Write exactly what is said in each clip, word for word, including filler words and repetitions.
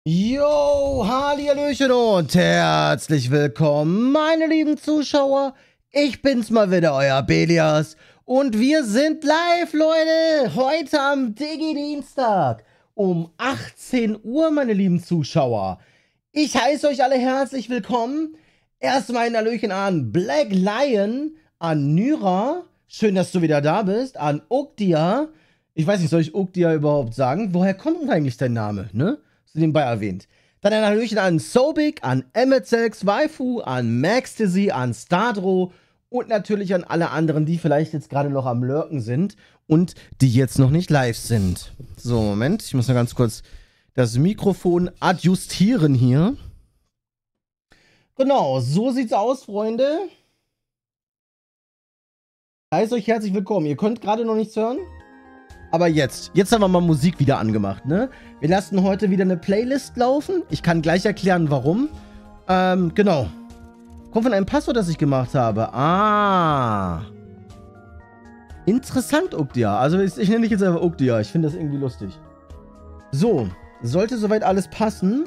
Yo, Hallihallöchen und herzlich willkommen, meine lieben Zuschauer. Ich bin's mal wieder, euer Belias. Und wir sind live, Leute. Heute am Digi-Dienstag um achtzehn Uhr, meine lieben Zuschauer. Ich heiße euch alle herzlich willkommen. Erstmal ein Hallöchen an Black Lion, an Nyra. Schön, dass du wieder da bist. An Ukdia. Ich weiß nicht, soll ich Ukdia überhaupt sagen? Woher kommt denn eigentlich dein Name, ne? Nebenbei erwähnt. Dann ein Hallöchen an Sobik, an Emetzex, Waifu, an Maxtasy, an Stardro und natürlich an alle anderen, die vielleicht jetzt gerade noch am Lurken sind und die jetzt noch nicht live sind. So, Moment, ich muss noch ganz kurz das Mikrofon adjustieren hier. Genau, so sieht's aus, Freunde. Heißt euch herzlich willkommen. Ihr könnt gerade noch nichts hören. Aber jetzt, jetzt haben wir mal Musik wieder angemacht, ne? Wir lassen heute wieder eine Playlist laufen. Ich kann gleich erklären, warum. Ähm, genau. Kommt von einem Passwort, das ich gemacht habe. Ah. Interessant, Ukdia. Also ich, ich nenne dich jetzt einfach Ukdia. Ich finde das irgendwie lustig. So, sollte soweit alles passen.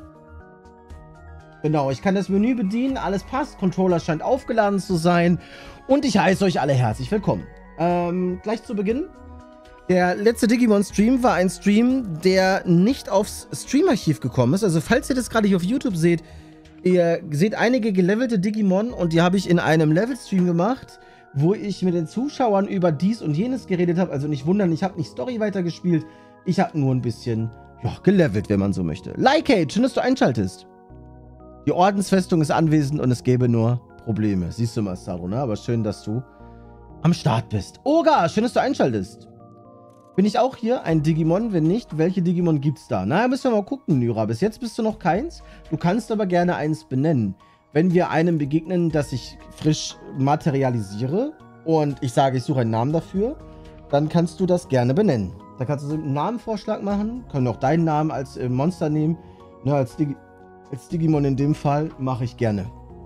Genau, ich kann das Menü bedienen. Alles passt. Controller scheint aufgeladen zu sein. Und ich heiße euch alle herzlich willkommen. Ähm, gleich zu Beginn. Der letzte Digimon-Stream war ein Stream, der nicht aufs Streamarchiv gekommen ist. Also falls ihr das gerade hier auf YouTube seht, ihr seht einige gelevelte Digimon und die habe ich in einem Level-Stream gemacht, wo ich mit den Zuschauern über dies und jenes geredet habe. Also nicht wundern, ich habe nicht Story weitergespielt, ich habe nur ein bisschen, ja, gelevelt, wenn man so möchte. Like, schön, dass du einschaltest. Die Ordensfestung ist anwesend und es gäbe nur Probleme. Siehst du mal, Saro, ne? Aber schön, dass du am Start bist. Oga, schön, dass du einschaltest. Bin ich auch hier ein Digimon? Wenn nicht, welche Digimon gibt's da? Na, müssen wir mal gucken, Nyra. Bis jetzt bist du noch keins. Du kannst aber gerne eins benennen. Wenn wir einem begegnen, das ich frisch materialisiere und ich sage, ich suche einen Namen dafür, dann kannst du das gerne benennen. Da kannst du einen Namenvorschlag machen, können auch deinen Namen als äh, Monster nehmen. Ne, als, Digi als Digimon in dem Fall mache ich gerne.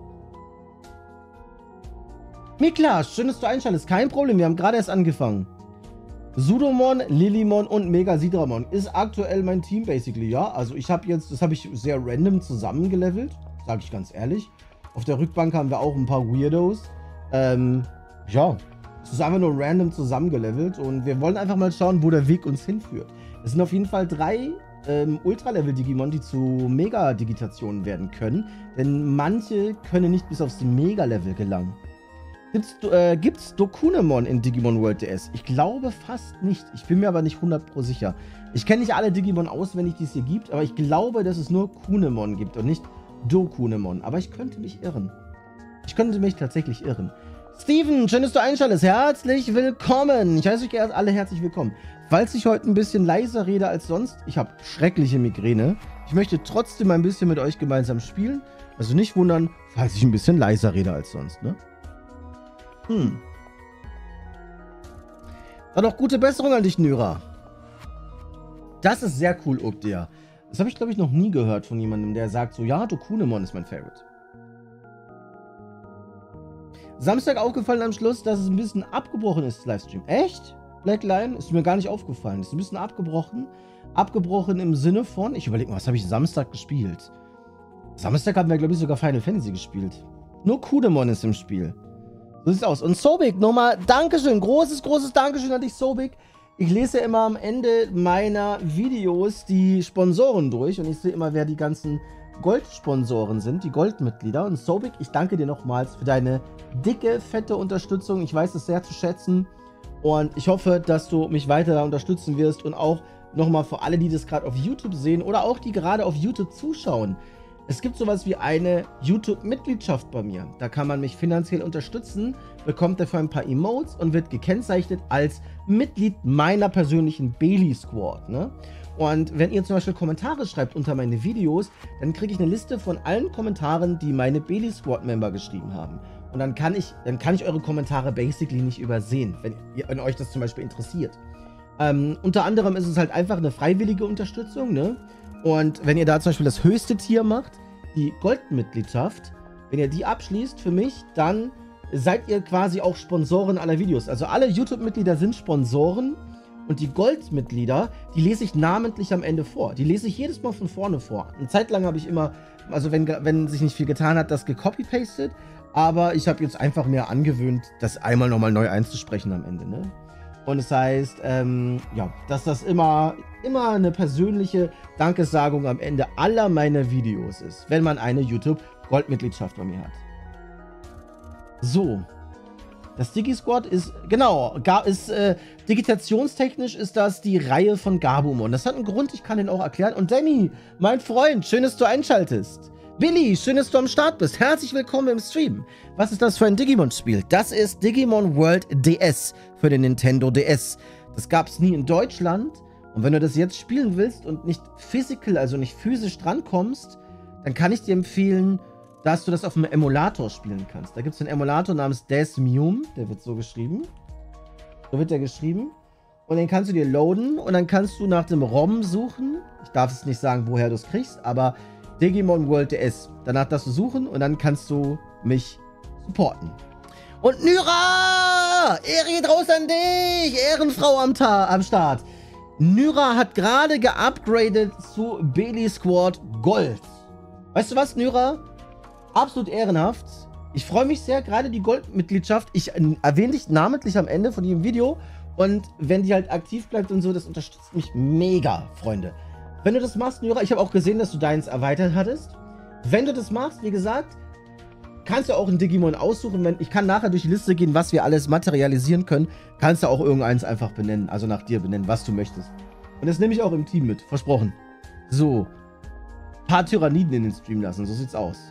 Miklas, schön, dass du einschaltest. Kein Problem, wir haben gerade erst angefangen. Sudomon, Lilymon und Megasidramon ist aktuell mein Team, basically, ja. Also ich habe jetzt, das habe ich sehr random zusammengelevelt, sage ich ganz ehrlich. Auf der Rückbank haben wir auch ein paar Weirdos. Ähm, ja, es ist einfach nur random zusammengelevelt und wir wollen einfach mal schauen, wo der Weg uns hinführt. Es sind auf jeden Fall drei ähm, Ultra-Level-Digimon, die zu Mega-Digitationen werden können, denn manche können nicht bis aufs Mega-Level gelangen. Gibt's, äh, gibt's Dokunemon in Digimon World D S? Ich glaube fast nicht. Ich bin mir aber nicht hundert Prozent sicher. Ich kenne nicht alle Digimon auswendig, die es hier gibt, aber ich glaube, dass es nur Kunemon gibt und nicht Dokunemon. Aber ich könnte mich irren. Ich könnte mich tatsächlich irren. Steven, schön, dass du einschaltest. Herzlich willkommen. Ich heiße euch alle herzlich willkommen. Falls ich heute ein bisschen leiser rede als sonst, ich habe schreckliche Migräne. Ich möchte trotzdem ein bisschen mit euch gemeinsam spielen. Also nicht wundern, falls ich ein bisschen leiser rede als sonst, ne? Hm. Dann noch gute Besserung an dich, Nyra. Das ist sehr cool, Ukdia. Das habe ich, glaube ich, noch nie gehört von jemandem, der sagt so, ja, Dokunemon ist mein Favorite. Samstag aufgefallen am Schluss, dass es ein bisschen abgebrochen ist, Livestream. Echt? Black Lion? Ist mir gar nicht aufgefallen. Ist ein bisschen abgebrochen. Abgebrochen im Sinne von, ich überlege mal, was habe ich Samstag gespielt? Samstag haben wir, glaube ich, sogar Final Fantasy gespielt. Nur Kunemon ist im Spiel. So sieht's aus. Und Sobik, nochmal Dankeschön. Großes, großes Dankeschön an dich, Sobik. Ich lese ja immer am Ende meiner Videos die Sponsoren durch und ich sehe immer, wer die ganzen Goldsponsoren sind, die Goldmitglieder. Und Sobik, ich danke dir nochmals für deine dicke, fette Unterstützung. Ich weiß es sehr zu schätzen und ich hoffe, dass du mich weiter unterstützen wirst und auch nochmal für alle, die das gerade auf YouTube sehen oder auch die gerade auf YouTube zuschauen. Es gibt sowas wie eine YouTube-Mitgliedschaft bei mir. Da kann man mich finanziell unterstützen, bekommt dafür ein paar Emotes und wird gekennzeichnet als Mitglied meiner persönlichen Bailey Squad, ne? Und wenn ihr zum Beispiel Kommentare schreibt unter meine Videos, dann kriege ich eine Liste von allen Kommentaren, die meine Bailey Squad-Member geschrieben haben. Und dann kann ich, dann kann ich eure Kommentare basically nicht übersehen, wenn, ihr, wenn euch das zum Beispiel interessiert. Ähm, unter anderem ist es halt einfach eine freiwillige Unterstützung, ne? Und wenn ihr da zum Beispiel das höchste Tier macht, die Goldmitgliedschaft, wenn ihr die abschließt für mich, dann seid ihr quasi auch Sponsoren aller Videos. Also alle YouTube-Mitglieder sind Sponsoren Und die Goldmitglieder, die lese ich namentlich am Ende vor. Die lese ich jedes Mal von vorne vor. Eine Zeit lang habe ich immer, also wenn, wenn sich nicht viel getan hat, das gecopy-pastet. Aber ich habe jetzt einfach mir angewöhnt, das einmal nochmal neu einzusprechen am Ende, ne? Und es heißt, ähm, ja, dass das immer, immer eine persönliche Dankessagung am Ende aller meiner Videos ist, wenn man eine YouTube-Goldmitgliedschaft bei mir hat. So. Das Digi-Squad ist, genau, ist, äh, digitationstechnisch ist das die Reihe von Gabumon. Das hat einen Grund, ich kann den auch erklären. Und Danny, mein Freund, schön, dass du einschaltest. Billy, schön, dass du am Start bist. Herzlich willkommen im Stream. Was ist das für ein Digimon-Spiel? Das ist Digimon World D S für den Nintendo D S. Das gab es nie in Deutschland. Und wenn du das jetzt spielen willst und nicht physical, also nicht physisch drankommst, dann kann ich dir empfehlen, dass du das auf einem Emulator spielen kannst. Da gibt es einen Emulator namens Desmium, der wird so geschrieben. So wird der geschrieben. Und den kannst du dir loaden und dann kannst du nach dem ROM suchen. Ich darf es nicht sagen, woher du es kriegst, aber Digimon World D S. Danach darfst du suchen und dann kannst du mich supporten. Und Nyra! Ehre geht raus an dich! Ehrenfrau am, Ta am Start. Nyra hat gerade geupgradet zu Billy Squad Gold. Weißt du was, Nyra? Absolut ehrenhaft. Ich freue mich sehr, gerade die Goldmitgliedschaft. Ich erwähne dich namentlich am Ende von jedem Video. Und wenn die halt aktiv bleibt und so, das unterstützt mich mega, Freunde. Wenn du das machst, Nyra, ich habe auch gesehen, dass du deins erweitert hattest. Wenn du das machst, wie gesagt, kannst du auch einen Digimon aussuchen. Wenn, ich kann nachher durch die Liste gehen, was wir alles materialisieren können. Kannst du auch irgendeins einfach benennen, also nach dir benennen, was du möchtest. Und das nehme ich auch im Team mit, versprochen. So. Ein paar Tyranniden in den Stream lassen, so sieht's aus.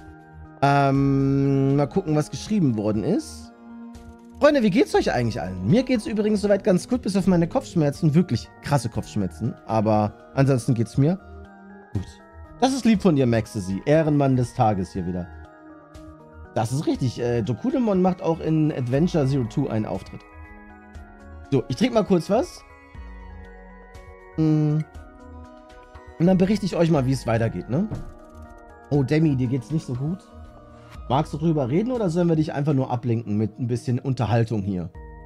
Ähm, mal gucken, was geschrieben worden ist. Freunde, wie geht's euch eigentlich allen? Mir geht's übrigens soweit ganz gut, bis auf meine Kopfschmerzen. Wirklich krasse Kopfschmerzen. Aber ansonsten geht's mir gut. Das ist lieb von dir, Maxisy. Ehrenmann des Tages hier wieder. Das ist richtig. Äh, Dokudemon macht auch in Adventure Zero Two einen Auftritt. So, ich trinke mal kurz was. Und dann berichte ich euch mal, wie es weitergeht, ne? Oh, Demi, dir geht's nicht so gut? Magst du drüber reden oder sollen wir dich einfach nur ablenken mit ein bisschen Unterhaltung hier?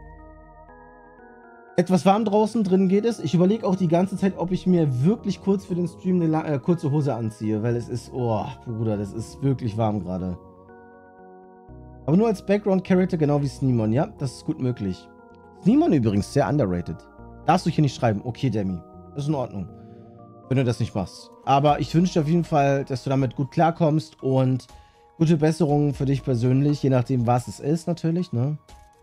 Etwas warm draußen, drin geht es. Ich überlege auch die ganze Zeit, ob ich mir wirklich kurz für den Stream eine äh, kurze Hose anziehe, weil es ist, oh, Bruder, das ist wirklich warm gerade. Aber nur als Background-Character, genau wie Sneemon, ja, das ist gut möglich. Sneemon übrigens, sehr underrated. Darfst du hier nicht schreiben. Okay, Demi, ist in Ordnung, wenn du das nicht machst. Aber ich wünsche dir auf jeden Fall, dass du damit gut klarkommst und gute Besserungen für dich persönlich, je nachdem, was es ist, natürlich, ne?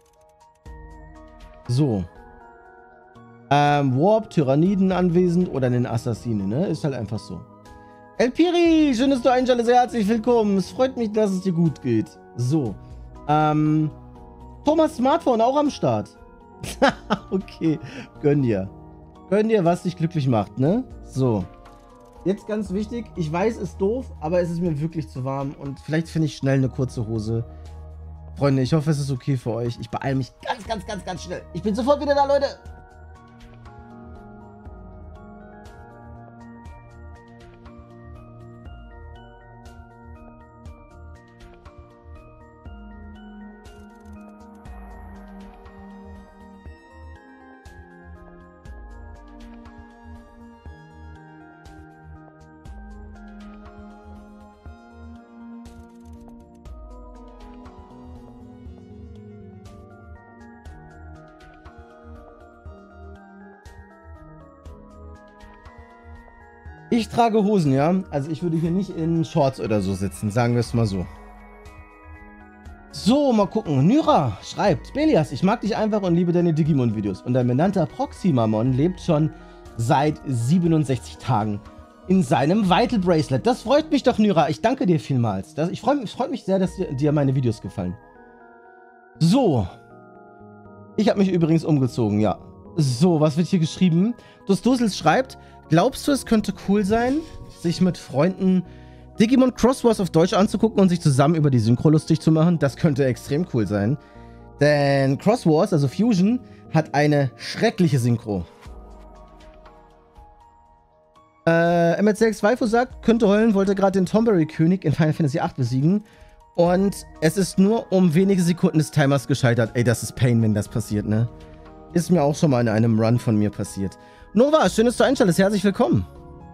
So. Ähm, Warp, Tyranniden anwesend oder einen Assassinen, ne? Ist halt einfach so. El Piri, schön, dass du einschaltest, sehr herzlich willkommen. Es freut mich, dass es dir gut geht. So. Ähm, Thomas Smartphone auch am Start. Okay, gönn dir. Gönn dir, was dich glücklich macht, ne? So. Jetzt ganz wichtig, ich weiß, es ist doof, aber es ist mir wirklich zu warm und vielleicht finde ich schnell eine kurze Hose. Freunde, ich hoffe, es ist okay für euch. Ich beeile mich ganz, ganz, ganz, ganz schnell. Ich bin sofort wieder da, Leute. Ich trage Hosen, ja. Also ich würde hier nicht in Shorts oder so sitzen, sagen wir es mal so. So, mal gucken. Nyra schreibt, Belias, ich mag dich einfach und liebe deine Digimon-Videos. Und dein benannter Proximamon lebt schon seit siebenundsechzig Tagen in seinem Vital Bracelet. Das freut mich doch, Nyra. Ich danke dir vielmals. Das, ich freue mich, freut mich sehr, dass dir, dir meine Videos gefallen. So. Ich habe mich übrigens umgezogen, ja. So, was wird hier geschrieben? Dusdusels schreibt, glaubst du, es könnte cool sein, sich mit Freunden Digimon Cross Wars auf Deutsch anzugucken und sich zusammen über die Synchro lustig zu machen? Das könnte extrem cool sein. Denn Cross Wars, also Fusion, hat eine schreckliche Synchro. Äh, M Z X Waifu sagt, könnte heulen, wollte gerade den Tomberry-König in Final Fantasy acht besiegen. Und es ist nur um wenige Sekunden des Timers gescheitert. Ey, das ist Pain, wenn das passiert, ne? Ist mir auch schon mal in einem Run von mir passiert. Nova, schön, dass du einschaltest. Herzlich willkommen.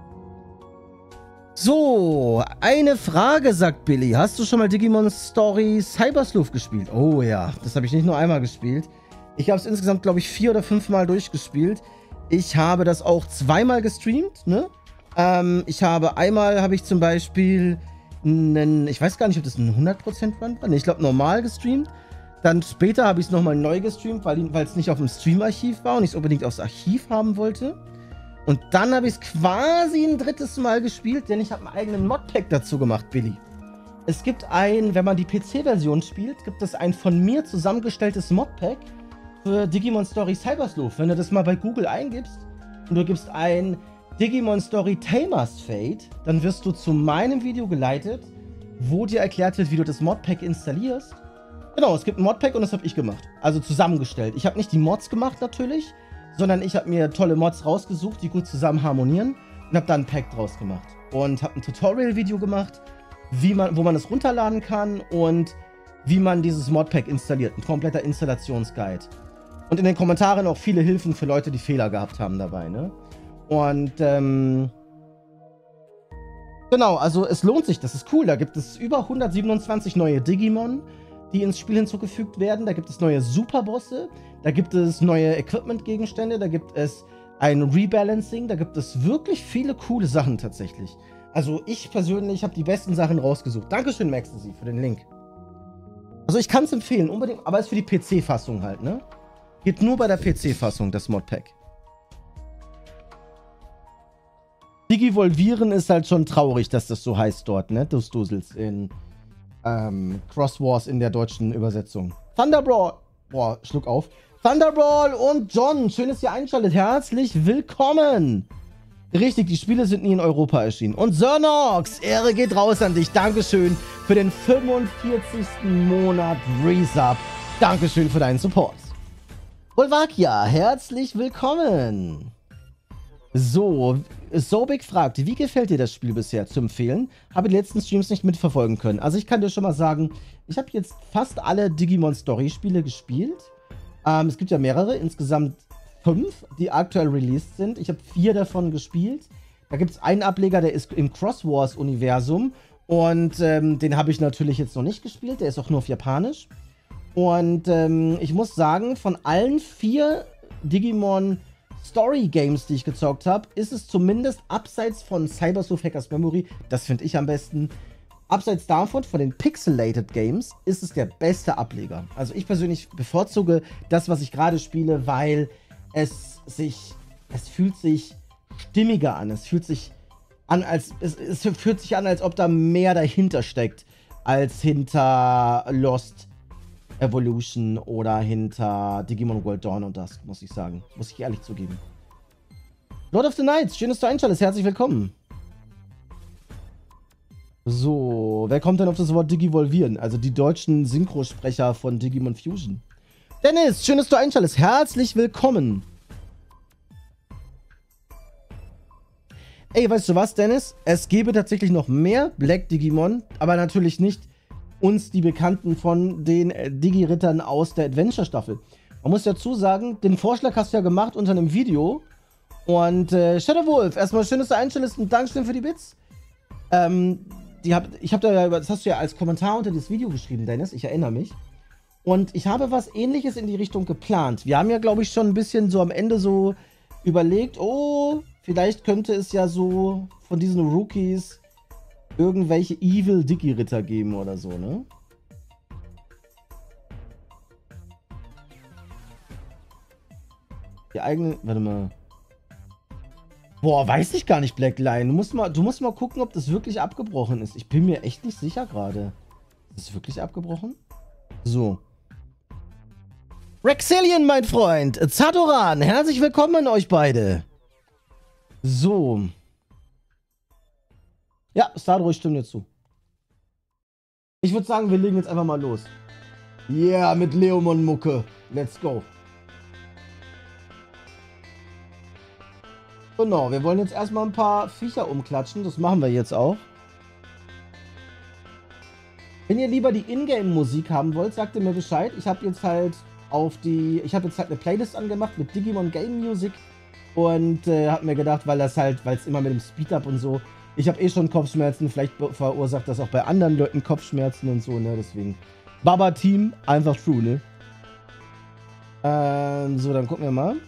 So, eine Frage, sagt Billy. Hast du schon mal Digimon Story Cybersleuth gespielt? Oh ja, das habe ich nicht nur einmal gespielt. Ich habe es insgesamt, glaube ich, vier oder fünf Mal durchgespielt. Ich habe das auch zweimal gestreamt, ne? Ähm, ich habe einmal, habe ich zum Beispiel einen, ich weiß gar nicht, ob das ein hundert Prozent Run war. Ne, ich glaube, normal gestreamt. Dann später habe ich es nochmal neu gestreamt, weil es nicht auf dem Streamarchiv war und ich es unbedingt aufs Archiv haben wollte. Und dann habe ich es quasi ein drittes Mal gespielt, denn ich habe einen eigenen Modpack dazu gemacht, Billy. Es gibt ein, wenn man die P C-Version spielt, gibt es ein von mir zusammengestelltes Modpack für Digimon Story Cybersleuth. Wenn du das mal bei Google eingibst und du gibst ein Digimon Story Tamers Fate, dann wirst du zu meinem Video geleitet, wo dir erklärt wird, wie du das Modpack installierst. Genau, es gibt ein Modpack und das habe ich gemacht. Also zusammengestellt. Ich habe nicht die Mods gemacht natürlich, sondern ich habe mir tolle Mods rausgesucht, die gut zusammen harmonieren und habe dann ein Pack draus gemacht. Und habe ein Tutorial-Video gemacht, wie man, wo man es runterladen kann und wie man dieses Modpack installiert. Ein kompletter Installationsguide. Und in den Kommentaren auch viele Hilfen für Leute, die Fehler gehabt haben dabei, ne? Und, ähm... genau, also es lohnt sich, das ist cool. Da gibt es über hundertsiebenundzwanzig neue Digimon, die ins Spiel hinzugefügt werden. Da gibt es neue Superbosse, da gibt es neue Equipment-Gegenstände, da gibt es ein Rebalancing, da gibt es wirklich viele coole Sachen tatsächlich. Also ich persönlich habe die besten Sachen rausgesucht. Dankeschön, Maxtasy, für den Link. Also ich kann es empfehlen, unbedingt, aber es ist für die P C-Fassung halt, ne? Geht nur bei der P C-Fassung, das Modpack. Digivolvieren ist halt schon traurig, dass das so heißt dort, ne? Du Dusels in ähm, Cross Wars in der deutschen Übersetzung. Thunderbrawl, boah, Schluck auf. Thunderbrawl und John, schön, dass ihr einschaltet. Herzlich willkommen. Richtig, die Spiele sind nie in Europa erschienen. Und Zernox, Ehre geht raus an dich. Dankeschön für den fünfundvierzigsten Monat Resub. Dankeschön für deinen Support. Volvakia, herzlich willkommen. So, Sobik fragt, wie gefällt dir das Spiel bisher? Zu empfehlen? Habe die letzten Streams nicht mitverfolgen können. Also ich kann dir schon mal sagen, ich habe jetzt fast alle Digimon Story Spiele gespielt. Ähm, es gibt ja mehrere, insgesamt fünf, die aktuell released sind. Ich habe vier davon gespielt. Da gibt es einen Ableger, der ist im Cross Wars Universum. Und ähm, den habe ich natürlich jetzt noch nicht gespielt. Der ist auch nur auf Japanisch. Und ähm, ich muss sagen, von allen vier Digimon Story Games, die ich gezockt habe, ist es zumindest abseits von Cybersleuth Hackers Memory, das finde ich am besten, abseits davon, von den Pixelated Games, ist es der beste Ableger. Also ich persönlich bevorzuge das, was ich gerade spiele, weil es sich, es fühlt sich stimmiger an. Es fühlt sich an, als, es, es fühlt sich an, als ob da mehr dahinter steckt, als hinter Lost Evolution oder hinter Digimon World Dawn und das, muss ich sagen. Muss ich ehrlich zugeben. Lord of the Knights, schön, dass du einschaltest. Herzlich willkommen. So, wer kommt denn auf das Wort Digivolvieren? Also die deutschen Synchrosprecher von Digimon Fusion. Dennis, schön, dass du einschaltest. Herzlich willkommen. Ey, weißt du was, Dennis? Es gäbe tatsächlich noch mehr Black Digimon, aber natürlich nicht uns die Bekannten von den Digi-Rittern aus der Adventure-Staffel. Man muss dazu sagen, den Vorschlag hast du ja gemacht unter einem Video. Und äh, Shadow Wolf, erstmal schön, dass du einstellst und Dankeschön für die Bits. Ähm, die hab, ich habe da, das hast du ja als Kommentar unter das Video geschrieben, Dennis, ich erinnere mich. Und ich habe was Ähnliches in die Richtung geplant. Wir haben ja, glaube ich, schon ein bisschen so am Ende so überlegt, oh, vielleicht könnte es ja so von diesen Rookies irgendwelche Evil Digi-Ritter geben oder so, ne? Die eigene, warte mal. Boah, weiß ich gar nicht, Blackline. Du musst mal, du musst mal gucken, ob das wirklich abgebrochen ist. Ich bin mir echt nicht sicher gerade. Ist es wirklich abgebrochen? So. Rexillion, mein Freund. Zadoran, herzlich willkommen an euch beide. So. Ja, Stardroid stimmt dir zu. Ich würde sagen, wir legen jetzt einfach mal los. Yeah, mit Leomon-Mucke. Let's go. Genau, wir wollen jetzt erstmal ein paar Viecher umklatschen. Das machen wir jetzt auch. Wenn ihr lieber die Ingame-Musik haben wollt, sagt ihr mir Bescheid. Ich habe jetzt halt auf die, ich habe jetzt halt eine Playlist angemacht mit Digimon Game Music und äh, habe mir gedacht, weil das halt, weil es immer mit dem Speed-Up und so, ich habe eh schon Kopfschmerzen, vielleicht verursacht das auch bei anderen Leuten Kopfschmerzen und so, ne, deswegen. Baba-Team, einfach true, ne? Ähm, so, dann gucken wir mal.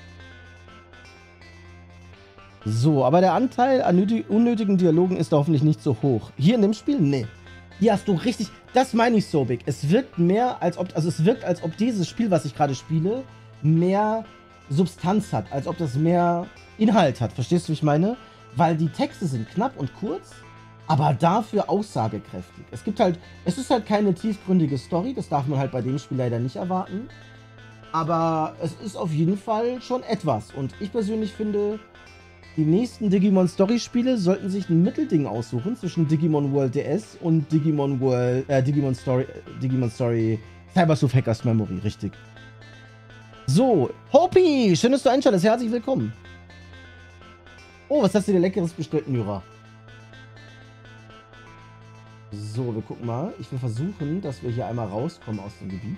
So, aber der Anteil an unnötigen Dialogen ist hoffentlich nicht so hoch. Hier in dem Spiel? Nee. Hier hast du richtig, das meine ich so big. Es wirkt mehr als ob, also es wirkt als ob dieses Spiel, was ich gerade spiele, mehr Substanz hat, als ob das mehr Inhalt hat. Verstehst du, wie ich meine? Weil die Texte sind knapp und kurz, aber dafür aussagekräftig. Es gibt halt, es ist halt keine tiefgründige Story, das darf man halt bei dem Spiel leider nicht erwarten. Aber es ist auf jeden Fall schon etwas. Und ich persönlich finde, die nächsten Digimon Story Spiele sollten sich ein Mittelding aussuchen zwischen Digimon World D S und Digimon World, äh, Digimon Story, äh, Digimon Story Cybersleuth Hackers Memory, richtig. So, Hopi, schön, dass du einschaltest, herzlich willkommen. Oh, was hast du dir Leckeres bestellt, Nyra? So, wir gucken mal. Ich will versuchen, dass wir hier einmal rauskommen aus dem Gebiet.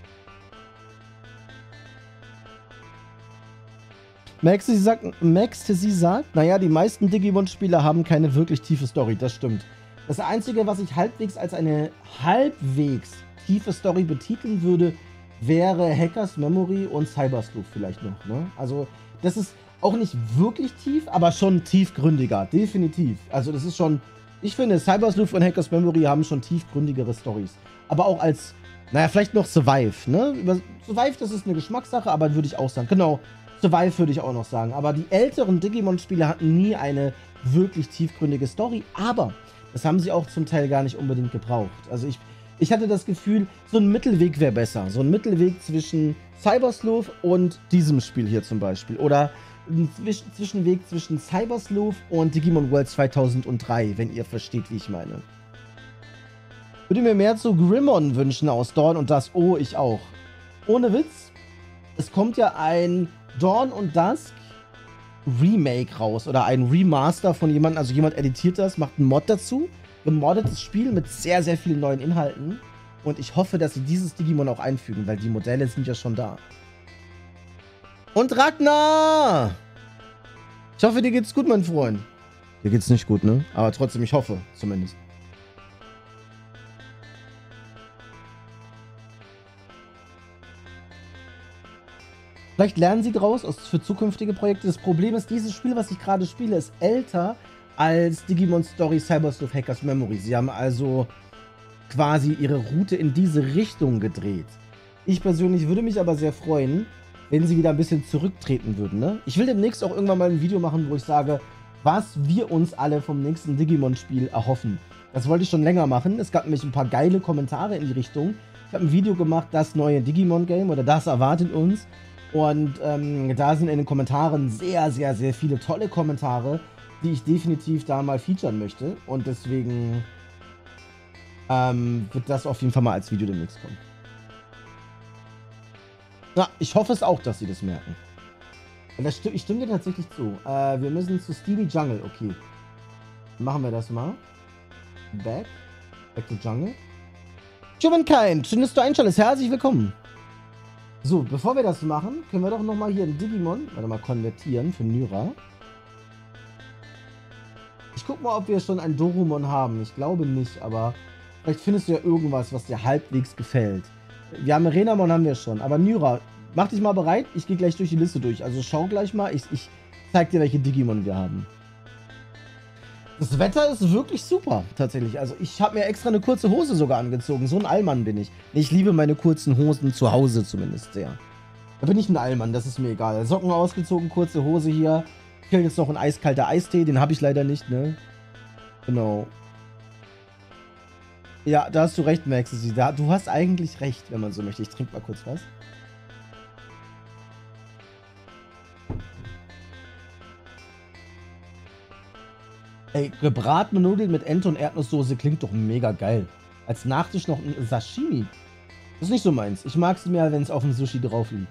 Max, sie sagt, Max, sie sagt, naja, die meisten Digimon-Spieler haben keine wirklich tiefe Story, das stimmt. Das Einzige, was ich halbwegs als eine halbwegs tiefe Story betiteln würde, wäre Hackers Memory und Cybersleuth vielleicht noch, ne? Also, das ist auch nicht wirklich tief, aber schon tiefgründiger, definitiv. Also, das ist schon, ich finde, Cybersleuth und Hackers Memory haben schon tiefgründigere Stories. Aber auch als, naja, vielleicht noch Survive, ne? Über Survive, das ist eine Geschmackssache, aber würde ich auch sagen, genau. Survive würde ich auch noch sagen. Aber die älteren Digimon-Spiele hatten nie eine wirklich tiefgründige Story. Aber das haben sie auch zum Teil gar nicht unbedingt gebraucht. Also ich, ich hatte das Gefühl, so ein Mittelweg wäre besser. So ein Mittelweg zwischen Cybersleuth und diesem Spiel hier zum Beispiel. Oder ein Zwisch Zwischenweg zwischen Cybersleuth und Digimon World zweitausenddrei, wenn ihr versteht, wie ich meine. Würde mir mehr zu Grimmon wünschen aus Dawn und das. Oh, ich auch. Ohne Witz. Es kommt ja ein Dawn und Dusk Remake raus oder ein Remaster von jemandem, also jemand editiert das, macht einen Mod dazu, gemoddetes Spiel mit sehr, sehr vielen neuen Inhalten und ich hoffe, dass sie dieses Digimon auch einfügen, weil die Modelle sind ja schon da. Und Ragnar! Ich hoffe, dir geht's gut, mein Freund. Dir geht's nicht gut, ne? Aber trotzdem, ich hoffe, zumindest. Vielleicht lernen sie draus für zukünftige Projekte. Das Problem ist, dieses Spiel, was ich gerade spiele, ist älter als Digimon Story Cybersleuth Hackers Memory. Sie haben also quasi ihre Route in diese Richtung gedreht. Ich persönlich würde mich aber sehr freuen, wenn sie wieder ein bisschen zurücktreten würden. Ne? Ich will demnächst auch irgendwann mal ein Video machen, wo ich sage, was wir uns alle vom nächsten Digimon-Spiel erhoffen. Das wollte ich schon länger machen. Es gab nämlich ein paar geile Kommentare in die Richtung. Ich habe ein Video gemacht, das neue Digimon-Game oder das erwartet uns. Und ähm, da sind in den Kommentaren sehr, sehr, sehr viele tolle Kommentare, die ich definitiv da mal featuren möchte. Und deswegen ähm, wird das auf jeden Fall mal als Video demnächst kommen. Na, ich hoffe es auch, dass sie das merken. Und das sti ich stimme dir tatsächlich zu. Äh, wir müssen zu Steamy Jungle, okay. Machen wir das mal. Back. Back to Jungle. Humankind, schön, dass du einschaltest. Herzlich willkommen. So, bevor wir das machen, können wir doch nochmal hier ein Digimon, warte mal, konvertieren für Nyra. Ich guck mal, ob wir schon ein Dorumon haben. Ich glaube nicht, aber vielleicht findest du ja irgendwas, was dir halbwegs gefällt. Wir haben Renamon, haben wir schon, aber Nyra, mach dich mal bereit. Ich gehe gleich durch die Liste durch. Also schau gleich mal, ich, ich zeig dir, welche Digimon wir haben. Das Wetter ist wirklich super, tatsächlich. Also ich habe mir extra eine kurze Hose sogar angezogen. So ein Allmann bin ich. Ich liebe meine kurzen Hosen zu Hause zumindest sehr. Da bin ich ein Allmann, das ist mir egal. Socken ausgezogen, kurze Hose hier. Hier jetzt noch ein eiskalter Eistee, den habe ich leider nicht, ne? Genau. Ja, da hast du recht, Max. Du hast eigentlich recht, wenn man so möchte. Ich trinke mal kurz was. Ey, gebratene Nudeln mit Ente und Erdnusssoße klingt doch mega geil. Als Nachtisch noch ein Sashimi. Das ist nicht so meins. Ich mag es mehr, wenn es auf dem Sushi drauf liegt.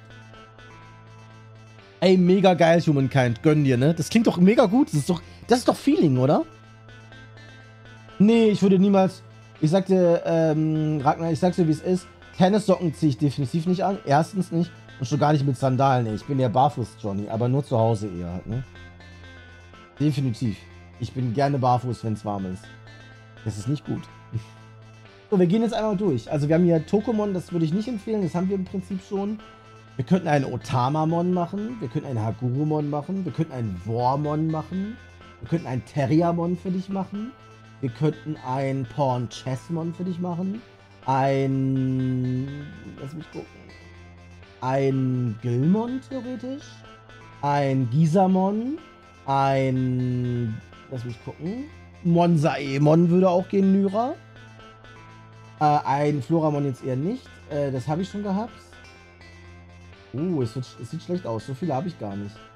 Ey, mega geil, Humankind. Gönn dir, ne? Das klingt doch mega gut. Das ist doch, das ist doch Feeling, oder? Nee, ich würde niemals... Ich sagte, ähm, Ragnar, ich sag's dir, wie es ist. Tennissocken ziehe ich definitiv nicht an. Erstens nicht. Und schon gar nicht mit Sandalen. Ey. Ich bin ja barfuß, Johnny. Aber nur zu Hause eher halt, ne? Definitiv. Ich bin gerne barfuß, wenn es warm ist. Das ist nicht gut. So, wir gehen jetzt einmal durch. Also wir haben hier Tokomon, das würde ich nicht empfehlen. Das haben wir im Prinzip schon. Wir könnten einen Otamamon machen. Wir könnten einen Hagurumon machen. Wir könnten einen Wormon machen. Wir könnten einen Terriermon für dich machen. Wir könnten ein Pawn Chessmon für dich machen. Ein... Lass mich gucken. Ein Gilmon theoretisch. Ein Gisamon. Ein... Lass mich gucken. Monsaemon würde auch gehen, Lyra. Äh, ein Floramon jetzt eher nicht. Äh, das habe ich schon gehabt. Uh, es, wird, es sieht schlecht aus. So viele habe ich gar nicht.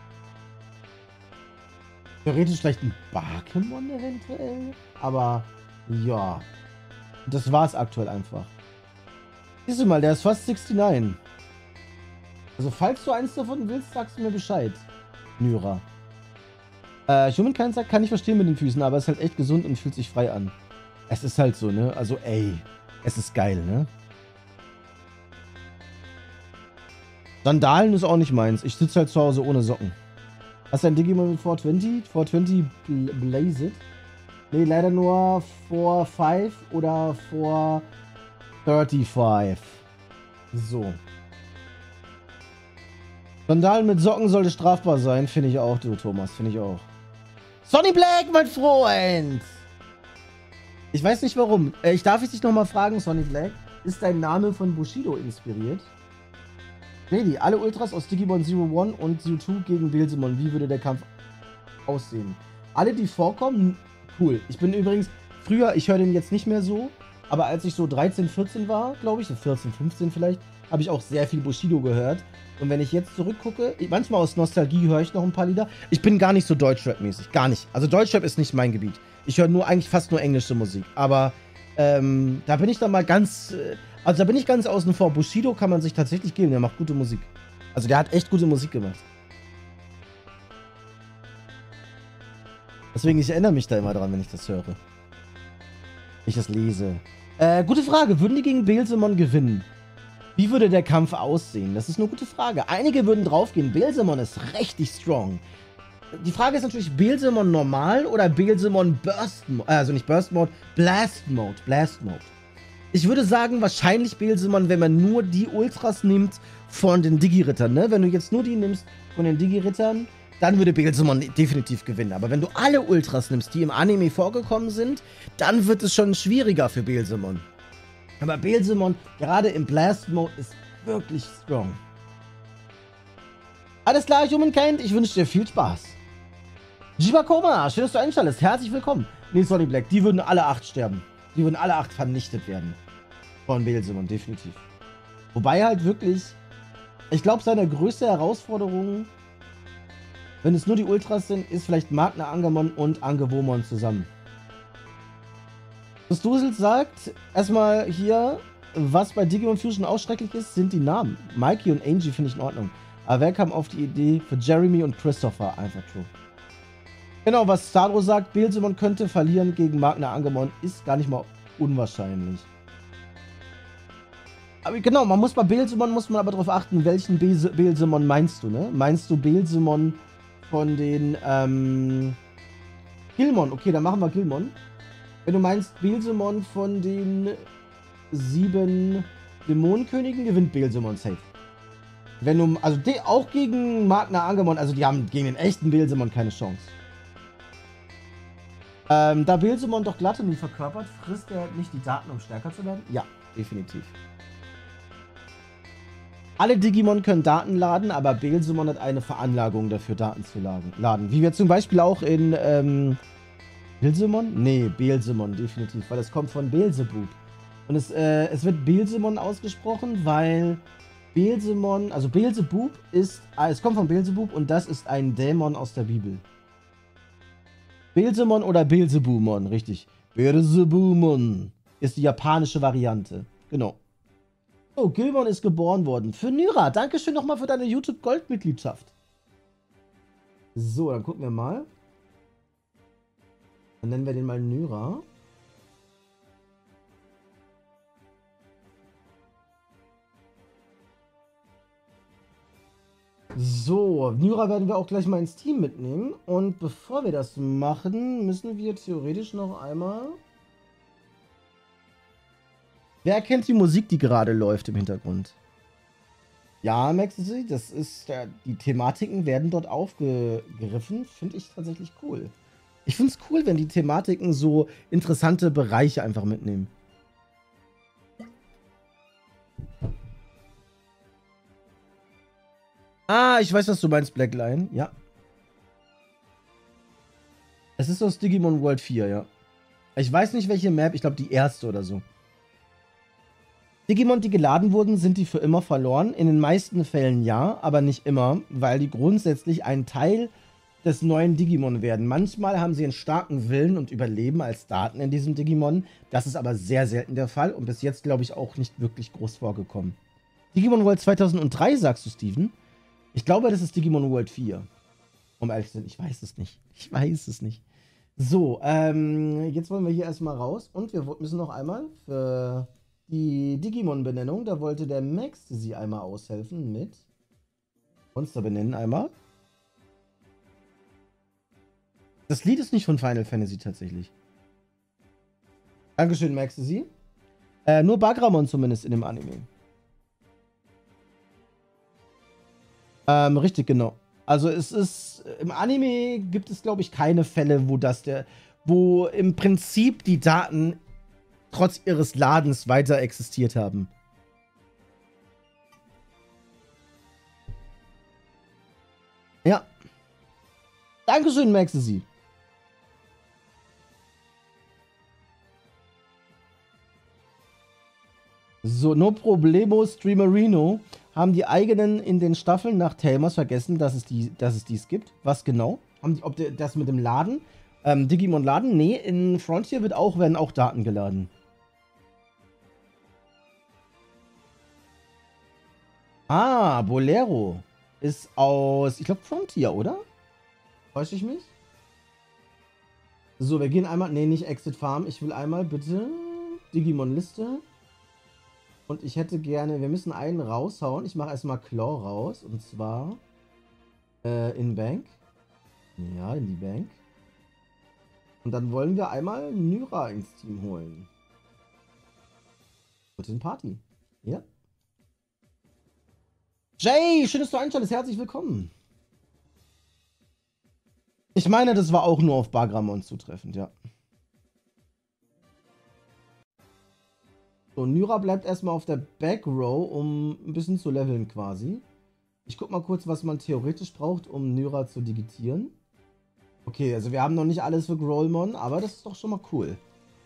Theoretisch vielleicht ein Bakemon eventuell. Aber ja. Das war es aktuell einfach. Siehst du mal, der ist fast neunundsechzig. Also falls du eins davon willst, sagst du mir Bescheid. Nyra. Äh, Humankind sagt, kann ich verstehen mit den Füßen, aber es ist halt echt gesund und fühlt sich frei an. Es ist halt so, ne? Also ey, es ist geil, ne? Sandalen ist auch nicht meins. Ich sitze halt zu Hause ohne Socken. Hast du ein Digimon mit vier zwanzig? vier zwanzig Bl Blazed? Nee, leider nur vier fünf oder vier fünfunddreißig. So. Sandalen mit Socken sollte strafbar sein, finde ich auch, du Thomas, finde ich auch. Sonny Black, mein Freund! Ich weiß nicht warum. Ich darf dich nochmal fragen, Sonny Black. Ist dein Name von Bushido inspiriert? Lady, alle Ultras aus Digimon Zero One und Zero Two gegen Beelzemon. Wie würde der Kampf aussehen? Alle, die vorkommen, cool. Ich bin übrigens, früher, ich höre den jetzt nicht mehr so, aber als ich so dreizehn, vierzehn war, glaube ich, so vierzehn, fünfzehn vielleicht, habe ich auch sehr viel Bushido gehört. Und wenn ich jetzt zurückgucke, manchmal aus Nostalgie höre ich noch ein paar Lieder. Ich bin gar nicht so Deutschrap-mäßig, gar nicht. Also Deutschrap ist nicht mein Gebiet. Ich höre nur eigentlich fast nur englische Musik. Aber ähm, da bin ich dann mal ganz, äh, also da bin ich ganz außen vor. Bushido kann man sich tatsächlich geben, der macht gute Musik. Also der hat echt gute Musik gemacht. Deswegen, ich erinnere mich da immer dran, wenn ich das höre. Wenn ich das lese. Äh, gute Frage, würden die gegen Beelzemon gewinnen? Wie würde der Kampf aussehen? Das ist eine gute Frage. Einige würden draufgehen, Beelzemon ist richtig strong. Die Frage ist natürlich, Beelzemon normal oder Beelzemon Burst Mode? Also nicht Burst Mode, Blast Mode. Blast Mode. Ich würde sagen, wahrscheinlich Beelzemon, wenn man nur die Ultras nimmt von den Digi-Rittern. Ne? Wenn du jetzt nur die nimmst von den Digi-Rittern, dann würde Beelzemon definitiv gewinnen. Aber wenn du alle Ultras nimmst, die im Anime vorgekommen sind, dann wird es schon schwieriger für Beelzemon. Aber Beelzemon, gerade im Blast Mode, ist wirklich strong. Alles klar, Humankind, ich wünsche dir viel Spaß. Jibakoma, schön, dass du einschaltest. Herzlich willkommen. Nee, Sonny Black, die würden alle acht sterben. Die würden alle acht vernichtet werden. Von Beelzemon, definitiv. Wobei halt wirklich, ich glaube, seine größte Herausforderung, wenn es nur die Ultras sind, ist vielleicht Magna Angemon und Angewomon zusammen. Das Dusel sagt, erstmal hier, was bei Digimon Fusion auch schrecklich ist, sind die Namen. Mikey und Angie finde ich in Ordnung. Aber wer kam auf die Idee für Jeremy und Christopher? Einfach true. Genau, was Stadro sagt, Beelzemon könnte verlieren gegen Magna Angemon, ist gar nicht mal unwahrscheinlich. Aber genau, man muss bei Beelzemon, muss man aber darauf achten, welchen Be Beelzemon meinst du, ne? Meinst du Beelzemon von den, ähm, Gilmon? Okay, dann machen wir Gilmon. Wenn du meinst Beelzemon von den sieben Dämonenkönigen, gewinnt Beelzemon safe. Wenn du, also die, auch gegen Magna Angemon, also die haben gegen den echten Beelzemon keine Chance. Ähm, da Beelzemon doch glatt und nie verkörpert, frisst er nicht die Daten, um stärker zu werden? Ja, definitiv. Alle Digimon können Daten laden, aber Beelzemon hat eine Veranlagung dafür, Daten zu laden. Wie wir zum Beispiel auch in, ähm, Beelzemon? Nee, Beelzemon, definitiv, weil es kommt von Beelzebub. Und es, äh, es wird Beelzemon ausgesprochen, weil Beelzemon, also Beelzebub ist, äh, es kommt von Beelzebub und das ist ein Dämon aus der Bibel. Beelzemon oder Beelzebumon, richtig. Beelzebumon ist die japanische Variante. Genau. Oh, Gilmon ist geboren worden. Für Nyra, dankeschön nochmal für deine YouTube-Goldmitgliedschaft. So, dann gucken wir mal. Dann nennen wir den mal Nyra. So, Nyra werden wir auch gleich mal ins Team mitnehmen. Und bevor wir das machen, müssen wir theoretisch noch einmal... Wer kennt die Musik, die gerade läuft im Hintergrund? Ja, merkst du sie? Das ist, äh, die Thematiken werden dort aufgegriffen. Finde ich tatsächlich cool. Ich finde es cool, wenn die Thematiken so interessante Bereiche einfach mitnehmen. Ah, ich weiß, was du meinst, Blackline. Ja. Es ist aus Digimon World vier, ja. Ich weiß nicht, welche Map. Ich glaube, die erste oder so. Digimon, die geladen wurden, sind die für immer verloren? In den meisten Fällen ja, aber nicht immer, weil die grundsätzlich ein Teil des neuen Digimon werden. Manchmal haben sie einen starken Willen und überleben als Daten in diesem Digimon. Das ist aber sehr selten der Fall und bis jetzt, glaube ich, auch nicht wirklich groß vorgekommen. Digimon World zweitausenddrei, sagst du, Steven? Ich glaube, das ist Digimon World vier. Um ehrlich zu sein, ich weiß es nicht. Ich weiß es nicht. So, ähm, jetzt wollen wir hier erstmal raus und wir müssen noch einmal für die Digimon-Benennung, da wollte der Max sie einmal aushelfen mit Monster benennen einmal. Das Lied ist nicht von Final Fantasy tatsächlich. Dankeschön, Max sie. Äh, nur Bagramon zumindest in dem Anime. Ähm, richtig, genau. Also es ist, im Anime gibt es, glaube ich, keine Fälle, wo das der, wo im Prinzip die Daten trotz ihres Ladens weiter existiert haben. Ja. Dankeschön, Maxi. So, no problemo, Streamerino. Haben die eigenen in den Staffeln nach Telmers vergessen, dass es, die, dass es dies gibt? Was genau? Haben die, ob die, das mit dem Laden? Ähm, Digimon Laden? Nee, in Frontier wird auch, werden auch Daten geladen. Ah, Bolero ist aus, ich glaube, Frontier, oder? Täusche ich mich? So, wir gehen einmal, nee, nicht Exit Farm. Ich will einmal bitte Digimon-Liste. Und ich hätte gerne, wir müssen einen raushauen. Ich mache erstmal Claw raus. Und zwar äh, in Bank. Ja, in die Bank. Und dann wollen wir einmal Nyra ins Team holen. Für den Party. Ja. Jay, schön, dass du einschaltest. Herzlich willkommen. Ich meine, das war auch nur auf Bagramon zutreffend, ja. So, Nyra bleibt erstmal auf der Back Row, um ein bisschen zu leveln quasi. Ich guck mal kurz, was man theoretisch braucht, um Nyra zu digitieren. Okay, also wir haben noch nicht alles für Growlmon, aber das ist doch schon mal cool.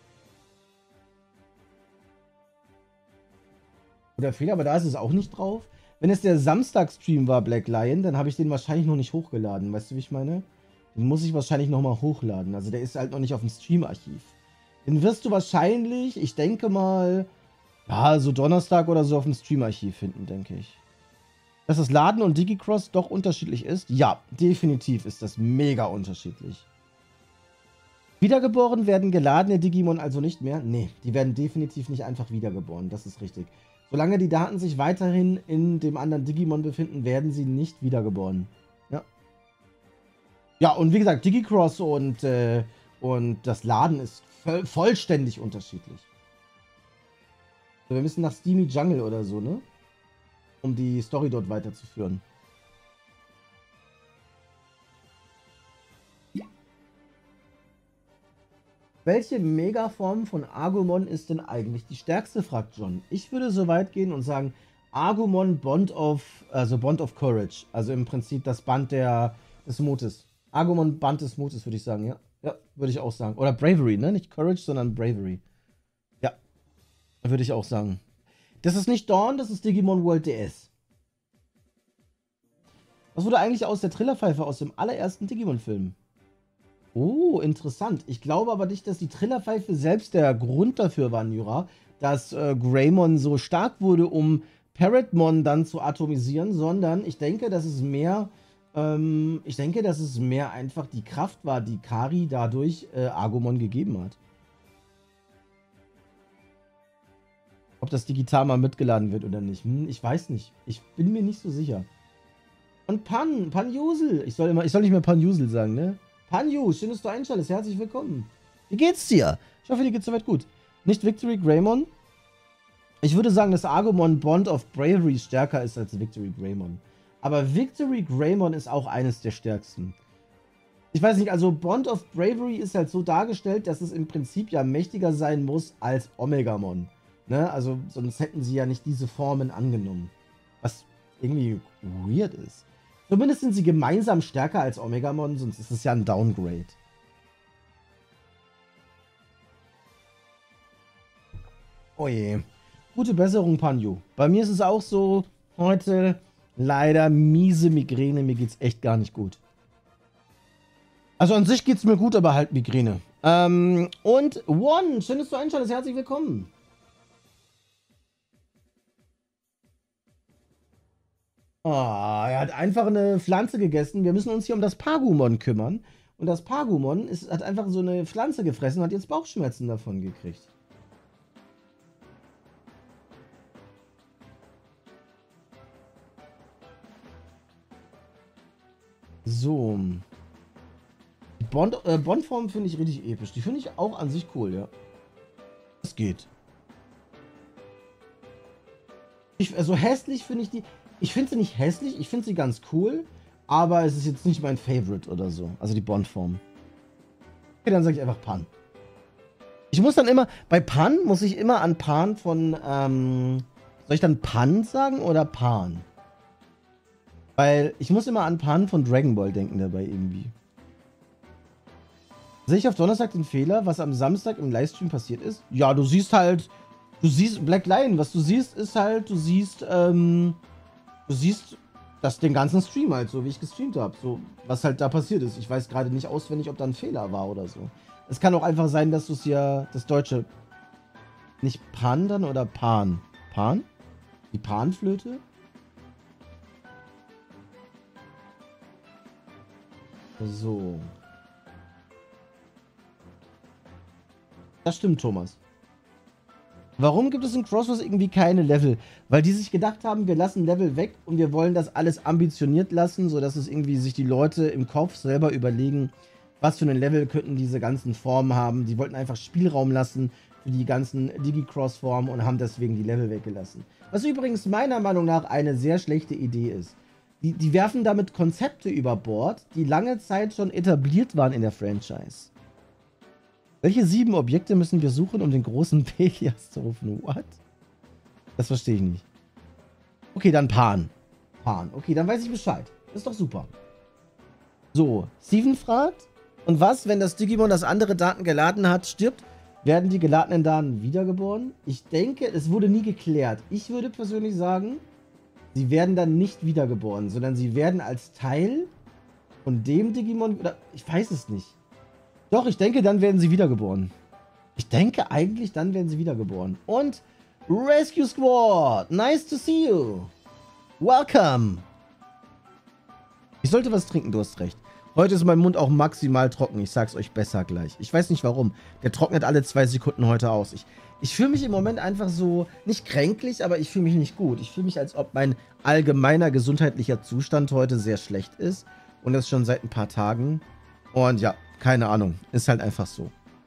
Oder Fehler, aber da ist es auch nicht drauf. Wenn es der Samstag-Stream war, Black Lion, dann habe ich den wahrscheinlich noch nicht hochgeladen. Weißt du, wie ich meine? Den muss ich wahrscheinlich nochmal hochladen. Also der ist halt noch nicht auf dem Stream-Archiv. Den wirst du wahrscheinlich, ich denke mal, ja, so Donnerstag oder so auf dem Stream-Archiv finden, denke ich. Dass das Laden und Digicross doch unterschiedlich ist? Ja, definitiv ist das mega unterschiedlich. Wiedergeboren werden geladene Digimon also nicht mehr? Nee, die werden definitiv nicht einfach wiedergeboren, das ist richtig. Solange die Daten sich weiterhin in dem anderen Digimon befinden, werden sie nicht wiedergeboren. Ja. Ja, und wie gesagt, Digicross und, äh, und das Laden ist voll, vollständig unterschiedlich. So, wir müssen nach Steamy Jungle oder so, ne? Um die Story dort weiterzuführen. Ja. Welche Megaform von Agumon ist denn eigentlich die stärkste, fragt John. Ich würde so weit gehen und sagen, Agumon Bond of, also Bond of Courage. Also im Prinzip das Band der, des Mutes. Agumon Band des Mutes, würde ich sagen, ja. Ja, würde ich auch sagen. Oder Bravery, ne? Nicht Courage, sondern Bravery. Ja, würde ich auch sagen. Das ist nicht Dawn, das ist Digimon World D S. Was wurde eigentlich aus der Trillerpfeife aus dem allerersten Digimon-Film? Oh, interessant. Ich glaube aber nicht, dass die Trillerpfeife selbst der Grund dafür war, Nyra, dass äh, Greymon so stark wurde, um Parrotmon dann zu atomisieren, sondern ich denke, dass es mehr, ähm, ich denke, dass es mehr einfach die Kraft war, die Kari dadurch äh, Agumon gegeben hat. Ob das digital mal mitgeladen wird oder nicht, hm, ich weiß nicht. Ich bin mir nicht so sicher. Und Pan, Panjusel. Ich soll, immer, ich soll nicht mehr Panjusel sagen, ne? Panju, schön, dass du einschaltest. Herzlich willkommen. Wie geht's dir? Ich hoffe, dir geht's soweit gut. Nicht Victory Greymon? Ich würde sagen, dass Agumon Bond of Bravery stärker ist als Victory Greymon. Aber Victory Greymon ist auch eines der stärksten. Ich weiß nicht, also Bond of Bravery ist halt so dargestellt, dass es im Prinzip ja mächtiger sein muss als Omegamon. Ne? Also sonst hätten sie ja nicht diese Formen angenommen. Was irgendwie weird ist. Zumindest sind sie gemeinsam stärker als Omegamon, sonst ist es ja ein Downgrade. Oh je. Gute Besserung, Panju. Bei mir ist es auch so, heute leider miese Migräne. Mir geht's echt gar nicht gut. Also an sich geht's mir gut, aber halt Migräne. Ähm, und One, schön, dass du einschaltest. Herzlich willkommen. Oh, er hat einfach eine Pflanze gegessen. Wir müssen uns hier um das Pagumon kümmern. Und das Pagumon ist, hat einfach so eine Pflanze gefressen und hat jetzt Bauchschmerzen davon gekriegt. So. Die Bond, äh, Bond-Form finde ich richtig episch. Die finde ich auch an sich cool, ja. Das geht. Ich, also hässlich finde ich die... Ich finde sie nicht hässlich, ich finde sie ganz cool, aber es ist jetzt nicht mein Favorite oder so. Also die Bond-Form. Okay, dann sage ich einfach Pan. Ich muss dann immer... Bei Pan muss ich immer an Pan von... Ähm, soll ich dann Pan sagen oder Pan? Weil ich muss immer an Pan von Dragon Ball denken dabei irgendwie. Sehe ich auf Donnerstag den Fehler, was am Samstag im Livestream passiert ist? Ja, du siehst halt, du siehst Black Lion, was du siehst ist halt, du siehst, ähm, du siehst das den ganzen Stream halt, so wie ich gestreamt habe, so was halt da passiert ist. Ich weiß gerade nicht auswendig, ob da ein Fehler war oder so. Es kann auch einfach sein, dass du es ja, das deutsche, nicht Pan dann oder Pan? Pan? Die Panflöte? So. Das stimmt, Thomas. Warum gibt es in Crosswars irgendwie keine Level? Weil die sich gedacht haben, wir lassen Level weg und wir wollen das alles ambitioniert lassen, sodass es irgendwie sich die Leute im Kopf selber überlegen, was für ein Level könnten diese ganzen Formen haben. Die wollten einfach Spielraum lassen für die ganzen Digi-Cross-Formen und haben deswegen die Level weggelassen. Was übrigens meiner Meinung nach eine sehr schlechte Idee ist. Die, die werfen damit Konzepte über Bord, die lange Zeit schon etabliert waren in der Franchise. Welche sieben Objekte müssen wir suchen, um den großen Pelias zu rufen? What? Das verstehe ich nicht. Okay, dann Pan. Pan. Okay, dann weiß ich Bescheid. Das ist doch super. So, Steven fragt, und was, wenn das Digimon, das andere Daten geladen hat, stirbt? Werden die geladenen Daten wiedergeboren? Ich denke, es wurde nie geklärt. Ich würde persönlich sagen, sie werden dann nicht wiedergeboren, sondern sie werden als Teil von dem Digimon, oder ich weiß es nicht. Doch, ich denke, dann werden sie wiedergeboren. Ich denke eigentlich, dann werden sie wiedergeboren. Und Rescue Squad, nice to see you. Welcome. Ich sollte was trinken, du hast recht. Heute ist mein Mund auch maximal trocken. Ich sag's euch besser gleich. Ich weiß nicht warum. Der trocknet alle zwei Sekunden heute aus. Ich, ich fühle mich im Moment einfach so, nicht kränklich, aber ich fühle mich nicht gut. Ich fühle mich, als ob mein allgemeiner gesundheitlicher Zustand heute sehr schlecht ist. Und das schon seit ein paar Tagen. Und ja, keine Ahnung. Ist halt einfach so.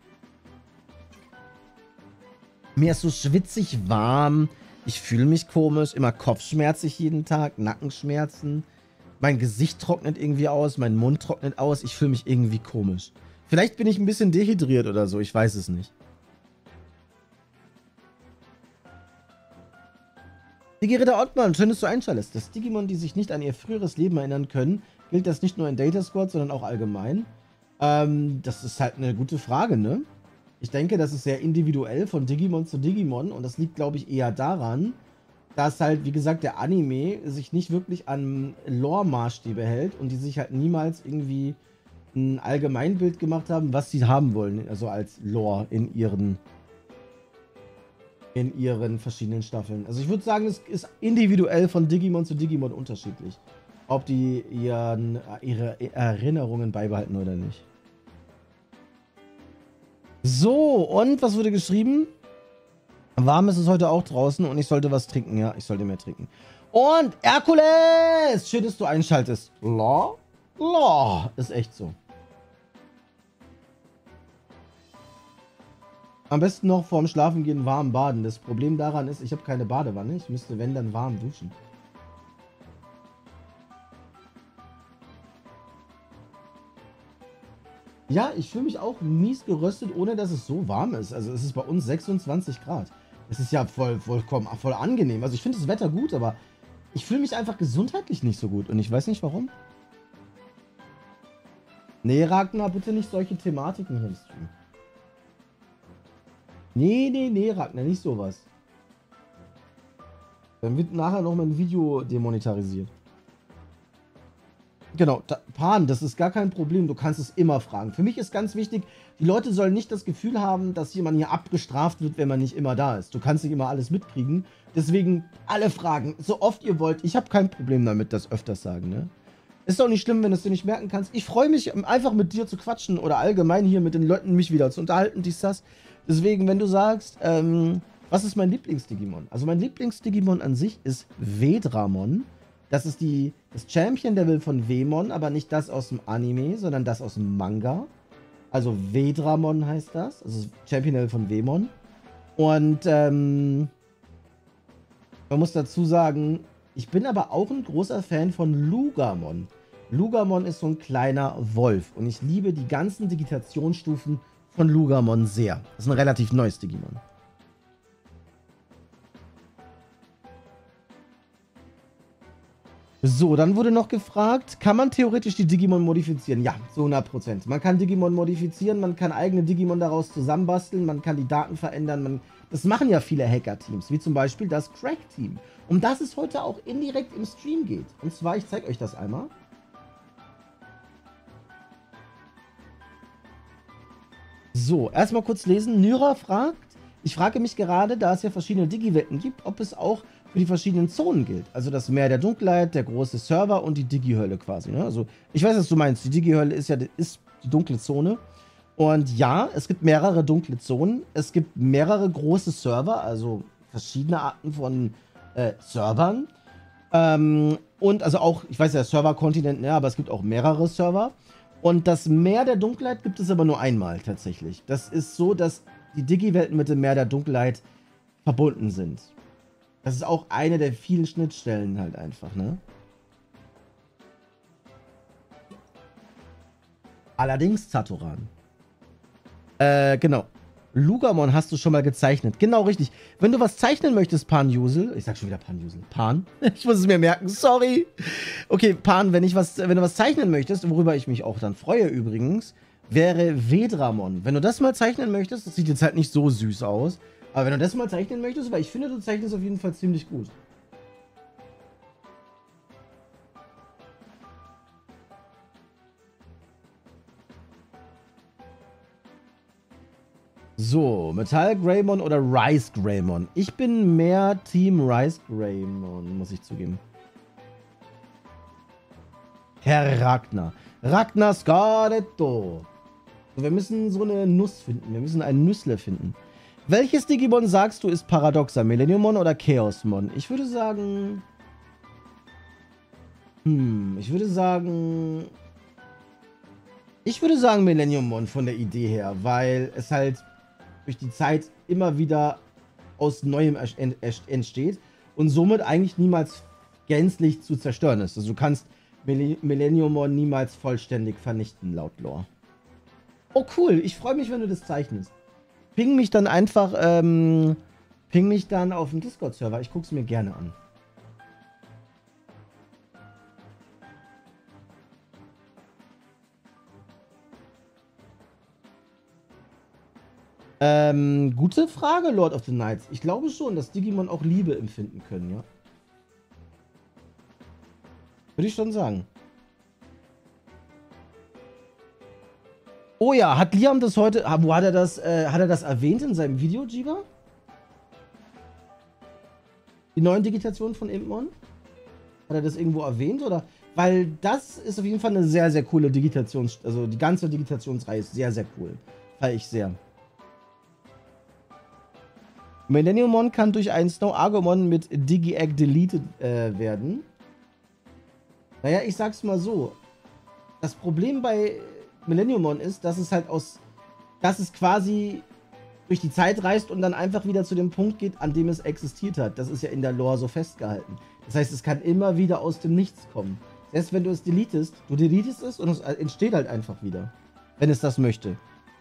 Mir ist so schwitzig warm. Ich fühle mich komisch. Immer kopfschmerzig jeden Tag. Nackenschmerzen. Mein Gesicht trocknet irgendwie aus. Mein Mund trocknet aus. Ich fühle mich irgendwie komisch. Vielleicht bin ich ein bisschen dehydriert oder so. Ich weiß es nicht. Digiritter Ottmann, schön, dass du einschaltest. Dass Digimon, die sich nicht an ihr früheres Leben erinnern können, gilt das nicht nur in Data Squad, sondern auch allgemein? Ähm, das ist halt eine gute Frage, ne? Ich denke, das ist sehr individuell von Digimon zu Digimon und das liegt, glaube ich, eher daran, dass halt, wie gesagt, der Anime sich nicht wirklich an Lore-Maßstäbe hält und die sich halt niemals irgendwie ein Allgemeinbild gemacht haben, was sie haben wollen, also als Lore in ihren in ihren verschiedenen Staffeln. Also ich würde sagen, es ist individuell von Digimon zu Digimon unterschiedlich, ob die ihren, ihre Erinnerungen beibehalten oder nicht. So, und was wurde geschrieben? Warm ist es heute auch draußen und ich sollte was trinken. Ja, ich sollte mehr trinken. Und Herkules! Schön, dass du einschaltest. La? La. Ist echt so. Am besten noch vorm Schlafengehen warm baden. Das Problem daran ist, ich habe keine Badewanne. Ich müsste, wenn, dann warm duschen. Ja, ich fühle mich auch mies geröstet, ohne dass es so warm ist. Also es ist bei uns sechsundzwanzig Grad. Es ist ja voll, vollkommen, voll angenehm. Also ich finde das Wetter gut, aber ich fühle mich einfach gesundheitlich nicht so gut. Und ich weiß nicht warum. Nee, Ragnar, bitte nicht solche Thematiken hier im Stream. Nee, nee, nee, Ragnar, nicht sowas. Dann wird nachher noch mein Video demonetarisiert. Genau, da, Pan, das ist gar kein Problem. Du kannst es immer fragen. Für mich ist ganz wichtig, die Leute sollen nicht das Gefühl haben, dass jemand hier abgestraft wird, wenn man nicht immer da ist. Du kannst nicht immer alles mitkriegen. Deswegen alle Fragen, so oft ihr wollt. Ich habe kein Problem damit, das öfters sagen, ne? Ist doch nicht schlimm, wenn du es dir nicht merken kannst. Ich freue mich, einfach mit dir zu quatschen oder allgemein hier mit den Leuten mich wieder zu unterhalten, dies, das. Deswegen, wenn du sagst, ähm, was ist mein Lieblings-Digimon? Also mein Lieblings-Digimon an sich ist Vedramon. Das ist die, das Champion-Level von Vemon, aber nicht das aus dem Anime, sondern das aus dem Manga. Also Vedramon heißt das. Also Champion-Level von Vemon. Und ähm, man muss dazu sagen, ich bin aber auch ein großer Fan von Lugamon. Lugamon ist so ein kleiner Wolf. Und ich liebe die ganzen Digitationsstufen von Lugamon sehr. Das ist ein relativ neues Digimon. So, dann wurde noch gefragt, kann man theoretisch die Digimon modifizieren? Ja, zu hundert Prozent. Man kann Digimon modifizieren, man kann eigene Digimon daraus zusammenbasteln, man kann die Daten verändern. Man, das machen ja viele Hacker-Teams, wie zum Beispiel das Crack-Team. Um das es heute auch indirekt im Stream geht. Und zwar, ich zeige euch das einmal. So, erstmal kurz lesen. Nyra fragt, ich frage mich gerade, da es ja verschiedene Digi-Welten gibt, ob es auch für die verschiedenen Zonen gilt. Also das Meer der Dunkelheit, der große Server und die Digi-Hölle quasi. Ne? Also ich weiß, was du meinst. Die Digi-Hölle ist ja ist die dunkle Zone. Und ja, es gibt mehrere dunkle Zonen. Es gibt mehrere große Server, also verschiedene Arten von äh, Servern. Ähm, und also auch, ich weiß ja, Server-Kontinent, ne, aber es gibt auch mehrere Server. Und das Meer der Dunkelheit gibt es aber nur einmal tatsächlich. Das ist so, dass die Digi-Welten mit dem Meer der Dunkelheit verbunden sind. Das ist auch eine der vielen Schnittstellen halt einfach, ne? Allerdings Zatoran. Äh, genau. Lugamon hast du schon mal gezeichnet. Genau, richtig. Wenn du was zeichnen möchtest, Pan-Jusel. Ich sag schon wieder Pan-Jusel. Pan? Ich muss es mir merken. Sorry. Okay, Pan, wenn, ich was, wenn du was zeichnen möchtest, worüber ich mich auch dann freue übrigens, wäre Vedramon. Wenn du das mal zeichnen möchtest, das sieht jetzt halt nicht so süß aus, aber wenn du das mal zeichnen möchtest, weil ich finde, du zeichnest auf jeden Fall ziemlich gut. So, Metall Greymon oder Rice Greymon? Ich bin mehr Team Rice Greymon, muss ich zugeben. Herr Ragnar. Ragnar Scarletto. So, wir müssen so eine Nuss finden. Wir müssen einen Nüssle finden. Welches Digimon sagst du ist paradoxer? Millenniummon oder Chaosmon? Ich würde sagen... Hm, ich würde sagen... Ich würde sagen Millenniummon von der Idee her, weil es halt durch die Zeit immer wieder aus Neuem entsteht und somit eigentlich niemals gänzlich zu zerstören ist. Also du kannst Millenniummon niemals vollständig vernichten, laut Lore. Oh cool, ich freue mich, wenn du das zeichnest. Ping mich dann einfach, ähm, ping mich dann auf dem Discord-Server. Ich gucke es mir gerne an. Ähm, gute Frage, Lord of the Knights. Ich glaube schon, dass Digimon auch Liebe empfinden können, ja. Würde ich schon sagen. Oh ja, hat Liam das heute... Wo hat er das, äh, hat er das erwähnt in seinem Video, Jiba? Die neuen Digitationen von Impmon? Hat er das irgendwo erwähnt, oder? Weil das ist auf jeden Fall eine sehr, sehr coole Digitation... Also die ganze Digitationsreihe ist sehr, sehr cool. Feier ich sehr. Millenniummon kann durch einen Snow Argomon mit Digi-Egg deleted äh, werden. Naja, ich sag's mal so. Das Problem bei Millenniummon ist, dass es halt aus... dass es quasi durch die Zeit reist und dann einfach wieder zu dem Punkt geht, an dem es existiert hat. Das ist ja in der Lore so festgehalten. Das heißt, es kann immer wieder aus dem Nichts kommen. Selbst wenn du es deletest, du deletest es und es entsteht halt einfach wieder. Wenn es das möchte.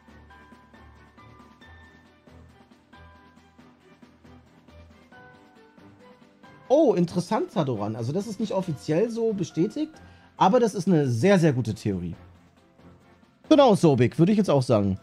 Oh, interessant, Sadoran. Also das ist nicht offiziell so bestätigt, aber das ist eine sehr, sehr gute Theorie. Genau, Sobik, würde ich jetzt auch sagen.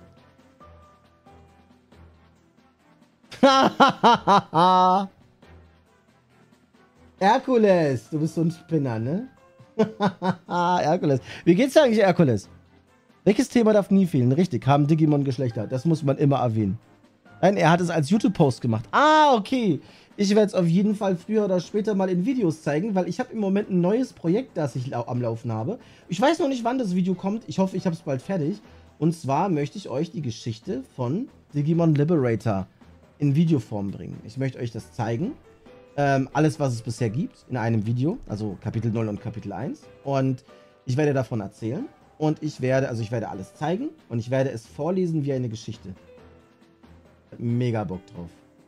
Herkules, du bist so ein Spinner, ne? Herkules. Wie geht's dir eigentlich, Herkules? Welches Thema darf nie fehlen? Richtig, haben Digimon Geschlechter. Das muss man immer erwähnen. Nein, er hat es als YouTube-Post gemacht. Ah, okay. Ich werde es auf jeden Fall früher oder später mal in Videos zeigen, weil ich habe im Moment ein neues Projekt, das ich lau am Laufen habe. Ich weiß noch nicht, wann das Video kommt. Ich hoffe, ich habe es bald fertig. Und zwar möchte ich euch die Geschichte von Digimon Liberator in Videoform bringen. Ich möchte euch das zeigen. Ähm, alles, was es bisher gibt, in einem Video. Also Kapitel null und Kapitel eins. Und ich werde davon erzählen. Und ich werde, also ich werde alles zeigen. Und ich werde es vorlesen wie eine Geschichte. Mega Bock drauf.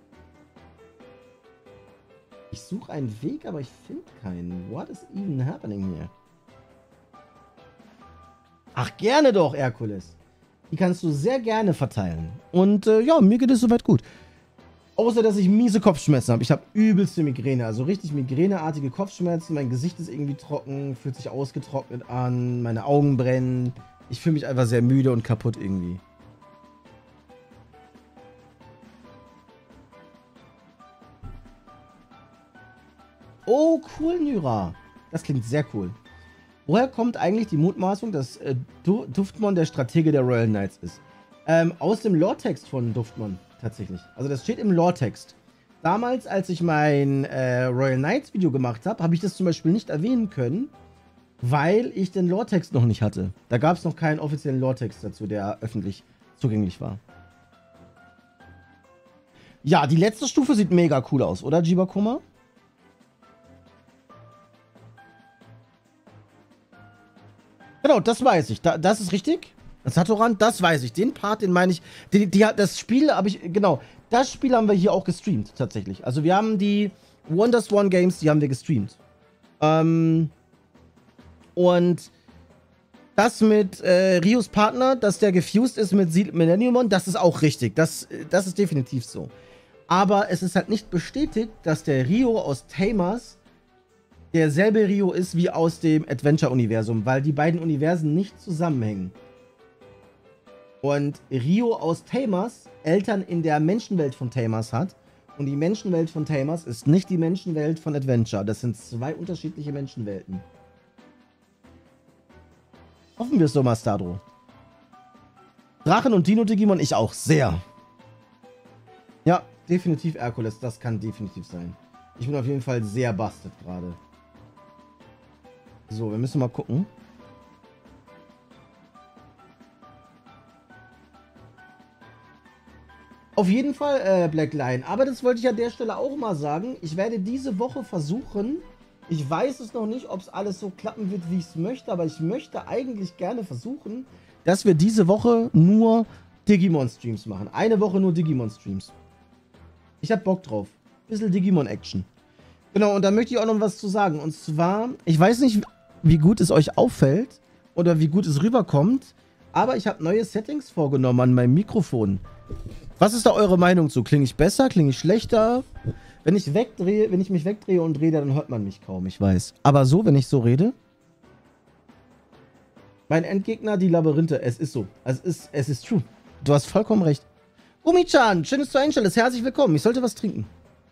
Ich suche einen Weg, aber ich finde keinen. What is even happening here? Ach, gerne doch, Herkules. Die kannst du sehr gerne verteilen. Und äh, ja, mir geht es soweit gut. Außer, dass ich miese Kopfschmerzen habe. Ich habe übelste Migräne. Also richtig migräneartige Kopfschmerzen. Mein Gesicht ist irgendwie trocken, fühlt sich ausgetrocknet an. Meine Augen brennen. Ich fühle mich einfach sehr müde und kaputt irgendwie. Oh, cool, Nyra. Das klingt sehr cool. Woher kommt eigentlich die Mutmaßung, dass äh, du Duftmon der Stratege der Royal Knights ist? Ähm, aus dem Lore-Text von Duftmon, tatsächlich. Also das steht im Lore-Text. Damals, als ich mein äh, Royal Knights Video gemacht habe, habe ich das zum Beispiel nicht erwähnen können, weil ich den Lore-Text noch nicht hatte. Da gab es noch keinen offiziellen Lore-Text dazu, der öffentlich zugänglich war. Ja, die letzte Stufe sieht mega cool aus, oder, Jibakuma? Genau, das weiß ich. Da, das ist richtig. Satoran, das weiß ich. Den Part, den meine ich. Die, die, das Spiel habe ich, genau. Das Spiel haben wir hier auch gestreamt, tatsächlich. Also wir haben die WonderSwan Games, die haben wir gestreamt. Ähm, und das mit äh, Rios Partner, dass der gefused ist mit Millenniummon, das ist auch richtig. Das, das ist definitiv so. Aber es ist halt nicht bestätigt, dass der Rio aus Tamers derselbe Rio ist wie aus dem Adventure-Universum, weil die beiden Universen nicht zusammenhängen. Und Rio aus Tamers Eltern in der Menschenwelt von Tamers hat. Und die Menschenwelt von Tamers ist nicht die Menschenwelt von Adventure. Das sind zwei unterschiedliche Menschenwelten. Hoffen wir es doch mal, Stardro. Drachen und Dino-Digimon, ich auch. Sehr. Ja, definitiv Herkules. Das kann definitiv sein. Ich bin auf jeden Fall sehr busted gerade. So, wir müssen mal gucken. Auf jeden Fall, äh, Black Lion. Aber das wollte ich an der Stelle auch mal sagen. Ich werde diese Woche versuchen, ich weiß es noch nicht, ob es alles so klappen wird, wie ich es möchte, aber ich möchte eigentlich gerne versuchen, dass wir diese Woche nur Digimon-Streams machen. Eine Woche nur Digimon-Streams. Ich hab Bock drauf. Bisschen Digimon-Action. Genau, und da möchte ich auch noch was zu sagen. Und zwar, ich weiß nicht, wie gut es euch auffällt oder wie gut es rüberkommt, aber ich habe neue Settings vorgenommen an meinem Mikrofon. Was ist da eure Meinung zu? Klinge ich besser? Klinge ich schlechter? Wenn ich wegdrehe, wenn ich mich wegdrehe und rede, dann hört man mich kaum, ich weiß. Aber so, wenn ich so rede? Mein Endgegner, die Labyrinthe. Es ist so. Es ist, es ist true. Du hast vollkommen recht. Umi-chan, schön, dass du einstellst. Herzlich willkommen. Ich sollte was trinken.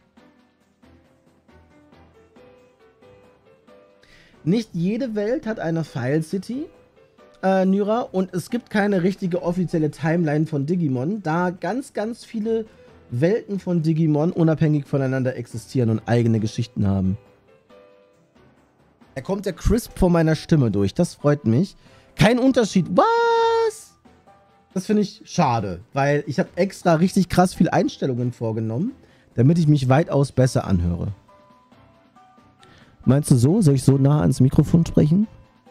Nicht jede Welt hat eine File City, äh, Nyra, und es gibt keine richtige offizielle Timeline von Digimon, da ganz, ganz viele Welten von Digimon unabhängig voneinander existieren und eigene Geschichten haben. Da kommt der Crisp von meiner Stimme durch, das freut mich. Kein Unterschied. Was? Das finde ich schade, weil ich habe extra richtig krass viel Einstellungen vorgenommen, damit ich mich weitaus besser anhöre. Meinst du so? Soll ich so nah ans Mikrofon sprechen?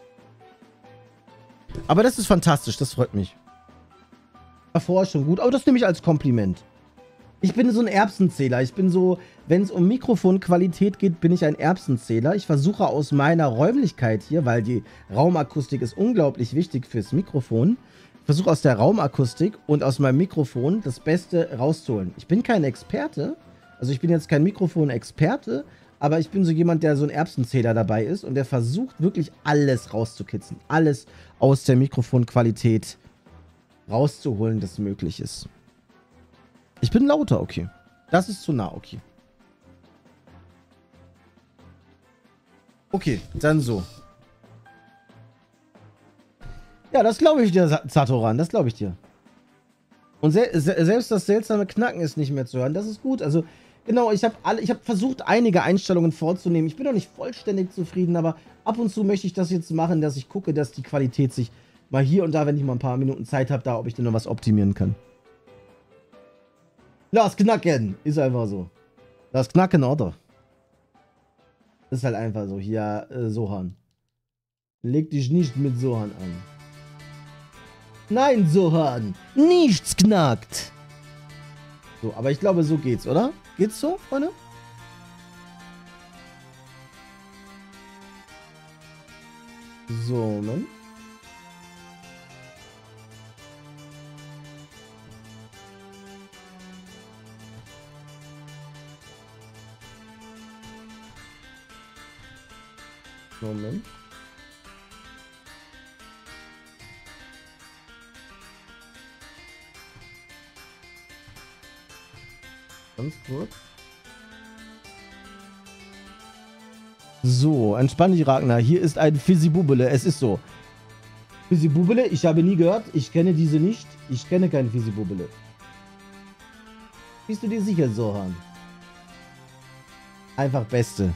Aber das ist fantastisch, das freut mich. Davor schon gut, aber das nehme ich als Kompliment. Ich bin so ein Erbsenzähler. Ich bin so, wenn es um Mikrofonqualität geht, bin ich ein Erbsenzähler. Ich versuche aus meiner Räumlichkeit hier, weil die Raumakustik ist unglaublich wichtig fürs Mikrofon, ich versuche aus der Raumakustik und aus meinem Mikrofon das Beste rauszuholen. Ich bin kein Experte, also ich bin jetzt kein Mikrofon-Experte, aber ich bin so jemand, der so ein Erbsenzähler dabei ist und der versucht wirklich alles rauszukitzeln. Alles aus der Mikrofonqualität rauszuholen, das möglich ist. Ich bin lauter, okay. Das ist zu nah, okay. Okay, dann so. Ja, das glaube ich dir, Satoran, das glaube ich dir. Und se se selbst das seltsame Knacken ist nicht mehr zu hören, das ist gut. Also, genau, ich habe alle, ich habe versucht, einige Einstellungen vorzunehmen. Ich bin noch nicht vollständig zufrieden, aber ab und zu möchte ich das jetzt machen, dass ich gucke, dass die Qualität sich mal hier und da, wenn ich mal ein paar Minuten Zeit habe, da, ob ich denn noch was optimieren kann. Lass knacken! Ist einfach so. Lass knacken, oder? Ist halt einfach so. Hier, äh, Sohan. Leg dich nicht mit Sohan an. Nein, Sohan! Nichts knackt! So, aber ich glaube, so geht's, oder? Geht's so, Freunde? So, Moment. Moment. Ganz kurz. So, entspann dich, Ragnar. Hier ist ein Fizzibubele. Es ist so. Fizzibubele, ich habe nie gehört. Ich kenne diese nicht. Ich kenne keinen Fizzibubele. Bist du dir sicher, Sohan? Einfach Beste.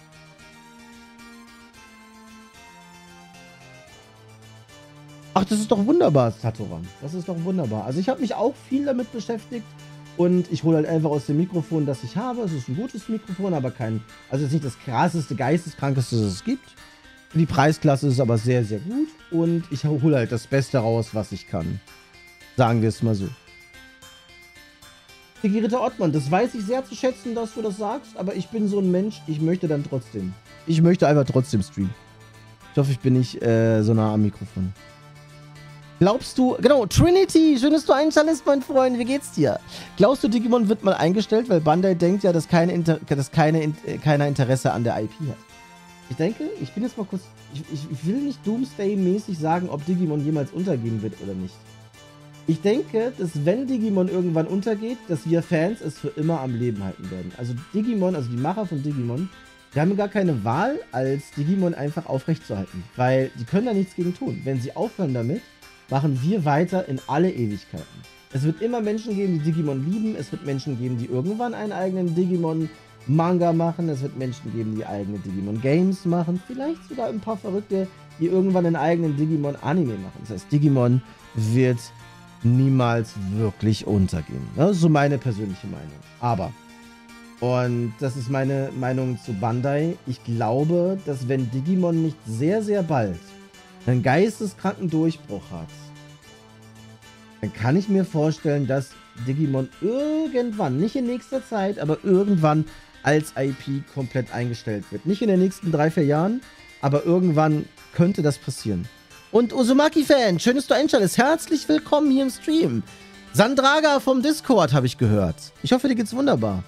Ach, das ist doch wunderbar, Satoran. Das ist doch wunderbar. Also ich habe mich auch viel damit beschäftigt und ich hole halt einfach aus dem Mikrofon, das ich habe. Es ist ein gutes Mikrofon, aber kein, also es ist nicht das krasseste, geisteskrankeste, das es gibt. Für die Preisklasse ist es aber sehr, sehr gut und ich hole halt das Beste raus, was ich kann. Sagen wir es mal so. Ritter Ottmann, das weiß ich sehr zu schätzen, dass du das sagst, aber ich bin so ein Mensch, ich möchte dann trotzdem. Ich möchte einfach trotzdem streamen. Ich hoffe, ich bin nicht äh, so nah am Mikrofon. Glaubst du, genau, Trinity, schön, dass du einschaltest, mein Freund, wie geht's dir? Glaubst du, Digimon wird mal eingestellt, weil Bandai denkt ja, dass, keine Inter dass keine, äh, keiner Interesse an der I P hat? Ich denke, ich bin jetzt mal kurz, ich, ich will nicht Doomsday-mäßig sagen, ob Digimon jemals untergehen wird oder nicht. Ich denke, dass wenn Digimon irgendwann untergeht, dass wir Fans es für immer am Leben halten werden. Also Digimon, also die Macher von Digimon, die haben gar keine Wahl, als Digimon einfach aufrechtzuerhalten. Weil die können da nichts gegen tun. Wenn sie aufhören damit, machen wir weiter in alle Ewigkeiten. Es wird immer Menschen geben, die Digimon lieben. Es wird Menschen geben, die irgendwann einen eigenen Digimon-Manga machen. Es wird Menschen geben, die eigene Digimon-Games machen. Vielleicht sogar ein paar Verrückte, die irgendwann einen eigenen Digimon-Anime machen. Das heißt, Digimon wird niemals wirklich untergehen. Das ist so meine persönliche Meinung. Aber, und das ist meine Meinung zu Bandai, ich glaube, dass wenn Digimon nicht sehr, sehr bald einen geisteskranken Durchbruch hat, dann kann ich mir vorstellen, dass Digimon irgendwann, nicht in nächster Zeit, aber irgendwann als I P komplett eingestellt wird. Nicht in den nächsten drei, vier Jahren, aber irgendwann könnte das passieren. Und Uzumaki-Fan, schön, dass du einschaltest. Herzlich willkommen hier im Stream. Sandraga vom Discord habe ich gehört. Ich hoffe, dir geht's wunderbar.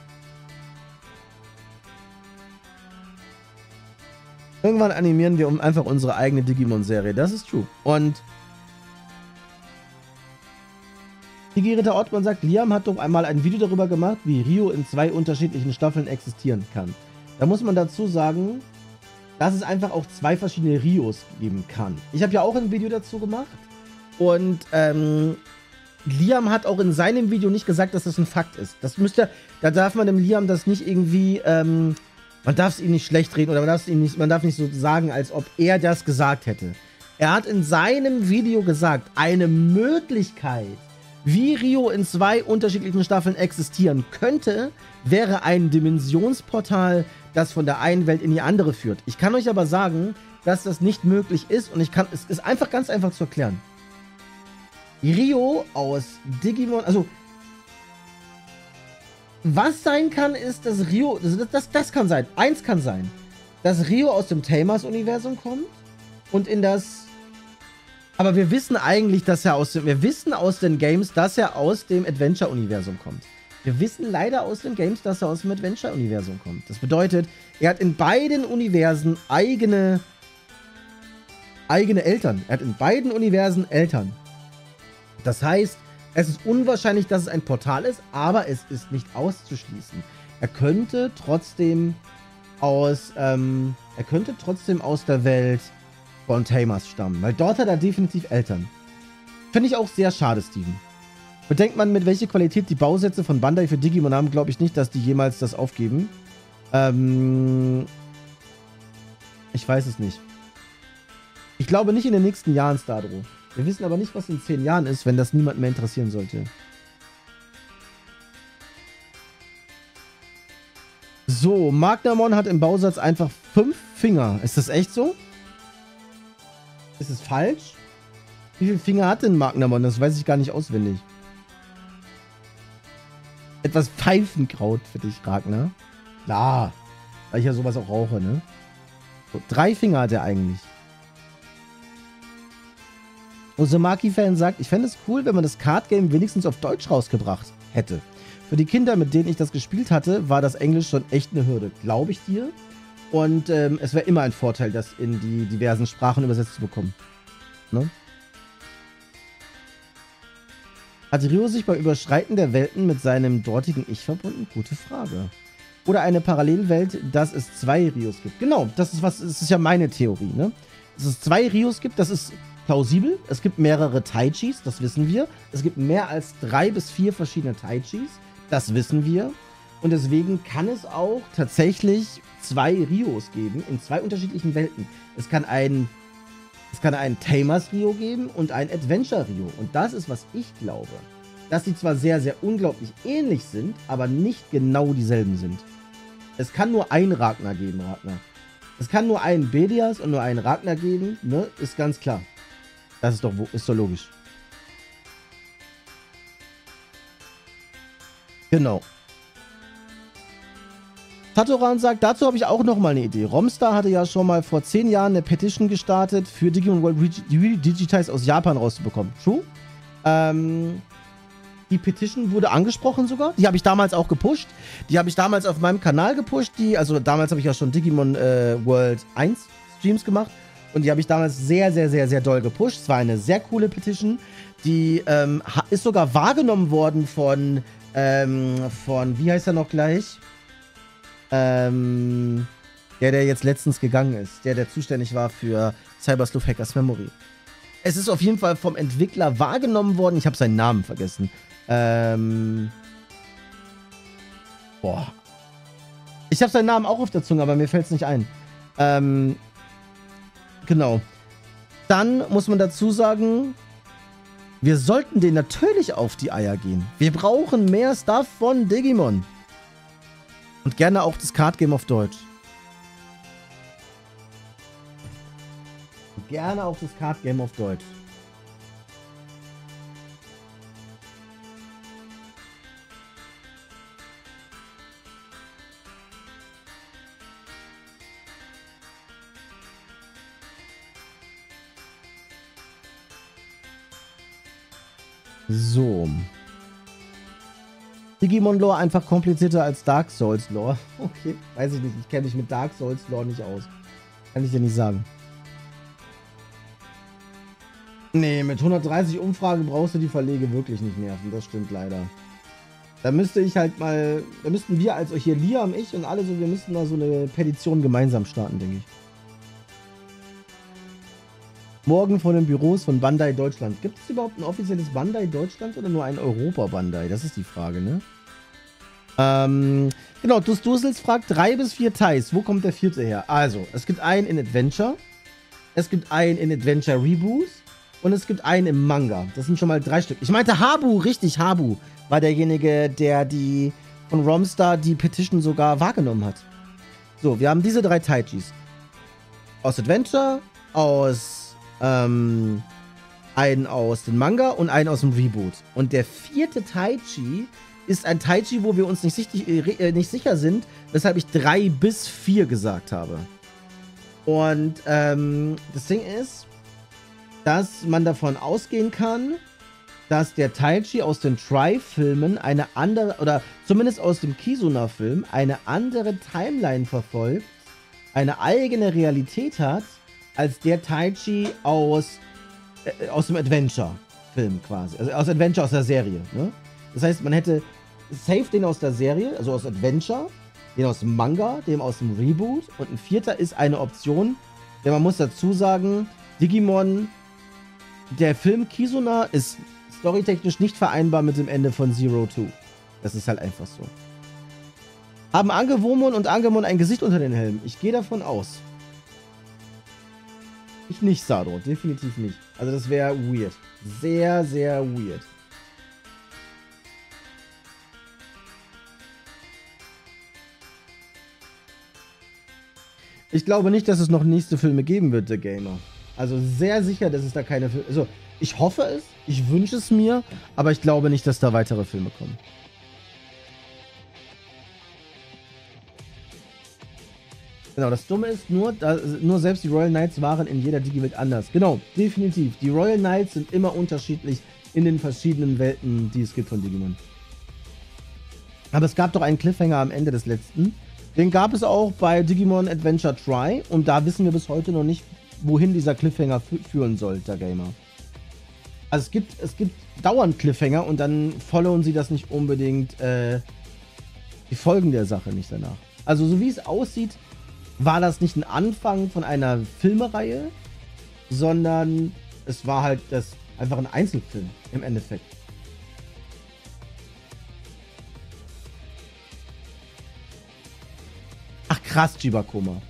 Irgendwann animieren wir um einfach unsere eigene Digimon-Serie. Das ist true. Und Digi-Ritter Ottmann sagt, Liam hat doch einmal ein Video darüber gemacht, wie Rio in zwei unterschiedlichen Staffeln existieren kann. Da muss man dazu sagen, dass es einfach auch zwei verschiedene Rios geben kann. Ich habe ja auch ein Video dazu gemacht. Und ähm, Liam hat auch in seinem Video nicht gesagt, dass das ein Fakt ist. Das müsste, da darf man dem Liam das nicht irgendwie, ähm, man darf es ihm nicht schlecht reden oder man darf es ihm nicht, man darf nicht so sagen, als ob er das gesagt hätte. Er hat in seinem Video gesagt, eine Möglichkeit, Wie Rio in zwei unterschiedlichen Staffeln existieren könnte, wäre ein Dimensionsportal, das von der einen Welt in die andere führt. Ich kann euch aber sagen, dass das nicht möglich ist und ich kann, es ist einfach ganz einfach zu erklären. Rio aus Digimon, also was sein kann, ist, dass Rio, das, das, das kann sein, eins kann sein, dass Rio aus dem Tamers-Universum kommt und in das, aber wir wissen eigentlich, dass er aus dem, wir wissen aus den Games, dass er aus dem Adventure-Universum kommt. Wir wissen leider aus den Games, dass er aus dem Adventure-Universum kommt. Das bedeutet, er hat in beiden Universen eigene, eigene Eltern. Er hat in beiden Universen Eltern. Das heißt, es ist unwahrscheinlich, dass es ein Portal ist, aber es ist nicht auszuschließen. Er könnte trotzdem aus, ähm, er könnte trotzdem aus der Welt von Tamers stammen, weil dort hat er definitiv Eltern. Finde ich auch sehr schade, Steven. Bedenkt man, mit welcher Qualität die Bausätze von Bandai für Digimon haben, glaube ich nicht, dass die jemals das aufgeben. Ähm, ich weiß es nicht. Ich glaube nicht in den nächsten Jahren, Stardro. Wir wissen aber nicht, was in zehn Jahren ist, wenn das niemand mehr interessieren sollte. So, Magnamon hat im Bausatz einfach fünf Finger. Ist das echt so? Ist es falsch? Wie viele Finger hat denn Magnamon? Das weiß ich gar nicht auswendig. Etwas Pfeifenkraut für dich, Ragnar. Klar, weil ich ja sowas auch rauche, ne? So, drei Finger hat er eigentlich. Uzumaki-Fan sagt, ich fände es cool, wenn man das Card-Game wenigstens auf Deutsch rausgebracht hätte. Für die Kinder, mit denen ich das gespielt hatte, war das Englisch schon echt eine Hürde. Glaube ich dir. Und ähm, es wäre immer ein Vorteil, das in die diversen Sprachen übersetzt zu bekommen. Ne? Hat Rio sich beim Überschreiten der Welten mit seinem dortigen Ich verbunden? Gute Frage. Oder eine Parallelwelt, dass es zwei Rios gibt. Genau, das ist was, das ist ja meine Theorie, ne? Dass es zwei Rios gibt, das ist plausibel. Es gibt mehrere Taichis, das wissen wir. Es gibt mehr als drei bis vier verschiedene Taichis, das wissen wir. Und deswegen kann es auch tatsächlich zwei Rios geben in zwei unterschiedlichen Welten. Es kann ein Es kann ein Tamers Rio geben und ein Adventure Rio. Und das ist, was ich glaube. Dass sie zwar sehr, sehr unglaublich ähnlich sind, aber nicht genau dieselben sind. Es kann nur ein Ragnar geben, Ragnar. Es kann nur einen Bedias und nur einen Ragnar geben, ne? Ist ganz klar. Das ist doch, ist doch logisch. Genau. Tatoran sagt, dazu habe ich auch noch mal eine Idee. Romstar hatte ja schon mal vor zehn Jahren eine Petition gestartet, für Digimon World Digitiles aus Japan rauszubekommen. True. Ähm, die Petition wurde angesprochen sogar. Die habe ich damals auch gepusht. Die habe ich damals auf meinem Kanal gepusht. Die, also damals habe ich ja schon Digimon äh, World eins Streams gemacht. Und die habe ich damals sehr, sehr, sehr, sehr doll gepusht. Es war eine sehr coole Petition. Die ähm, ist sogar wahrgenommen worden von, ähm, von, wie heißt er noch gleich? Ähm, der, der jetzt letztens gegangen ist. Der, der zuständig war für Cybersleuth Hackers Memory. Es ist auf jeden Fall vom Entwickler wahrgenommen worden. Ich habe seinen Namen vergessen. Ähm, boah. Ich habe seinen Namen auch auf der Zunge, aber mir fällt es nicht ein. Ähm, genau. Dann muss man dazu sagen, wir sollten denen natürlich auf die Eier gehen. Wir brauchen mehr Stuff von Digimon. Und gerne auch das Card Game auf Deutsch. Und gerne auch das Card Game auf Deutsch. So. Digimon Lore einfach komplizierter als Dark Souls Lore. Okay, weiß ich nicht. Ich kenne mich mit Dark Souls Lore nicht aus. Kann ich dir nicht sagen. Nee, mit hundertdreißig Umfragen brauchst du die Verlege wirklich nicht nerven. Das stimmt leider. Da müsste ich halt mal, da müssten wir als hier Liam, ich und alle so, wir müssten da so eine Petition gemeinsam starten, denke ich. Morgen von den Büros von Bandai Deutschland. Gibt es überhaupt ein offizielles Bandai Deutschland oder nur ein Europa-Bandai? Das ist die Frage, ne? Ähm, genau, Dus Dusels fragt, drei bis vier Tais. Wo kommt der vierte her? Also, es gibt einen in Adventure. Es gibt einen in Adventure Reboot. und es gibt einen im Manga. Das sind schon mal drei Stück. Ich meinte Habu, richtig, Habu war derjenige, der die von Romstar die Petition sogar wahrgenommen hat. So, wir haben diese drei Taijis. Aus Adventure, aus, ähm, einen aus dem Manga und einen aus dem Reboot. Und der vierte Taiji ist ein Taiji, wo wir uns nicht, sichtig, äh, nicht sicher sind, weshalb ich drei bis vier gesagt habe. Und ähm, das Ding ist, dass man davon ausgehen kann, dass der Taiji aus den Try-Filmen eine andere, oder zumindest aus dem Kizuna-Film, eine andere Timeline verfolgt, eine eigene Realität hat, als der Taiji aus, äh, aus dem Adventure-Film quasi. Also aus Adventure, aus der Serie. Ne? Das heißt, man hätte safe den aus der Serie, also aus Adventure, den aus dem Manga, den aus dem Reboot und ein vierter ist eine Option, denn man muss dazu sagen, Digimon, der Film Kizuna ist storytechnisch nicht vereinbar mit dem Ende von Zero Two. Das ist halt einfach so. Haben Angewomon und Angemon ein Gesicht unter den Helmen? Ich gehe davon aus. Ich nicht, Sado. Definitiv nicht. Also das wäre weird. Sehr, sehr weird. Ich glaube nicht, dass es noch nächste Filme geben wird, The Gamer. Also sehr sicher, dass es da keine Filme... Also, ich hoffe es, ich wünsche es mir, aber ich glaube nicht, dass da weitere Filme kommen. Genau, das Dumme ist nur, da, nur selbst die Royal Knights waren in jeder Digi-Welt anders. Genau, definitiv. Die Royal Knights sind immer unterschiedlich in den verschiedenen Welten, die es gibt von Digimon. Aber es gab doch einen Cliffhanger am Ende des letzten. Den gab es auch bei Digimon Adventure Try und da wissen wir bis heute noch nicht, wohin dieser Cliffhanger führen soll, der Gamer. Also es gibt, es gibt dauernd Cliffhanger und dann followen sie das nicht unbedingt, äh, die Folgen der Sache nicht danach. Also so wie es aussieht, war das nicht ein Anfang von einer Filmereihe, sondern es war halt das einfach ein Einzelfilm im Endeffekt. Ach krass, Jibakoma.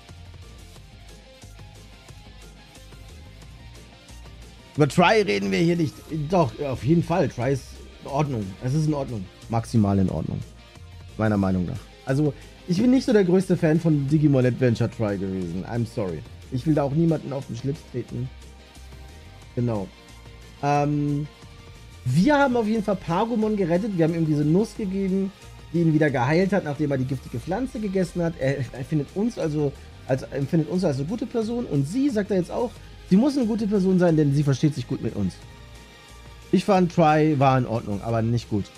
Über Try reden wir hier nicht. Doch, auf jeden Fall. Try ist in Ordnung. Es ist in Ordnung. Maximal in Ordnung. Meiner Meinung nach. Also, ich bin nicht so der größte Fan von Digimon Adventure Try gewesen. I'm sorry. Ich will da auch niemanden auf den Schlips treten. Genau. Ähm, wir haben auf jeden Fall Pagumon gerettet. Wir haben ihm diese Nuss gegeben, die ihn wieder geheilt hat, nachdem er die giftige Pflanze gegessen hat. Er, er findet uns also als, empfindet uns als eine gute Person. Und sie, sagt er jetzt auch, sie muss eine gute Person sein, denn sie versteht sich gut mit uns. Ich fand, Try war in Ordnung, aber nicht gut.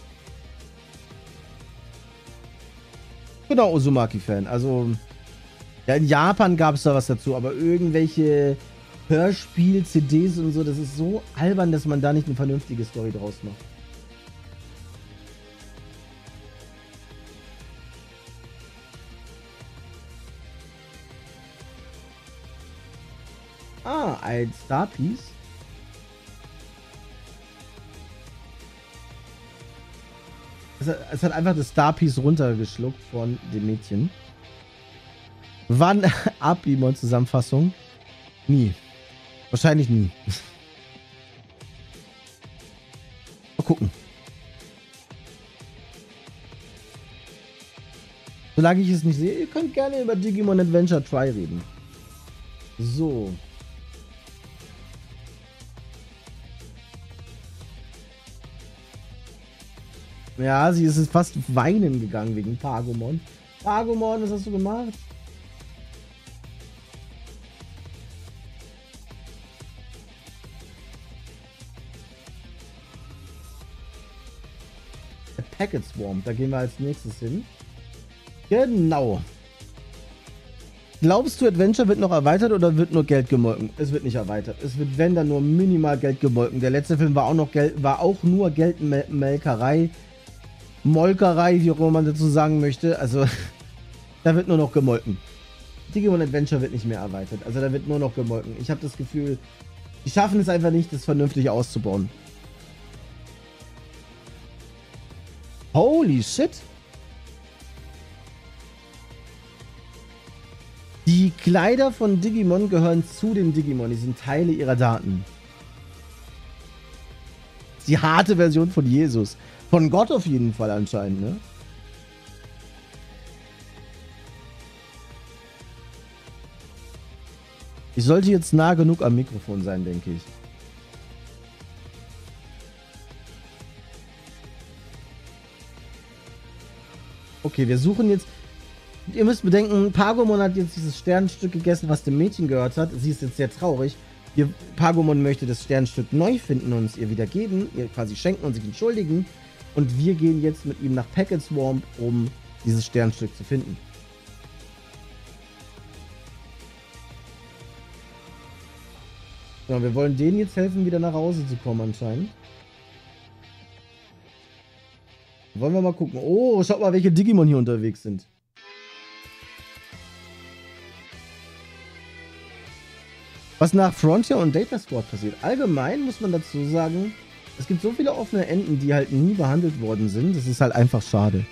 Genau, Uzumaki-Fan. Also, ja, in Japan gab es da was dazu, aber irgendwelche Hörspiel-C Ds und so, das ist so albern, dass man da nicht eine vernünftige Story draus macht. Ah, ein Starpiece. Es hat, es hat einfach das Starpiece runtergeschluckt von dem Mädchen. Wann Abimon Zusammenfassung? Nie. Wahrscheinlich nie. Mal gucken. Solange ich es nicht sehe, ihr könnt gerne über Digimon Adventure Try reden. So. Ja, sie ist fast weinen gegangen wegen Pagumon. Pagumon, was hast du gemacht? Der Packet Swarm, da gehen wir als nächstes hin. Genau. Glaubst du, Adventure wird noch erweitert oder wird nur Geld gemolken? Es wird nicht erweitert. Es wird, wenn, dann nur minimal Geld gemolken. Der letzte Film war auch noch Geld, war auch nur Geldmelkerei. Molkerei, wie auch immer man dazu sagen möchte. Also, da wird nur noch gemolken. Digimon Adventure wird nicht mehr erweitert. Also, da wird nur noch gemolken. Ich habe das Gefühl, die schaffen es einfach nicht, das vernünftig auszubauen. Holy shit! Die Kleider von Digimon gehören zu den Digimon. Die sind Teile ihrer Daten. Die harte Version von Jesus. Von Gott auf jeden Fall anscheinend, ne? Ich sollte jetzt nah genug am Mikrofon sein, denke ich. Okay, wir suchen jetzt... Ihr müsst bedenken, Pagomon hat jetzt dieses Sternstück gegessen, was dem Mädchen gehört hat. Sie ist jetzt sehr traurig. Ihr, Pagomon möchte das Sternstück neu finden und es ihr wieder geben, ihr quasi schenken und sich entschuldigen. Und wir gehen jetzt mit ihm nach Packet Swamp, um dieses Sternstück zu finden. Ja, wir wollen denen jetzt helfen, wieder nach Hause zu kommen anscheinend. Wollen wir mal gucken. Oh, schaut mal, welche Digimon hier unterwegs sind. Was nach Frontier und Data Squad passiert. Allgemein muss man dazu sagen, es gibt so viele offene Enden, die halt nie behandelt worden sind. Das ist halt einfach schade.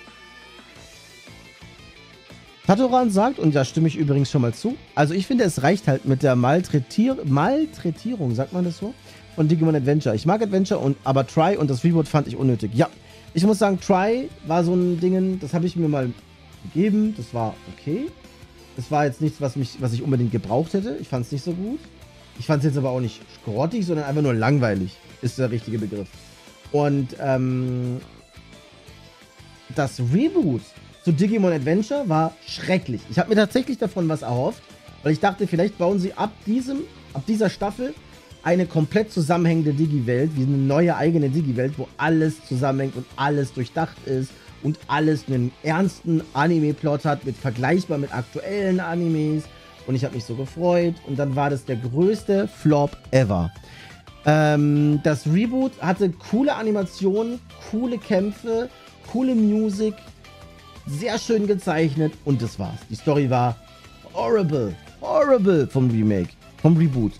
Tatoran sagt, und da stimme ich übrigens schon mal zu, also ich finde, es reicht halt mit der Malträtier Malträtierung, sagt man das so, von Digimon Adventure. Ich mag Adventure, und aber Try und das Reboot fand ich unnötig. Ja, ich muss sagen, Try war so ein Ding, das habe ich mir mal gegeben. Das war okay. Das war jetzt nichts, was, mich, was ich unbedingt gebraucht hätte. Ich fand es nicht so gut. Ich fand es jetzt aber auch nicht grottig, sondern einfach nur langweilig, ist der richtige Begriff. Und ähm, das Reboot zu Digimon Adventure war schrecklich. Ich habe mir tatsächlich davon was erhofft, weil ich dachte, vielleicht bauen sie ab diesem, ab dieser Staffel eine komplett zusammenhängende Digi-Welt, wie eine neue eigene Digi-Welt, wo alles zusammenhängt und alles durchdacht ist und alles einen ernsten Anime-Plot hat, mit vergleichbar mit aktuellen Animes. Und ich habe mich so gefreut. Und dann war das der größte Flop ever. Ähm, das Reboot hatte coole Animationen, coole Kämpfe, coole Musik, sehr schön gezeichnet und das war's. Die Story war horrible, horrible vom Remake, vom Reboot.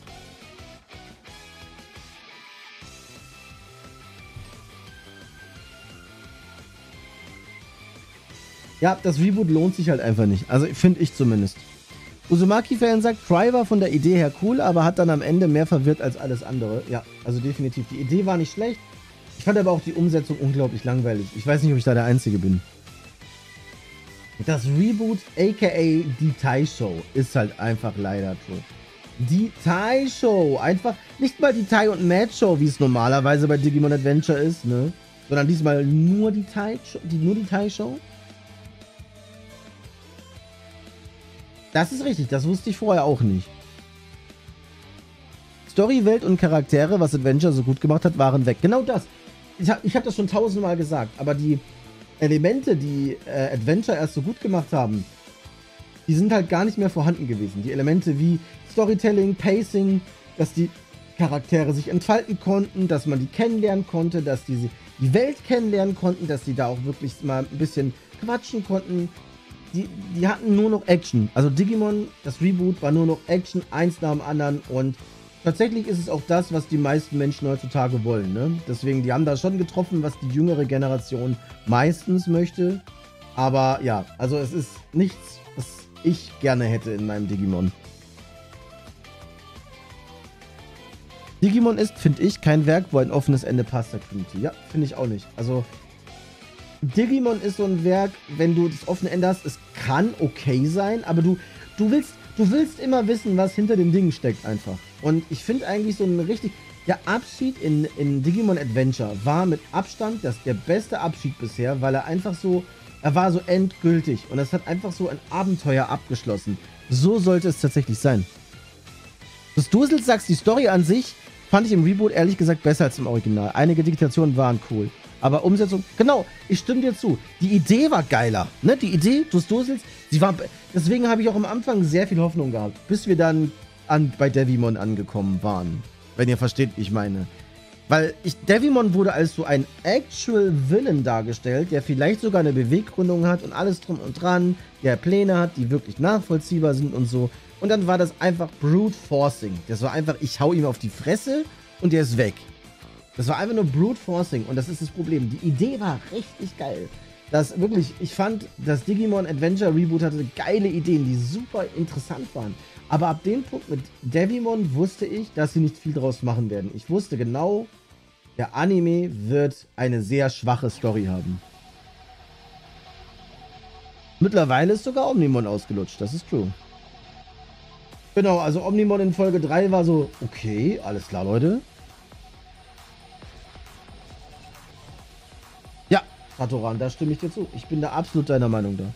Ja, das Reboot lohnt sich halt einfach nicht. Also finde ich zumindest. Uzumaki-Fan sagt, Try war von der Idee her cool, aber hat dann am Ende mehr verwirrt als alles andere. Ja, also definitiv. Die Idee war nicht schlecht. Ich fand aber auch die Umsetzung unglaublich langweilig. Ich weiß nicht, ob ich da der Einzige bin. Das Reboot, aka die Tai-Show, ist halt einfach leider true. Die Tai-Show, einfach nicht mal die Tai- und Mad-Show, wie es normalerweise bei Digimon Adventure ist, ne? Sondern diesmal nur die Tai-Show, die, nur die Tai-Show. Das ist richtig, das wusste ich vorher auch nicht. Story, Welt und Charaktere, was Adventure so gut gemacht hat, waren weg. Genau das. Ich habe ich hab das schon tausendmal gesagt, aber die Elemente, die äh, Adventure erst so gut gemacht haben, die sind halt gar nicht mehr vorhanden gewesen. Die Elemente wie Storytelling, Pacing, dass die Charaktere sich entfalten konnten, dass man die kennenlernen konnte, dass die die Welt kennenlernen konnten, dass die da auch wirklich mal ein bisschen quatschen konnten. Die, die hatten nur noch Action. Also Digimon, das Reboot, war nur noch Action, eins nach dem anderen. Und tatsächlich ist es auch das, was die meisten Menschen heutzutage wollen, ne? Deswegen, die haben da schon getroffen, was die jüngere Generation meistens möchte. Aber ja, also es ist nichts, was ich gerne hätte in meinem Digimon. Digimon ist, finde ich, kein Werk, wo ein offenes Ende passt, der Community. Ja, finde ich auch nicht. Also Digimon ist so ein Werk, wenn du das offene Ende hast, es kann okay sein, aber du, du, willst, du willst immer wissen, was hinter den Dingen steckt einfach. Und ich finde eigentlich so ein richtig... Der Abschied in, in Digimon Adventure war mit Abstand das, der beste Abschied bisher, weil er einfach so... Er war so endgültig und es hat einfach so ein Abenteuer abgeschlossen. So sollte es tatsächlich sein. Das Dussel sagst, die Story an sich fand ich im Reboot ehrlich gesagt besser als im Original. Einige Digitationen waren cool. Aber Umsetzung, genau, ich stimme dir zu. Die Idee war geiler, ne? Die Idee, du Dussels, sie war, deswegen habe ich auch am Anfang sehr viel Hoffnung gehabt, bis wir dann an, bei Devimon angekommen waren. Wenn ihr versteht, wie ich meine. Weil ich, Devimon wurde als so ein Actual Villain dargestellt, der vielleicht sogar eine Beweggründung hat und alles drum und dran, der Pläne hat, die wirklich nachvollziehbar sind und so. Und dann war das einfach Brute Forcing. Das war einfach, ich hau ihm auf die Fresse und der ist weg. Das war einfach nur Brute Forcing und das ist das Problem. Die Idee war richtig geil. Das wirklich, ich fand, das Digimon Adventure Reboot hatte geile Ideen, die super interessant waren. Aber ab dem Punkt mit Devimon wusste ich, dass sie nicht viel draus machen werden. Ich wusste genau, Der Anime wird eine sehr schwache Story haben. Mittlerweile ist sogar Omnimon ausgelutscht, das ist true. Genau, also Omnimon in Folge drei war so, okay, alles klar, Leute. Ja, Satoran, da stimme ich dir zu. Ich bin da absolut deiner Meinung da.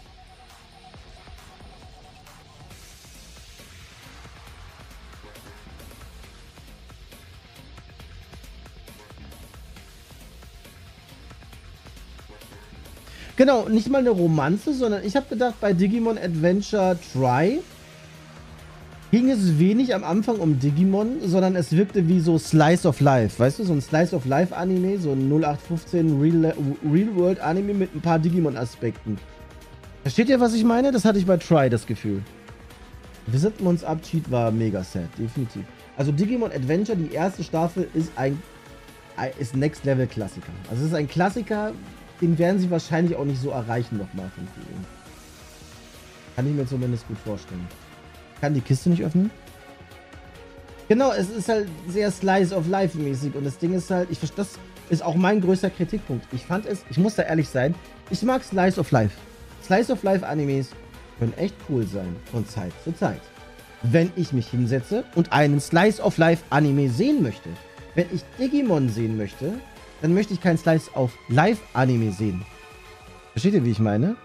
Genau, nicht mal eine Romanze, sondern ich habe gedacht, bei Digimon Adventure Try ging es wenig am Anfang um Digimon, sondern es wirkte wie so Slice of Life, weißt du, so ein Slice of Life Anime, so ein null acht fünfzehn Real, Real World Anime mit ein paar Digimon Aspekten. Versteht ihr, was ich meine? Das hatte ich bei Try, das Gefühl. Visitmons Abschied war mega sad, definitiv. Also Digimon Adventure, die erste Staffel, ist ein ist Next Level Klassiker. Also es ist ein Klassiker, den werden sie wahrscheinlich auch nicht so erreichen nochmal von vielen. Kann ich mir zumindest gut vorstellen. Kann die Kiste nicht öffnen? Genau, es ist halt sehr Slice of Life mäßig und das Ding ist halt, ich das ist auch mein größter Kritikpunkt. Ich fand es, ich muss da ehrlich sein, ich mag Slice of Life. Slice of Life Animes können echt cool sein von Zeit zu Zeit. Wenn ich mich hinsetze und einen Slice of Life Anime sehen möchte, wenn ich Digimon sehen möchte, dann möchte ich kein Slice of Life Anime sehen. Versteht ihr, wie ich meine?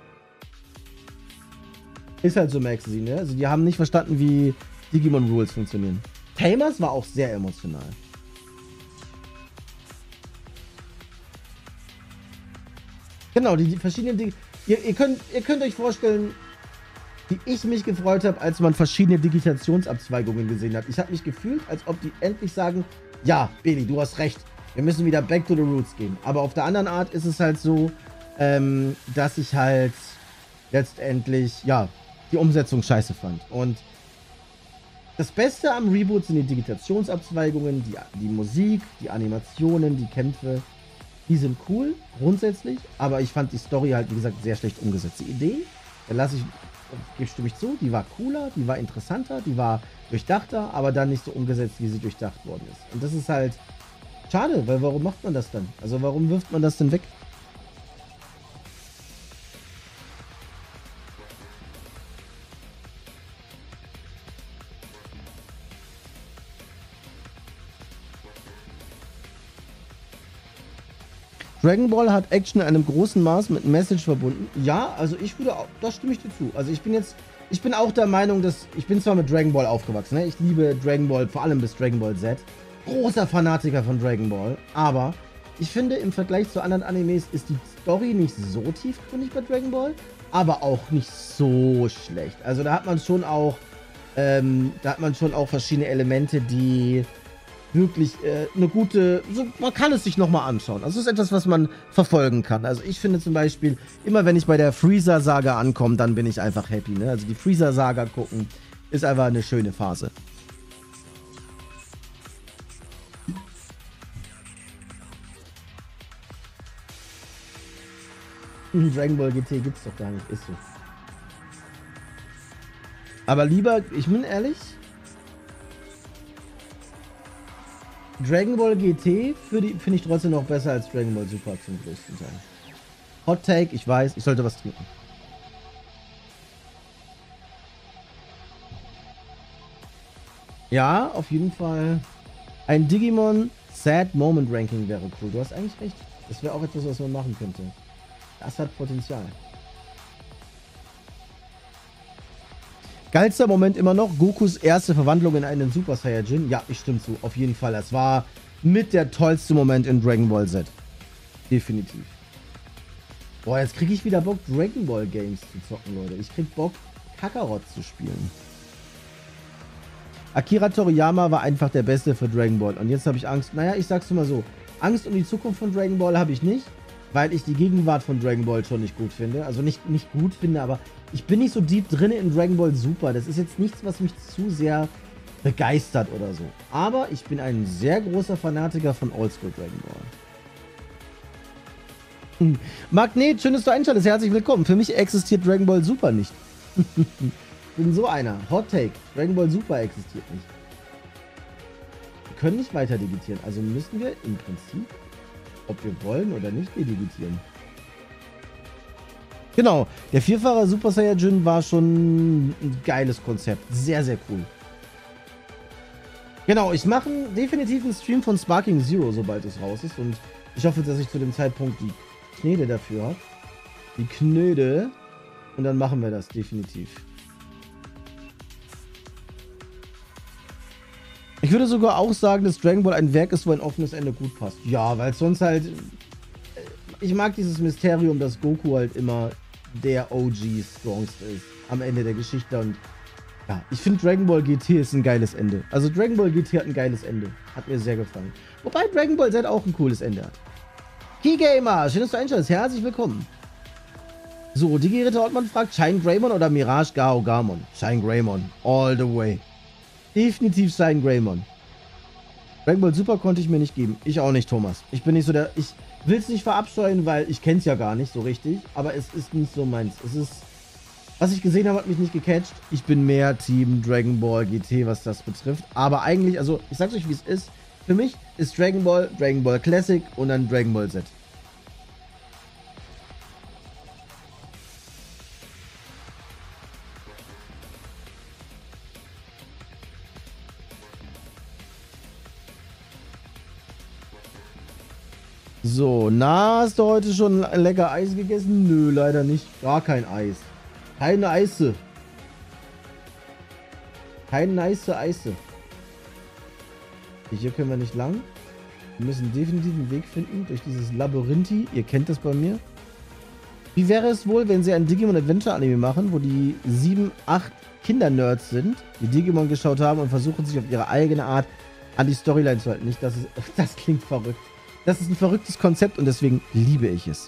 Ist halt so, merkst du sie, ne? Also die haben nicht verstanden, wie Digimon Rules funktionieren. Tamers war auch sehr emotional. Genau, die, die verschiedenen Dinge. Ihr, ihr, könnt, ihr könnt euch vorstellen, wie ich mich gefreut habe, als man verschiedene Digitationsabzweigungen gesehen hat. Ich habe mich gefühlt, als ob die endlich sagen, ja, Baby, du hast recht. Wir müssen wieder back to the roots gehen. Aber auf der anderen Art ist es halt so, ähm, dass ich halt letztendlich, ja, die Umsetzung scheiße fand. Und das Beste am Reboot sind die Digitationsabzweigungen, die, die Musik, die Animationen, die Kämpfe. Die sind cool, grundsätzlich, aber ich fand die Story halt, wie gesagt, sehr schlecht umgesetzt. Die Idee, da lasse ich, gebe stimme ich zu, die war cooler, die war interessanter, die war durchdachter, aber dann nicht so umgesetzt, wie sie durchdacht worden ist. Und das ist halt schade, weil warum macht man das dann? Also warum wirft man das denn weg? Dragon Ball hat Action in einem großen Maß mit Message verbunden. Ja, also ich würde auch, da stimme ich dir zu. Also ich bin jetzt, ich bin auch der Meinung, dass, ich bin zwar mit Dragon Ball aufgewachsen, ne? Ich liebe Dragon Ball, vor allem bis Dragon Ball Z. Großer Fanatiker von Dragon Ball, aber ich finde, im Vergleich zu anderen Animes ist die Story nicht so tiefgründig bei Dragon Ball, aber auch nicht so schlecht. Also da hat man schon auch, ähm, da hat man schon auch verschiedene Elemente, die wirklich äh, eine gute, so, man kann es sich nochmal anschauen. Also es ist etwas, was man verfolgen kann. Also ich finde zum Beispiel, immer wenn ich bei der Freezer-Saga ankomme, dann bin ich einfach happy. Ne? Also die Freezer-Saga gucken, ist einfach eine schöne Phase. Dragon Ball G T gibt's doch gar nicht, ist so. Aber lieber, ich bin ehrlich, Dragon Ball G T finde ich trotzdem noch besser als Dragon Ball Super zum größten Teil. Hot Take, ich weiß, ich sollte was trinken. Ja, auf jeden Fall. Ein Digimon Sad Moment Ranking wäre cool. Du hast eigentlich recht. Das wäre auch etwas, was man machen könnte. Das hat Potenzial. Geilster Moment immer noch, Gokus erste Verwandlung in einen Super Saiyajin. Ja, ich stimme zu, auf jeden Fall. Das war mit der tollste Moment in Dragon Ball Z. Definitiv. Boah, jetzt kriege ich wieder Bock, Dragon Ball Games zu zocken, Leute. Ich krieg Bock, Kakarot zu spielen. Akira Toriyama war einfach der Beste für Dragon Ball. Und jetzt habe ich Angst. Naja, ich sag's mal so. Angst um die Zukunft von Dragon Ball habe ich nicht, weil ich die Gegenwart von Dragon Ball schon nicht gut finde. Also nicht, nicht gut finde, aber ich bin nicht so deep drin in Dragon Ball Super. Das ist jetzt nichts, was mich zu sehr begeistert oder so. Aber ich bin ein sehr großer Fanatiker von Oldschool Dragon Ball. Hm. Magnet, schön, dass du einschaltest. Herzlich willkommen. Für mich existiert Dragon Ball Super nicht. Ich bin so einer. Hot Take. Dragon Ball Super existiert nicht. können nicht weiter digitieren. Also müssen wir im Prinzip, ob wir wollen oder nicht, digitieren. Genau, der Vierfacher Super Saiyajin war schon ein geiles Konzept. Sehr, sehr cool. Genau, ich mache definitiv einen Stream von Sparking Zero, sobald es raus ist. Und ich hoffe, dass ich zu dem Zeitpunkt die Knödel dafür habe. Die Knödel. Und dann machen wir das definitiv. Ich würde sogar auch sagen, dass Dragon Ball ein Werk ist, wo ein offenes Ende gut passt. Ja, weil sonst halt... Ich mag dieses Mysterium, dass Goku halt immer der O G Strongste ist. Am Ende der Geschichte. Und ja, ich finde Dragon Ball G T ist ein geiles Ende. Also Dragon Ball G T hat ein geiles Ende. Hat mir sehr gefallen. Wobei Dragon Ball Z auch ein cooles Ende hat. Keygamer, schön, dass du einschaltest. Herzlich willkommen. So, Digi Ritter Ortmann fragt, Shine Greymon oder Mirage Gao Gamon? Shine Greymon. All the way. Definitiv Shine Greymon. Dragon Ball Super konnte ich mir nicht geben. Ich auch nicht, Thomas. Ich bin nicht so der... Ich will es nicht verabscheuen, weil ich kenne es ja gar nicht so richtig. Aber es ist nicht so meins. Es ist... Was ich gesehen habe, hat mich nicht gecatcht. Ich bin mehr Team Dragon Ball G T, was das betrifft. Aber eigentlich, also ich sag's euch, wie es ist. Für mich ist Dragon Ball, Dragon Ball Classic und dann Dragon Ball Z. So, na, hast du heute schon lecker Eis gegessen? Nö, leider nicht. Gar kein Eis. Keine Eise. Kein nice Eise. Hier können wir nicht lang. Wir müssen definitiv einen Weg finden durch dieses Labyrinthy. Ihr kennt das bei mir. Wie wäre es wohl, wenn sie ein Digimon Adventure Anime machen, wo die sieben, acht Kinder-Nerds sind, die Digimon geschaut haben und versuchen sich auf ihre eigene Art an die Storyline zu halten? Nicht, dass es, das klingt verrückt. Das ist ein verrücktes Konzept und deswegen liebe ich es.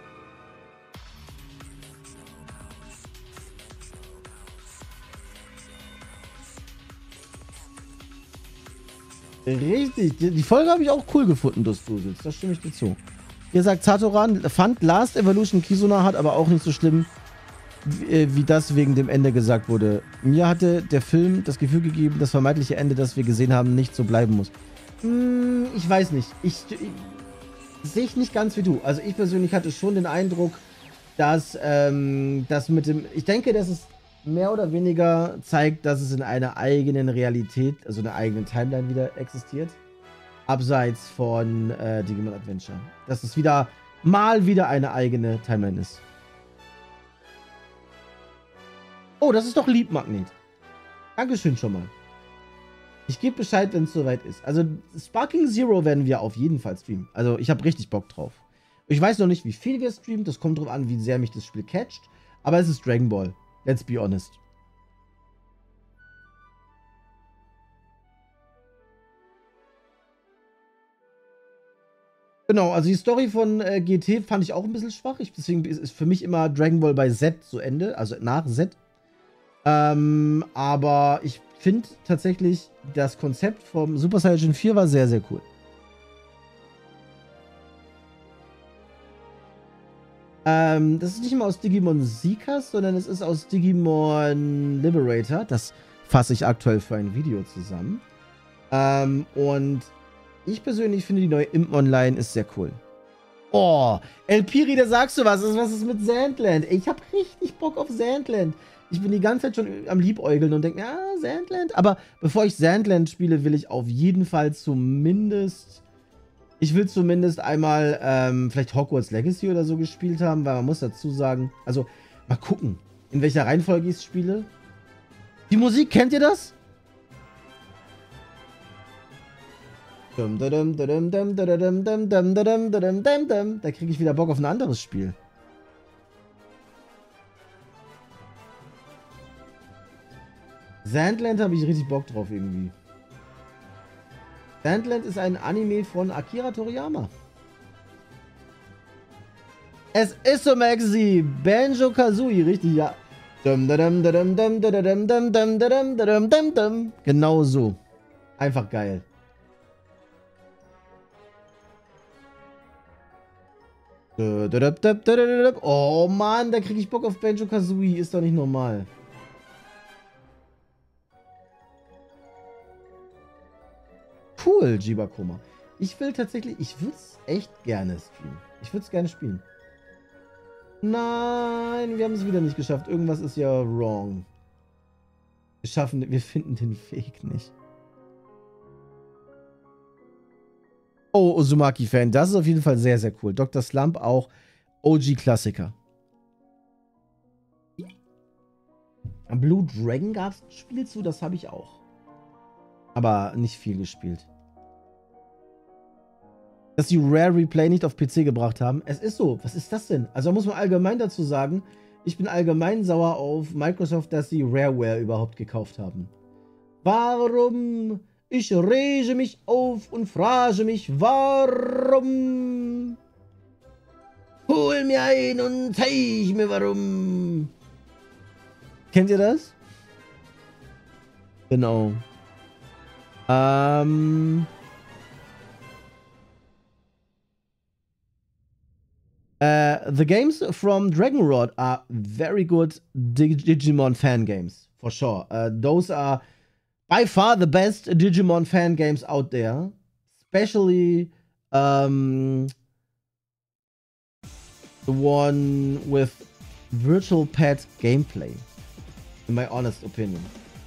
Richtig. Die Folge habe ich auch cool gefunden, das Dusels. Das stimme ich dir zu. Ihr sagt, Satoran fand Last Evolution Kizuna hat aber auch nicht so schlimm, wie, wie das wegen dem Ende gesagt wurde. Mir hatte der Film das Gefühl gegeben, das vermeintliche Ende, das wir gesehen haben, nicht so bleiben muss. Hm, ich weiß nicht. Ich... ich sehe ich nicht ganz wie du. Also ich persönlich hatte schon den Eindruck, dass ähm, das mit dem... Ich denke, dass es mehr oder weniger zeigt, dass es in einer eigenen Realität, also einer eigenen Timeline wieder existiert. Abseits von äh, Digimon Adventure. Dass es wieder mal wieder eine eigene Timeline ist. Oh, das ist doch lieb, Magnet. Dankeschön schon mal. Ich gebe Bescheid, wenn es soweit ist. Also Sparking Zero werden wir auf jeden Fall streamen. Also ich habe richtig Bock drauf. Ich weiß noch nicht, wie viel wir streamen. Das kommt drauf an, wie sehr mich das Spiel catcht. Aber es ist Dragon Ball. Let's be honest. Genau, also die Story von äh, G T fand ich auch ein bisschen schwach. Ich, deswegen ist für mich immer Dragon Ball bei Z zu Ende. Also nach Z. Ähm, aber ich finde tatsächlich, das Konzept vom Super Saiyajin vier war sehr, sehr cool. Ähm, das ist nicht mal aus Digimon Seekers, sondern es ist aus Digimon Liberator. Das fasse ich aktuell für ein Video zusammen. Ähm, und ich persönlich finde, die neue Imp Online ist sehr cool. Oh, El Piri, da sagst du was. Was ist mit Sandland? Ich habe richtig Bock auf Sandland. Ich bin die ganze Zeit schon am Liebäugeln und denke, ja, Sandland. Aber bevor ich Sandland spiele, will ich auf jeden Fall zumindest... Ich will zumindest einmal ähm, vielleicht Hogwarts Legacy oder so gespielt haben, weil man muss dazu sagen... Also, mal gucken, in welcher Reihenfolge ich es spiele. Die Musik, kennt ihr das? Da kriege ich wieder Bock auf ein anderes Spiel. Sandland habe ich richtig Bock drauf irgendwie. Sandland ist ein Anime von Akira Toriyama. Es ist so, Maxi. Banjo-Kazooie, richtig, ja. Genau so. Einfach geil. Oh Mann, da kriege ich Bock auf Banjo-Kazooie. Ist doch nicht normal. cool, Jibakoma. Ich will tatsächlich, ich würde es echt gerne streamen. Ich würde es gerne spielen. Nein, wir haben es wieder nicht geschafft. Irgendwas ist ja wrong. Wir schaffen, wir finden den Weg nicht. Oh, Uzumaki-Fan, das ist auf jeden Fall sehr, sehr cool. Doktor Slump auch O G-Klassiker. Blue Dragon gab es ein Spiel zu, das habe ich auch. Aber nicht viel gespielt. Dass die Rare Replay nicht auf P C gebracht haben. Es ist so. Was ist das denn? Also da muss man allgemein dazu sagen, ich bin allgemein sauer auf Microsoft, dass sie Rareware überhaupt gekauft haben. Warum? Ich rege mich auf und frage mich, warum? Hol mir ein und zeig mir warum. Kennt ihr das? Genau. Ähm... Uh, the games from Dragonrod are very good Dig Digimon fan games, for sure. Uh, those are by far the best Digimon fan games out there. Especially um, the one with virtual pet gameplay, in my honest opinion.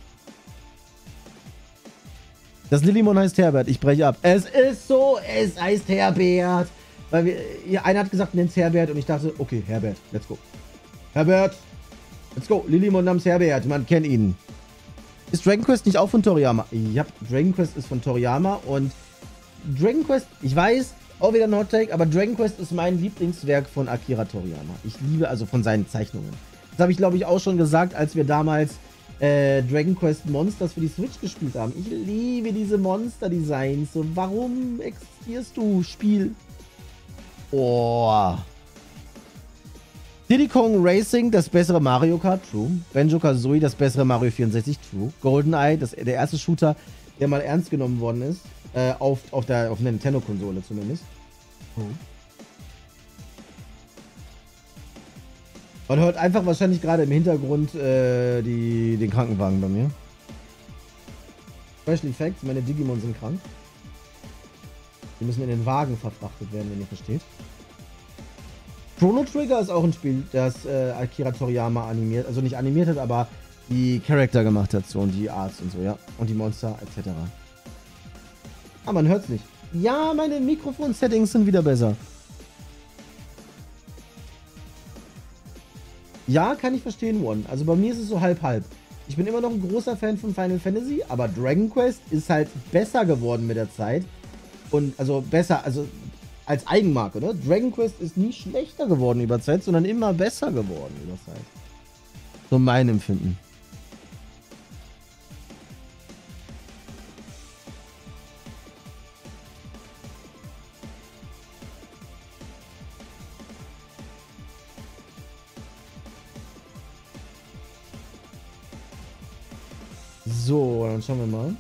Das Lillimon heißt Herbert, ich breche ab. Es ist so, es heißt Herbert. Weil wir, ja, einer hat gesagt, nennt's Herbert und ich dachte, okay, Herbert, let's go. Herbert, let's go. Lillimon namens Herbert, man kennt ihn. Ist Dragon Quest nicht auch von Toriyama? Ja, Dragon Quest ist von Toriyama und Dragon Quest, ich weiß, auch wieder ein Hot Take, aber Dragon Quest ist mein Lieblingswerk von Akira Toriyama. Ich liebe also von seinen Zeichnungen. Das habe ich, glaube ich, auch schon gesagt, als wir damals äh, Dragon Quest Monsters für die Switch gespielt haben. Ich liebe diese Monster-Designs. So, warum existierst du, Spiel? Oh. Diddy Kong Racing, das bessere Mario Kart, true. Banjo-Kazooie, das bessere Mario vierundsechzig, true. GoldenEye, das, der erste Shooter, der mal ernst genommen worden ist. Äh, auf, auf der auf der Nintendo-Konsole zumindest. True. Man hört einfach wahrscheinlich gerade im Hintergrund äh, die, den Krankenwagen bei mir. Special Effects, meine Digimon sind krank. Die müssen in den Wagen verfrachtet werden, wenn ihr versteht. Chrono Trigger ist auch ein Spiel, das äh, Akira Toriyama animiert, also nicht animiert hat, aber die Charakter gemacht hat, so und die Arts und so, ja. Und die Monster et cetera. Ah, man hört's nicht. Ja, meine Mikrofon-Settings sind wieder besser. Ja, kann ich verstehen, One. Also bei mir ist es so halb-halb. Ich bin immer noch ein großer Fan von Final Fantasy, aber Dragon Quest ist halt besser geworden mit der Zeit. Und also besser, also als Eigenmarke, ne? Dragon Quest ist nie schlechter geworden über Zeit, sondern immer besser geworden über Zeit. So mein Empfinden. So, dann schauen wir mal.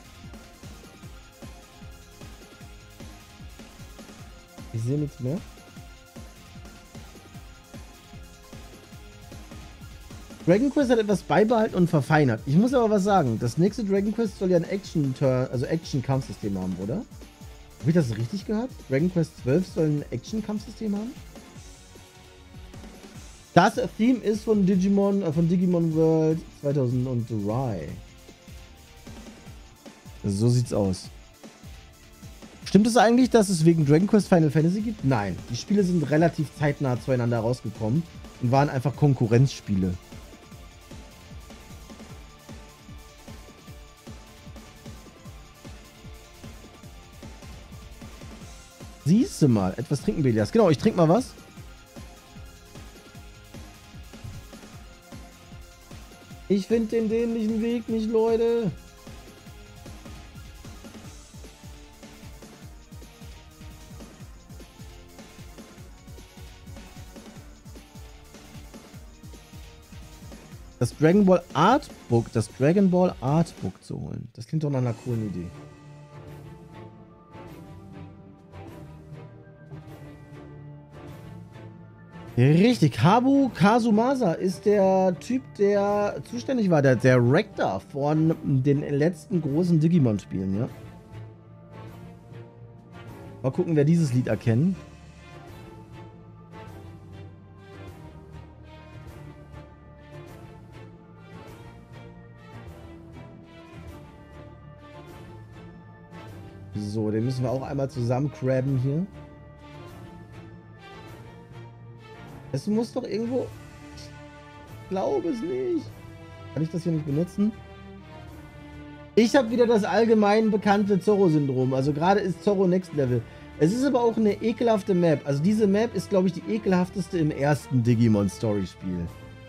Ich sehe nichts mehr. Dragon Quest hat etwas beibehalten und verfeinert. Ich muss aber was sagen. Das nächste Dragon Quest soll ja ein Action, also Action-Kampfsystem haben, oder? Habe ich das richtig gehört? Dragon Quest zwölf soll ein Action-Kampfsystem haben? Das Theme ist von Digimon, äh, von Digimon World zweitausenddrei. So sieht's aus. Stimmt es eigentlich, dass es wegen Dragon Quest Final Fantasy gibt? Nein. Die Spiele sind relativ zeitnah zueinander rausgekommen und waren einfach Konkurrenzspiele. Siehst du mal. Etwas trinken, Belias. Genau, ich trinke mal was. Ich finde den dämlichen Weg nicht, Leute. Das Dragon Ball Artbook, das Dragon Ball Artbook zu holen. Das klingt doch nach einer coolen Idee. Richtig, Habu Kazumasa ist der Typ, der zuständig war, der, der Rector von den letzten großen Digimon-Spielen, ja. Mal gucken, wer dieses Lied erkennt. So, den müssen wir auch einmal zusammen crabben hier. Es muss doch irgendwo... Ich glaube es nicht. Kann ich das hier nicht benutzen? Ich habe wieder das allgemein bekannte Zorro-Syndrom. Also gerade ist Zorro Next Level. Es ist aber auch eine ekelhafte Map. Also diese Map ist, glaube ich, die ekelhafteste im ersten Digimon-Story-Spiel.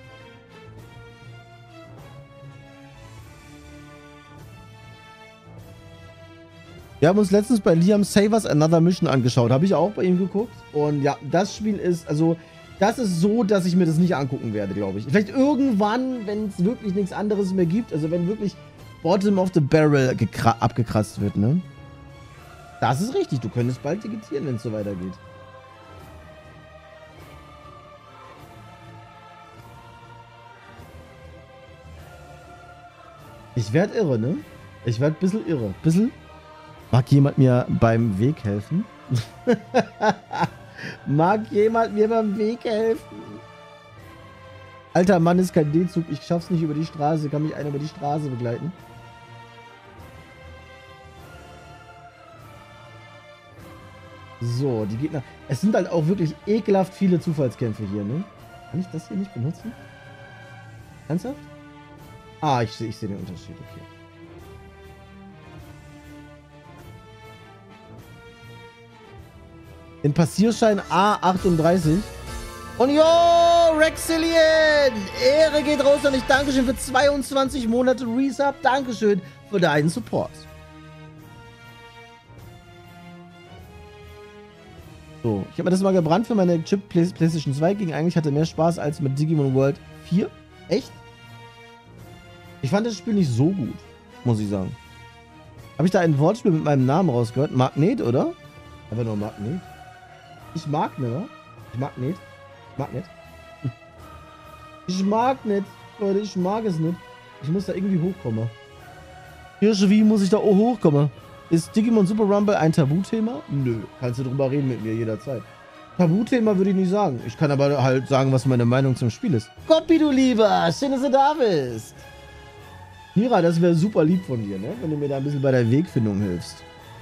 Wir haben uns letztens bei Liam Savers Another Mission angeschaut. Habe ich auch bei ihm geguckt. Und ja, das Spiel ist, also, das ist so, dass ich mir das nicht angucken werde, glaube ich. Vielleicht irgendwann, wenn es wirklich nichts anderes mehr gibt. Also, wenn wirklich Bottom of the Barrel abgekratzt wird, ne? Das ist richtig. Du könntest bald digitieren, wenn es so weitergeht. Ich werde irre, ne? Ich werde ein bisschen irre. Bisschen. Mag jemand mir beim Weg helfen? Mag jemand mir beim Weg helfen? Alter Mann, ist kein D-Zug. Ich schaff's nicht über die Straße. Kann mich einer über die Straße begleiten? So, die Gegner. Es sind halt auch wirklich ekelhaft viele Zufallskämpfe hier, ne? Kann ich das hier nicht benutzen? Ernsthaft? Ah, ich sehe ich seh den Unterschied. Okay. Den Passierschein A achtunddreißig. Und yo, Rexillion! Ehre geht raus an dich. Dankeschön für zweiundzwanzig Monate Resub. Dankeschön für deinen Support. So, ich habe mir das mal gebrannt für meine Chip PlayStation zwei. Ging eigentlich hatte mehr Spaß als mit Digimon World vier. Echt? Ich fand das Spiel nicht so gut, muss ich sagen. Habe ich da ein Wortspiel mit meinem Namen rausgehört? Magnet, oder? Einfach nur Magnet. Ich mag nicht, oder? Ich mag nicht. Ich mag nicht. Ich mag nicht. Leute, ich mag es nicht. Ich muss da irgendwie hochkommen. Hirsche, wie muss ich da auch hochkommen? Ist Digimon Super Rumble ein Tabuthema? Nö. Kannst du drüber reden mit mir jederzeit. Tabuthema würde ich nicht sagen. Ich kann aber halt sagen, was meine Meinung zum Spiel ist. Goppi, du Lieber. Schön, dass du da bist. Mira, das wäre super lieb von dir, ne? Wenn du mir da ein bisschen bei der Wegfindung hilfst.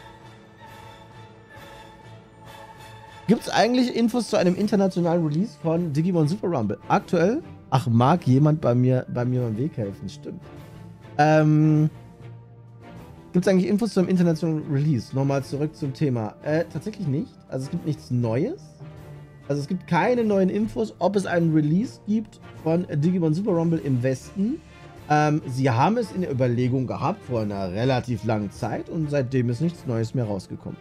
Gibt es eigentlich Infos zu einem internationalen Release von Digimon Super Rumble? Aktuell? Ach, mag jemand bei mir, bei mir beim Weg helfen? Stimmt. Ähm, Gibt es eigentlich Infos zu einem internationalen Release? Nochmal zurück zum Thema. Äh, tatsächlich nicht. Also es gibt nichts Neues. Also es gibt keine neuen Infos, ob es einen Release gibt von Digimon Super Rumble im Westen. Ähm, sie haben es in der Überlegung gehabt vor einer relativ langen Zeit und seitdem ist nichts Neues mehr rausgekommen.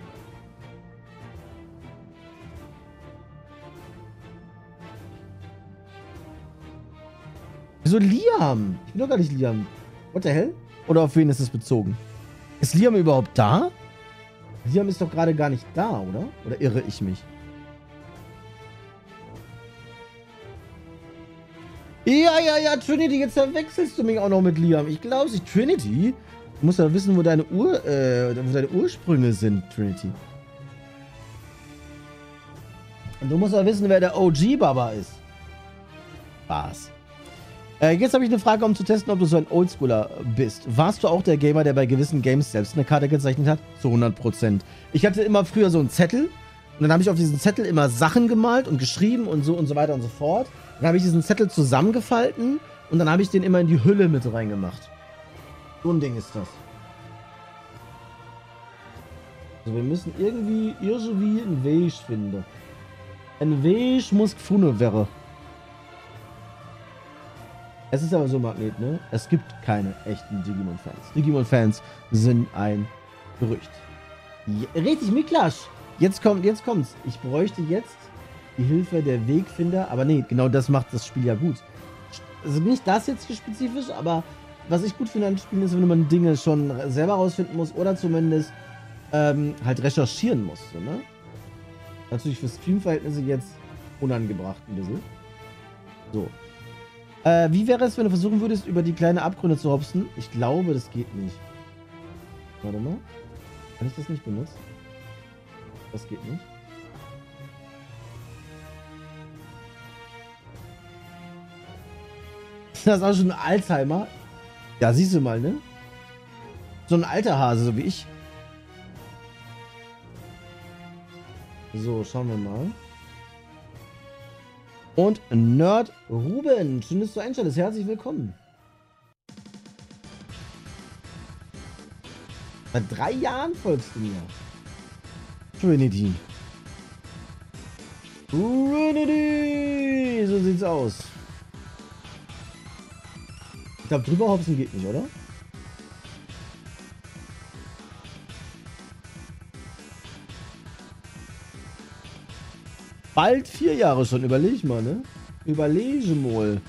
Wieso Liam? Ich bin doch gar nicht Liam. What the hell? Oder auf wen ist es bezogen? Ist Liam überhaupt da? Liam ist doch gerade gar nicht da, oder? Oder irre ich mich? Ja, ja, ja, Trinity, jetzt verwechselst du mich auch noch mit Liam. Ich glaube nicht. Trinity? Du musst ja wissen, wo deine, Ur, äh, wo deine Ursprünge sind, Trinity. Und du musst ja wissen, wer der O G-Baba ist. Was? Äh, jetzt habe ich eine Frage, um zu testen, ob du so ein Oldschooler bist. Warst du auch der Gamer, der bei gewissen Games selbst eine Karte gezeichnet hat? Zu hundert Prozent. Ich hatte immer früher so einen Zettel und dann habe ich auf diesen Zettel immer Sachen gemalt und geschrieben und so und so weiter und so fort. Dann habe ich diesen Zettel zusammengefalten und dann habe ich den immer in die Hülle mit reingemacht. So ein Ding ist das. Also wir müssen irgendwie, irgendwie einen Weg finden. Ein Weg muss gefunden werden. Es ist aber so, Magnet, ne? Es gibt keine echten Digimon-Fans. Digimon-Fans sind ein Gerücht. Ja, richtig, Miklasch. Jetzt kommt, jetzt kommt's. Ich bräuchte jetzt die Hilfe der Wegfinder. Aber nee, genau das macht das Spiel ja gut. Also nicht das jetzt hier spezifisch, aber was ich gut finde an Spielen ist, wenn man Dinge schon selber rausfinden muss oder zumindest ähm, halt recherchieren muss. So, ne? Natürlich für Streamverhältnisse jetzt unangebracht ein bisschen. So. Äh, wie wäre es, wenn du versuchen würdest, über die kleinen Abgründe zu hopsen? Ich glaube, das geht nicht. Warte mal. Kann ich das nicht benutzen? Das geht nicht. Das ist auch schon ein Alzheimer. Ja, siehst du mal, ne? So ein alter Hase, so wie ich. So, schauen wir mal. Und Nerd Ruben, schön, dass du einschaltest. Herzlich willkommen. Seit drei Jahren folgst du mir. Trinity. Trinity! So sieht's aus. Ich glaube, drüber hopsen geht nicht, oder? Bald vier Jahre schon, überleg mal, ne? Überlege mal.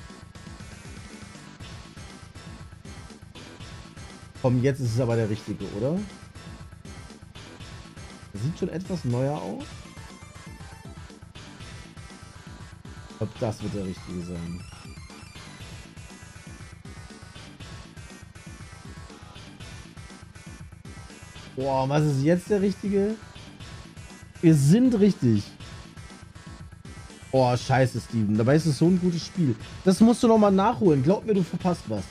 Komm, jetzt ist es aber der richtige, oder? Sieht schon etwas neuer aus. Ich glaube, das wird der richtige sein. Boah, was ist jetzt der richtige? Wir sind richtig. Oh, scheiße, Steven. Dabei ist es so ein gutes Spiel. Das musst du nochmal nachholen. Glaub mir, du verpasst was.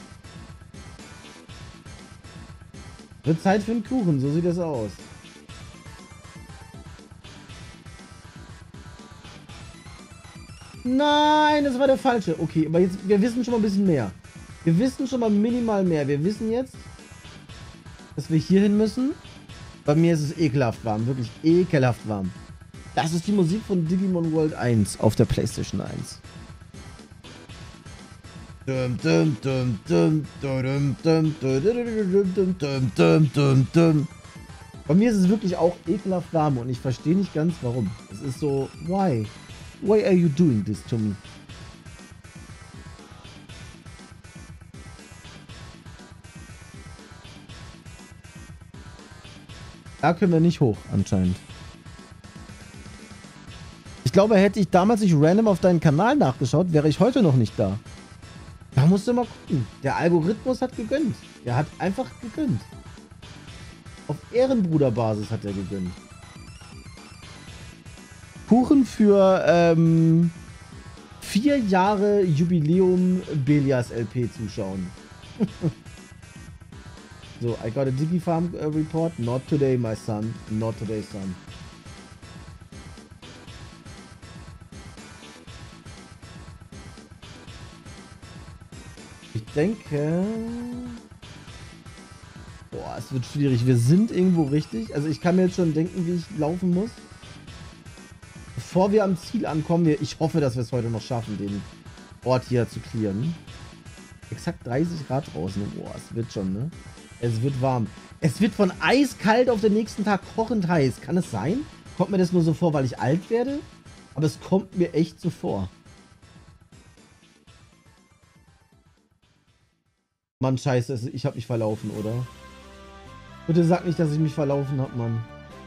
Wird Zeit für einen Kuchen. So sieht das aus. Nein, das war der falsche. Okay, aber jetzt, wir wissen schon mal ein bisschen mehr. Wir wissen schon mal minimal mehr. Wir wissen jetzt, dass wir hier hin müssen. Bei mir ist es ekelhaft warm. Wirklich ekelhaft warm. Das ist die Musik von Digimon World eins auf der PlayStation eins. Bei mir ist es wirklich auch ekelhaft warm und ich verstehe nicht ganz warum. Es ist so, why? Why are you doing this to me? Da können wir nicht hoch, anscheinend. Ich glaube, hätte ich damals nicht random auf deinen Kanal nachgeschaut, wäre ich heute noch nicht da. Da musst du mal gucken. Der Algorithmus hat gegönnt. Der hat einfach gegönnt. Auf Ehrenbruderbasis hat er gegönnt. Kuchen für ähm, vier Jahre Jubiläum Belias L P zuschauen. So, I got a Digifarm uh, report. Not today, my son. Not today, son. Ich denke... Boah, es wird schwierig. Wir sind irgendwo richtig. Also ich kann mir jetzt schon denken, wie ich laufen muss. Bevor wir am Ziel ankommen, ich hoffe, dass wir es heute noch schaffen, den Ort hier zu clearen. Exakt dreißig Grad draußen. Boah, es wird schon, ne? Es wird warm. Es wird von eiskalt auf den nächsten Tag kochend heiß. Kann es sein? Kommt mir das nur so vor, weil ich alt werde? Aber es kommt mir echt so vor. Mann, scheiße, ich habe mich verlaufen, oder? Bitte sag nicht, dass ich mich verlaufen habe, Mann.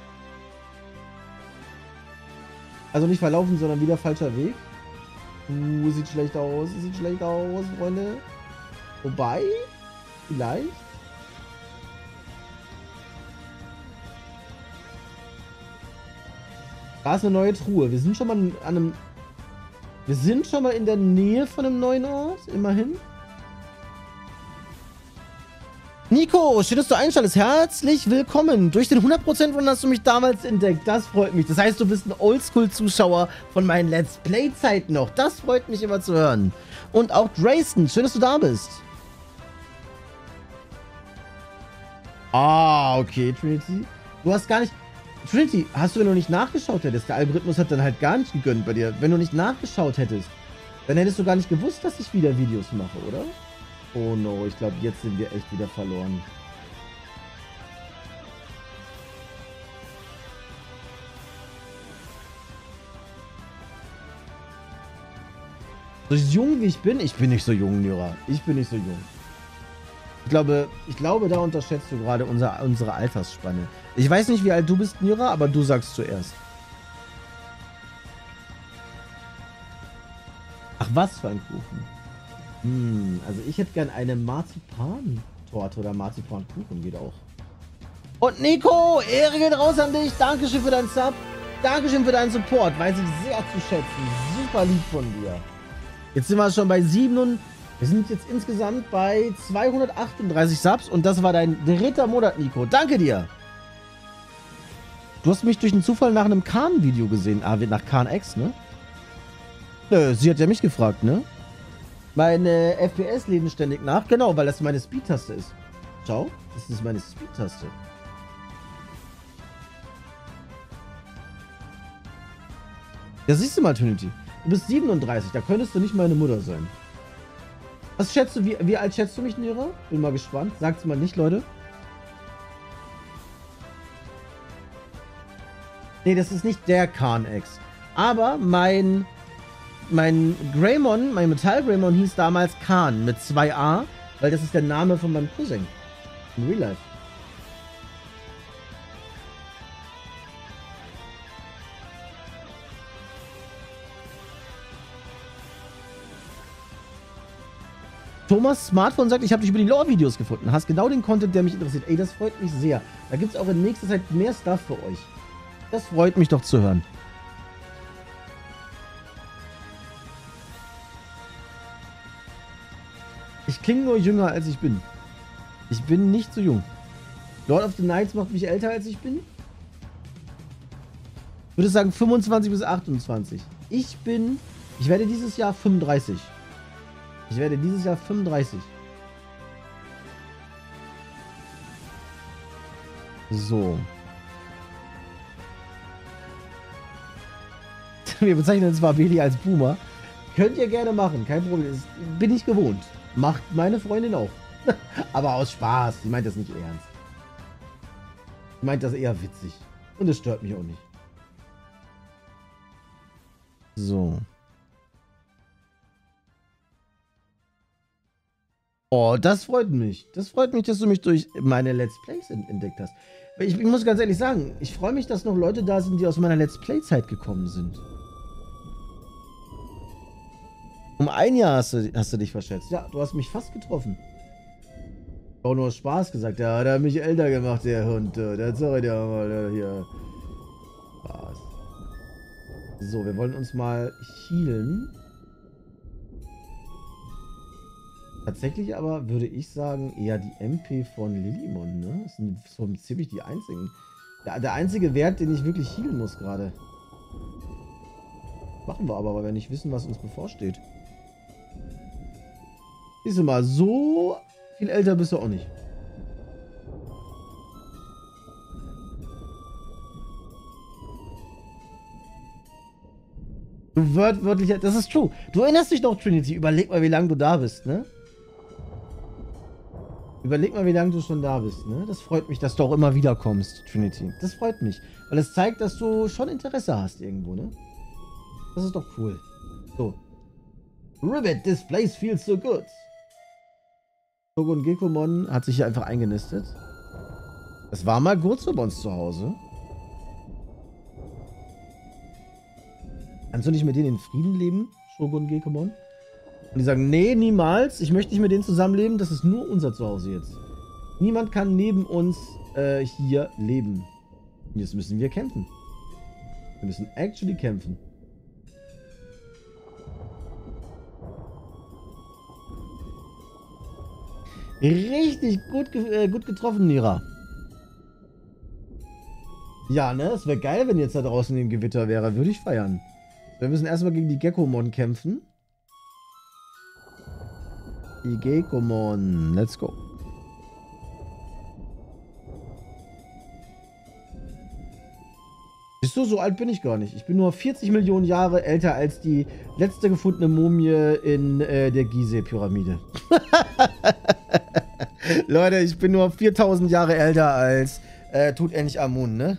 Also nicht verlaufen, sondern wieder falscher Weg. Uh, sieht schlecht aus. Sieht schlecht aus, Freunde. Wobei, vielleicht. Da ist eine neue Truhe. Wir sind schon mal an einem... Wir sind schon mal in der Nähe von einem neuen Ort. Immerhin. Nico, schön, dass du einschaltest. Herzlich willkommen. Durch den hundert Prozent Run hast du mich damals entdeckt. Das freut mich. Das heißt, du bist ein Oldschool-Zuschauer von meinen Let's Play-Zeiten noch. Das freut mich immer zu hören. Und auch Dresden, schön, dass du da bist. Ah, okay, Trinity. Du hast gar nicht... Trinity, hast du, wenn du nicht nachgeschaut hättest, der Algorithmus hat dann halt gar nicht gegönnt bei dir. Wenn du nicht nachgeschaut hättest, dann hättest du gar nicht gewusst, dass ich wieder Videos mache, oder? Oh no, ich glaube, jetzt sind wir echt wieder verloren. So jung wie ich bin, ich bin nicht so jung, Nyra. Ich bin nicht so jung. Ich glaube, ich glaube, da unterschätzt du gerade unser, unsere Altersspanne. Ich weiß nicht, wie alt du bist, Nyra, aber du sagst zuerst. Ach, was für ein Kuchen. Hm, also ich hätte gern eine Marzipan-Torte oder Marzipan-Kuchen, geht auch. Und Nico, Ehre geht raus an dich. Dankeschön für deinen Sub. Dankeschön für deinen Support. Weiß ich sehr zu schätzen. Super lieb von dir. Jetzt sind wir schon bei sieben. Wir sind jetzt insgesamt bei zweihundertachtunddreißig Subs. Und das war dein dritter Monat, Nico. Danke dir. Du hast mich durch einen Zufall nach einem Khan-Video gesehen. Ah, nach Khan X, ne? Nö, sie hat ja mich gefragt, ne? Meine F P S leben ständig nach. Genau, weil das meine Speed-Taste ist. Schau, das ist meine Speed-Taste. Ja, siehst du mal, Trinity. Du bist siebenunddreißig, da könntest du nicht meine Mutter sein. Was schätzt du, wie, wie alt schätzt du mich, Nira? Bin mal gespannt. Sagt's mal nicht, Leute. Nee, das ist nicht der Khan X. Aber mein, mein Greymon, mein Metall Greymon hieß damals Khan mit zwei A, weil das ist der Name von meinem Cousin. In Real Life. Thomas Smartphone sagt, ich habe dich über die Lore-Videos gefunden. Hast genau den Content, der mich interessiert. Ey, das freut mich sehr. Da gibt es auch in nächster Zeit mehr Stuff für euch. Das freut mich doch zu hören. Ich klinge nur jünger, als ich bin. Ich bin nicht so jung. Lord of the Knights macht mich älter, als ich bin. Ich würde sagen fünfundzwanzig bis achtundzwanzig. Ich bin... Ich werde dieses Jahr fünfunddreißig. Ich werde dieses Jahr fünfunddreißig. So. Wir bezeichnen zwar Beli als Boomer. Könnt ihr gerne machen, kein Problem. Das bin ich gewohnt. Macht meine Freundin auch. Aber aus Spaß. Sie meint das nicht ernst. Sie meint das eher witzig. Und es stört mich auch nicht. So. Oh, das freut mich. Das freut mich, dass du mich durch meine Let's Plays entdeckt hast. Ich, ich muss ganz ehrlich sagen, ich freue mich, dass noch Leute da sind, die aus meiner Let's Play-Zeit gekommen sind. Um ein Jahr hast du, hast du dich verschätzt. Ja, du hast mich fast getroffen. Auch nur Spaß gesagt. Ja, der hat mich älter gemacht, der Hund. Der sorry, der mal hier. Spaß. So, wir wollen uns mal healen. Tatsächlich aber würde ich sagen, eher die M P von Lillimon, ne? Das sind so ziemlich die einzigen. Der, der einzige Wert, den ich wirklich healen muss gerade. Machen wir aber, weil wir nicht wissen, was uns bevorsteht. Siehst du mal, so viel älter bist du auch nicht. Du wört, wörtlich, das ist true. Du erinnerst dich noch, Trinity. Überleg mal, wie lange du da bist, ne? Überleg mal, wie lange du schon da bist, ne? Das freut mich, dass du auch immer wieder kommst, Trinity. Das freut mich. Weil es zeigt, dass du schon Interesse hast irgendwo, ne? Das ist doch cool. So. Ribbit, this place feels so good. Shogun Gekomon hat sich hier einfach eingenistet. Das war mal kurz bei uns zu Hause. Kannst du nicht mit denen in Frieden leben, Shogun Gekomon? Und die sagen, nee, niemals. Ich möchte nicht mit denen zusammenleben. Das ist nur unser Zuhause jetzt. Niemand kann neben uns äh, hier leben. Und jetzt müssen wir kämpfen. Wir müssen actually kämpfen. Richtig gut, ge äh, gut getroffen, Nira. Ja, ne? Es wäre geil, wenn jetzt da draußen ein Gewitter wäre. Würde ich feiern. Wir müssen erstmal gegen die Gekomon kämpfen. Die Gekomon. Let's go. Siehst du, so alt bin ich gar nicht. Ich bin nur vierzig Millionen Jahre älter als die letzte gefundene Mumie in äh, der Gizeh-Pyramide. Leute, ich bin nur viertausend Jahre älter als äh, Tutanchamun, ne?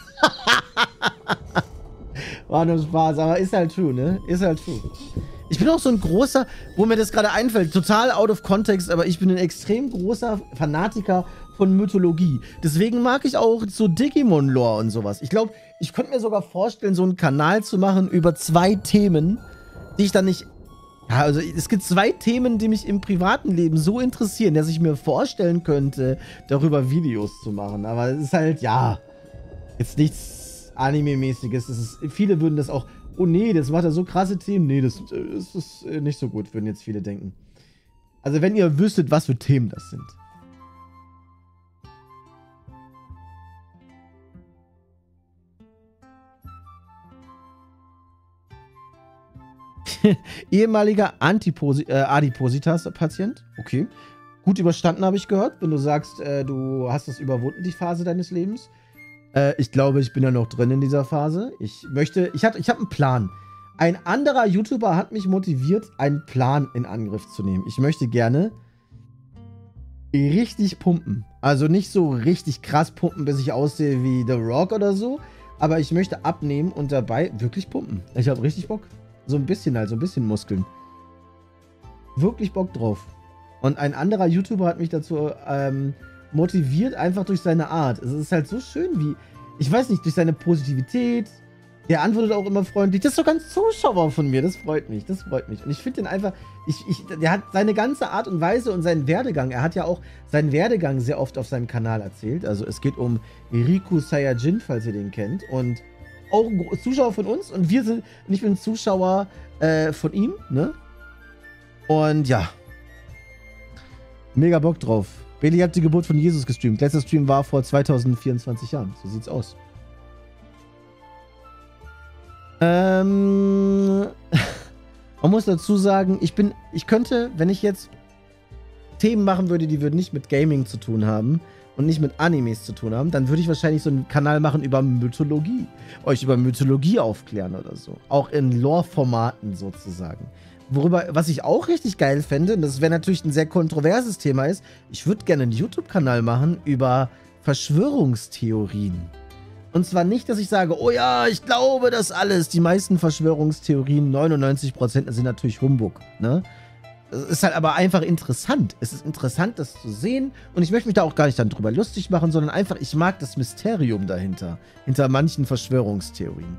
War nur Spaß, aber ist halt true, ne? Ist halt true. Ich bin auch so ein großer, wo mir das gerade einfällt, total out of context, aber ich bin ein extrem großer Fanatiker von Mythologie. Deswegen mag ich auch so Digimon-Lore und sowas. Ich glaube, ich könnte mir sogar vorstellen, so einen Kanal zu machen über zwei Themen, die ich dann nicht... Ja, also es gibt zwei Themen, die mich im privaten Leben so interessieren, dass ich mir vorstellen könnte, darüber Videos zu machen. Aber es ist halt, ja, jetzt nichts Anime-mäßiges. Das ist, viele würden das auch, oh nee, das macht ja so krasse Themen. Nee, das, das ist nicht so gut, würden jetzt viele denken. Also wenn ihr wüsstet, was für Themen das sind. Ehemaliger Antiposi äh, Adipositas-Patient. Okay. Gut überstanden, habe ich gehört. Wenn du sagst, äh, du hast das überwunden, die Phase deines Lebens. Äh, ich glaube, ich bin ja noch drin in dieser Phase. Ich möchte, ich habe ich hab einen Plan. Ein anderer YouTuber hat mich motiviert, einen Plan in Angriff zu nehmen. Ich möchte gerne richtig pumpen. Also nicht so richtig krass pumpen, bis ich aussehe wie The Rock oder so. Aber ich möchte abnehmen und dabei wirklich pumpen. Ich habe richtig Bock. So ein bisschen halt, so ein bisschen Muskeln. Wirklich Bock drauf. Und ein anderer YouTuber hat mich dazu ähm, motiviert, einfach durch seine Art. Es ist halt so schön wie, ich weiß nicht, durch seine Positivität. Der antwortet auch immer freundlich. Das ist sogar ein Zuschauer von mir. Das freut mich, das freut mich. Und ich finde den einfach, ich, ich, der hat seine ganze Art und Weise und seinen Werdegang. Er hat ja auch seinen Werdegang sehr oft auf seinem Kanal erzählt. Also es geht um Riku Saiyajin, falls ihr den kennt. Und auch ein Zuschauer von uns und wir sind, und ich bin ein Zuschauer äh, von ihm, ne? Und ja. Mega Bock drauf. Bailey hat die Geburt von Jesus gestreamt. Letzter Stream war vor zweitausendvierundzwanzig Jahren. So sieht's aus. Ähm. Man muss dazu sagen, ich bin, ich könnte, wenn ich jetzt Themen machen würde, die würden nicht mit Gaming zu tun haben und nicht mit Animes zu tun haben, dann würde ich wahrscheinlich so einen Kanal machen über Mythologie. Euch über Mythologie aufklären oder so. Auch in Lore-Formaten sozusagen. Worüber, was ich auch richtig geil fände, und das wäre natürlich ein sehr kontroverses Thema ist, ich würde gerne einen YouTube-Kanal machen über Verschwörungstheorien. Und zwar nicht, dass ich sage, oh ja, ich glaube das alles. Die meisten Verschwörungstheorien, neunundneunzig Prozent sind natürlich Humbug, ne? Es ist halt aber einfach interessant. Es ist interessant, das zu sehen. Und ich möchte mich da auch gar nicht dann drüber lustig machen, sondern einfach, ich mag das Mysterium dahinter. Hinter manchen Verschwörungstheorien.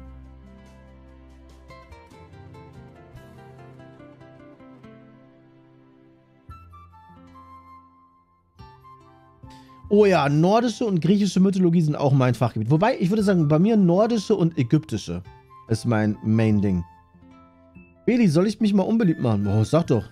Oh ja, nordische und griechische Mythologie sind auch mein Fachgebiet. Wobei, ich würde sagen, bei mir nordische und ägyptische ist mein Main-Ding. Beli, soll ich mich mal unbeliebt machen? Oh, sag doch.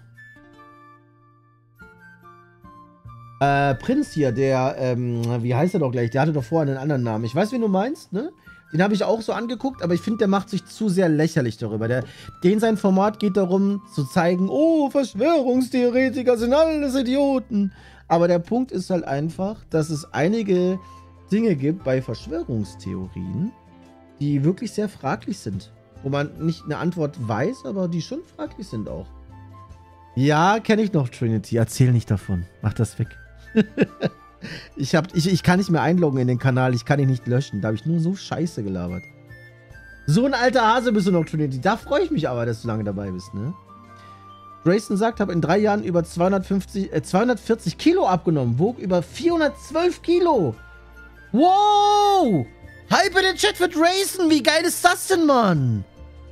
Äh, Prinz hier, der, ähm, wie heißt er doch gleich? Der hatte doch vorher einen anderen Namen. Ich weiß, wen du meinst, ne? Den habe ich auch so angeguckt, aber ich finde, der macht sich zu sehr lächerlich darüber. Der, den sein Format geht darum, zu zeigen, oh, Verschwörungstheoretiker sind alles Idioten. Aber der Punkt ist halt einfach, dass es einige Dinge gibt bei Verschwörungstheorien, die wirklich sehr fraglich sind. Wo man nicht eine Antwort weiß, aber die schon fraglich sind auch. Ja, kenne ich noch, Trinity. Erzähl nicht davon. Mach das weg. ich, hab, ich, ich kann nicht mehr einloggen in den Kanal. Ich kann ihn nicht löschen. Da habe ich nur so Scheiße gelabert. So ein alter Hase bist du noch, Trinity. Da freue ich mich aber, dass du lange dabei bist, ne? Grayson sagt, habe in drei Jahren über zweihundertfünfzig, äh, zweihundertvierzig Kilo abgenommen. Wog über vierhundertzwölf Kilo. Wow! Hype in den Chat für Grayson. Wie geil ist das denn, Mann?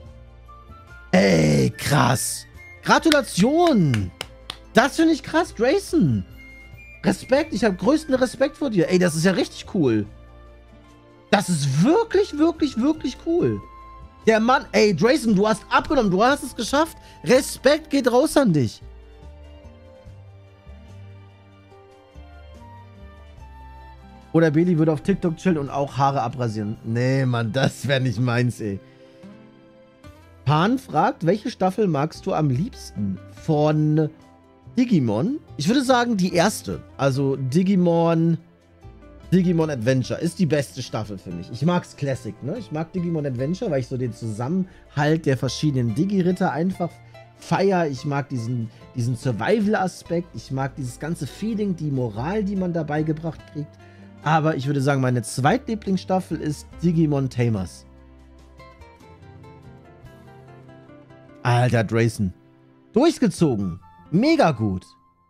Ey, krass. Gratulation. Das finde ich krass, Grayson. Respekt. Ich habe größten Respekt vor dir. Ey, das ist ja richtig cool. Das ist wirklich, wirklich, wirklich cool. Der Mann, ey, Grayson, du hast abgenommen, du hast es geschafft. Respekt geht raus an dich. Oder Beli würde auf TikTok chillen und auch Haare abrasieren. Nee, Mann, das wäre nicht meins, ey. Pan fragt, welche Staffel magst du am liebsten von Digimon? Ich würde sagen, die erste. Also Digimon... Digimon Adventure ist die beste Staffel für mich. Ich mag's Classic, ne? Ich mag Digimon Adventure, weil ich so den Zusammenhalt der verschiedenen Digi-Ritter einfach feier. Ich mag diesen, diesen Survival-Aspekt. Ich mag dieses ganze Feeling, die Moral, die man dabei gebracht kriegt. Aber ich würde sagen, meine zweitlieblingsstaffel ist Digimon Tamers. Alter, Grayson. Durchgezogen. Mega gut.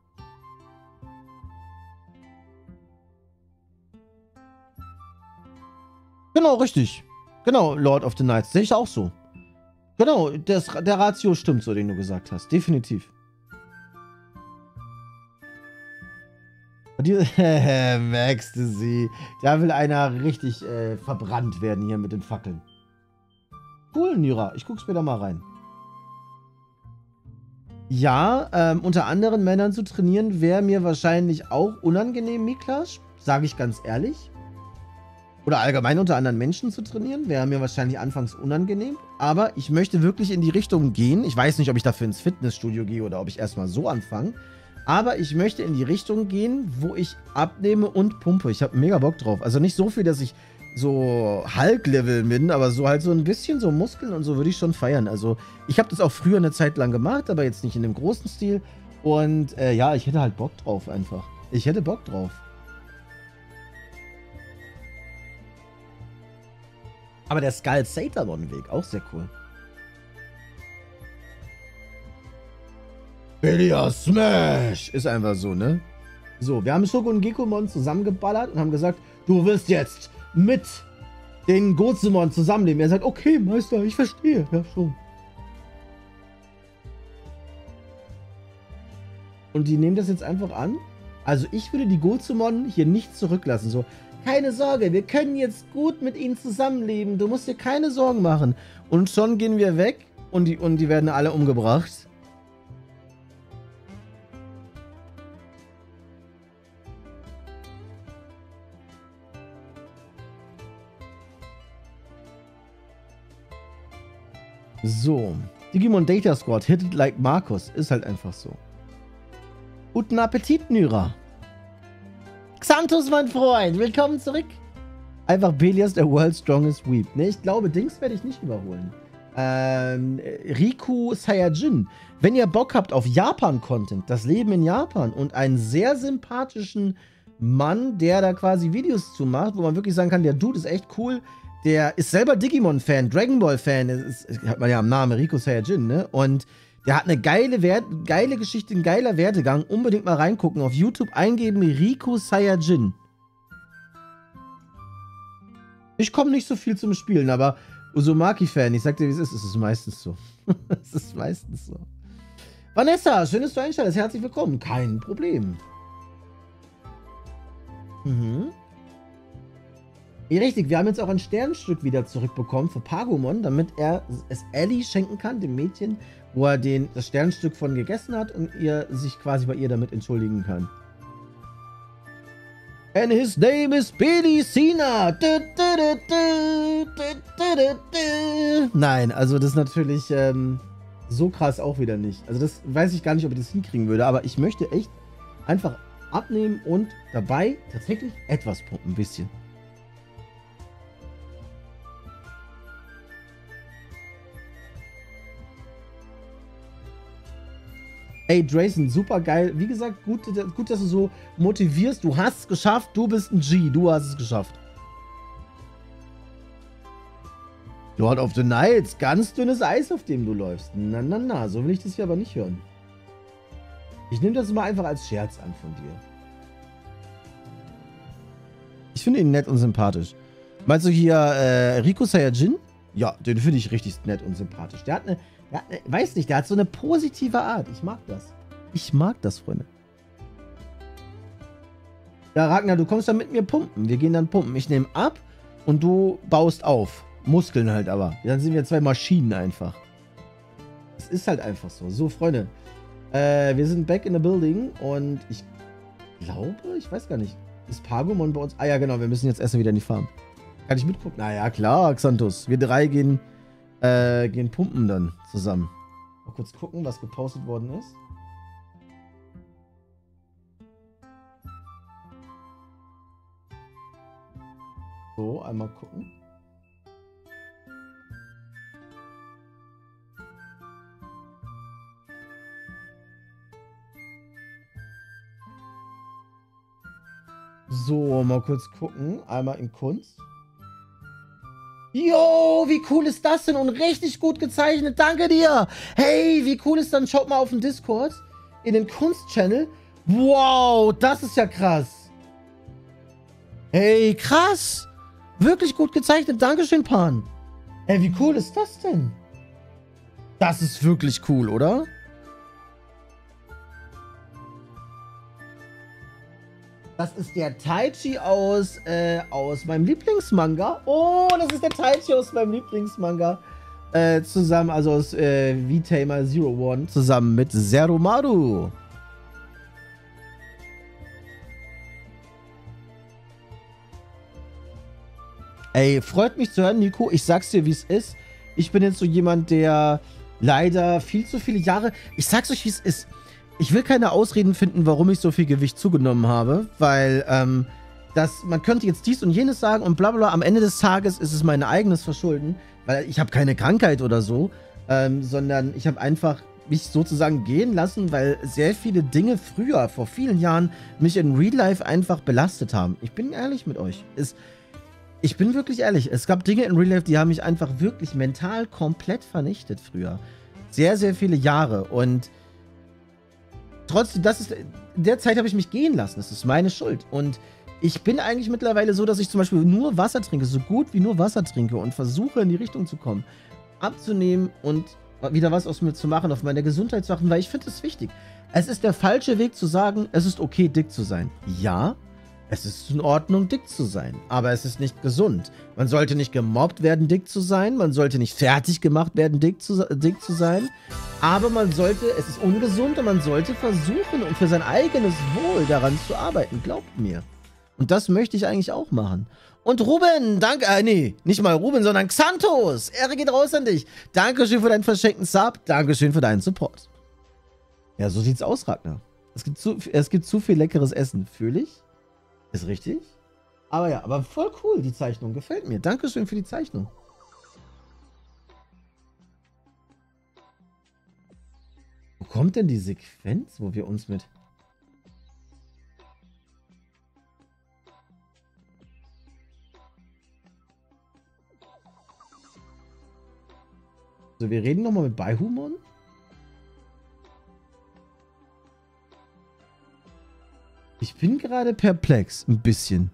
Genau, richtig. Genau, Lord of the Knights. Sehe ich auch so. Genau, das, der Ratio stimmt so, den du gesagt hast. Definitiv. Und die, Maxtasy. Da will einer richtig äh, verbrannt werden hier mit den Fackeln. Cool, Nyra. Ich guck's mir da mal rein. Ja, ähm, unter anderen Männern zu trainieren, wäre mir wahrscheinlich auch unangenehm, Miklasch. Sage ich ganz ehrlich. Oder allgemein unter anderen Menschen zu trainieren, wäre mir wahrscheinlich anfangs unangenehm. Aber ich möchte wirklich in die Richtung gehen. Ich weiß nicht, ob ich dafür ins Fitnessstudio gehe oder ob ich erstmal so anfange. Aber ich möchte in die Richtung gehen, wo ich abnehme und pumpe. Ich habe mega Bock drauf. Also nicht so viel, dass ich so Hulk-Level bin, aber so halt so ein bisschen so Muskeln und so würde ich schon feiern. Also ich habe das auch früher eine Zeit lang gemacht, aber jetzt nicht in dem großen Stil. Und äh, ja, ich hätte halt Bock drauf einfach. Ich hätte Bock drauf. Aber der Skull Satamon-Weg, auch sehr cool. Belia Smash! Ist einfach so, ne? So, wir haben Schoko und Gekomon zusammengeballert und haben gesagt, du wirst jetzt mit den Gozemon zusammenleben. Er sagt, okay, Meister, ich verstehe. Ja, schon. Und die nehmen das jetzt einfach an. Also ich würde die Gozemon hier nicht zurücklassen. So, keine Sorge, wir können jetzt gut mit ihnen zusammenleben. Du musst dir keine Sorgen machen. Und schon gehen wir weg und die, und die werden alle umgebracht. So. Digimon Data Squad, hit it like Markus. Ist halt einfach so. Guten Appetit, Nyra. Xanthus, mein Freund, willkommen zurück. Einfach Belias, der World's Strongest Weep. Ne, ich glaube, Dings werde ich nicht überholen. Ähm, Riku Saiyajin. Wenn ihr Bock habt auf Japan-Content, das Leben in Japan und einen sehr sympathischen Mann, der da quasi Videos zu macht, wo man wirklich sagen kann, der Dude ist echt cool. Der ist selber Digimon-Fan, Dragon Ball-Fan, ist, ist, hat man ja am Namen, Riku Saiyajin, ne? Und der hat eine geile, Wert, geile Geschichte, ein geiler Werdegang. Unbedingt mal reingucken, auf YouTube eingeben, Riku Saiyajin. Ich komme nicht so viel zum Spielen, aber Uzumaki-Fan, ich sag dir, wie es ist, es ist meistens so. Es ist meistens so. Vanessa, schön, dass du einschaltest, herzlich willkommen. Kein Problem. Mhm. Ja, richtig, wir haben jetzt auch ein Sternstück wieder zurückbekommen für Pagomon, damit er es Ellie schenken kann, dem Mädchen, wo er den, das Sternstück von gegessen hat und ihr sich quasi bei ihr damit entschuldigen kann. And his name is Belicina. Du, du, du, du, du, du, du. Nein, also das ist natürlich ähm, so krass auch wieder nicht. Also das weiß ich gar nicht, ob ich das hinkriegen würde, aber ich möchte echt einfach abnehmen und dabei tatsächlich etwas pumpen, ein bisschen. Ey, Drayson, super geil. Wie gesagt, gut, gut, dass du so motivierst. Du hast es geschafft. Du bist ein G. Du hast es geschafft. Lord of the Nights. Ganz dünnes Eis, auf dem du läufst. Na, na, na. So will ich das hier aber nicht hören. Ich nehme das mal einfach als Scherz an von dir. Ich finde ihn nett und sympathisch. Meinst du hier äh, Riku Saiyajin? Ja, den finde ich richtig nett und sympathisch. Der hat eine... Ja, weiß nicht, der hat so eine positive Art. Ich mag das. Ich mag das, Freunde. Ja, Ragnar, du kommst dann mit mir pumpen. Wir gehen dann pumpen. Ich nehme ab und du baust auf. Muskeln halt aber. Dann sind wir zwei Maschinen einfach. Es ist halt einfach so. So, Freunde. Äh, wir sind back in the building und ich glaube, ich weiß gar nicht. Ist Pagomon bei uns? Ah ja, genau. Wir müssen jetzt erst wieder in die Farm. Kann ich mitgucken? Naja, klar, Xanthus. Wir drei gehen... Äh, gehen pumpen dann zusammen. Mal kurz gucken, was gepostet worden ist. So, einmal gucken. So, mal kurz gucken. Einmal in Kunst. Jo, wie cool ist das denn? Und richtig gut gezeichnet. Danke dir. Hey, wie cool ist das? Schaut mal auf den Discord. In den Kunst-Channel. Wow, das ist ja krass. Hey, krass. Wirklich gut gezeichnet. Dankeschön, Pan. Ey, wie cool ist das denn? Das ist wirklich cool, oder? Das ist der Taichi aus, äh, aus meinem Lieblingsmanga. Oh, das ist der Taichi aus meinem Lieblingsmanga. Äh, zusammen, also aus äh, V-Tamer Zero One, zusammen mit Zeromaru. Ey, freut mich zu hören, Nico. Ich sag's dir, wie es ist. Ich bin jetzt so jemand, der leider viel zu viele Jahre... Ich sag's euch, wie es ist. Ich will keine Ausreden finden, warum ich so viel Gewicht zugenommen habe, weil, ähm, das, man könnte jetzt dies und jenes sagen und bla bla bla. Am Ende des Tages ist es mein eigenes Verschulden, weil ich habe keine Krankheit oder so, ähm, sondern ich habe einfach mich sozusagen gehen lassen, weil sehr viele Dinge früher, vor vielen Jahren, mich in Real Life einfach belastet haben. Ich bin ehrlich mit euch. Es... Ich bin wirklich ehrlich, es gab Dinge in Real Life, die haben mich einfach wirklich mental komplett vernichtet früher. Sehr, sehr viele Jahre und trotzdem, das ist, in der Zeit habe ich mich gehen lassen, das ist meine Schuld und ich bin eigentlich mittlerweile so, dass ich zum Beispiel nur Wasser trinke, so gut wie nur Wasser trinke und versuche in die Richtung zu kommen, abzunehmen und wieder was aus mir zu machen, auf meine Gesundheit zu achten, weil ich finde es wichtig. Es ist der falsche Weg zu sagen, es ist okay, dick zu sein. Ja, es ist in Ordnung, dick zu sein, aber es ist nicht gesund. Man sollte nicht gemobbt werden, dick zu sein. Man sollte nicht fertig gemacht werden, dick zu, dick zu sein. Aber man sollte, es ist ungesund und man sollte versuchen, um für sein eigenes Wohl daran zu arbeiten. Glaubt mir. Und das möchte ich eigentlich auch machen. Und Ruben, danke, äh, nee, nicht mal Ruben, sondern Xantos. Ehre geht raus an dich. Dankeschön für deinen verschenkten Sub. Dankeschön für deinen Support. Ja, so sieht's aus, Ragnar. Es gibt zu, es gibt zu viel leckeres Essen. Fühle ich? Ist richtig. Aber ja, aber voll cool, die Zeichnung. Gefällt mir. Dankeschön für die Zeichnung. Wo kommt denn die Sequenz, wo wir uns mit... So, wir reden nochmal mit Baihumon. Ich bin gerade perplex, ein bisschen.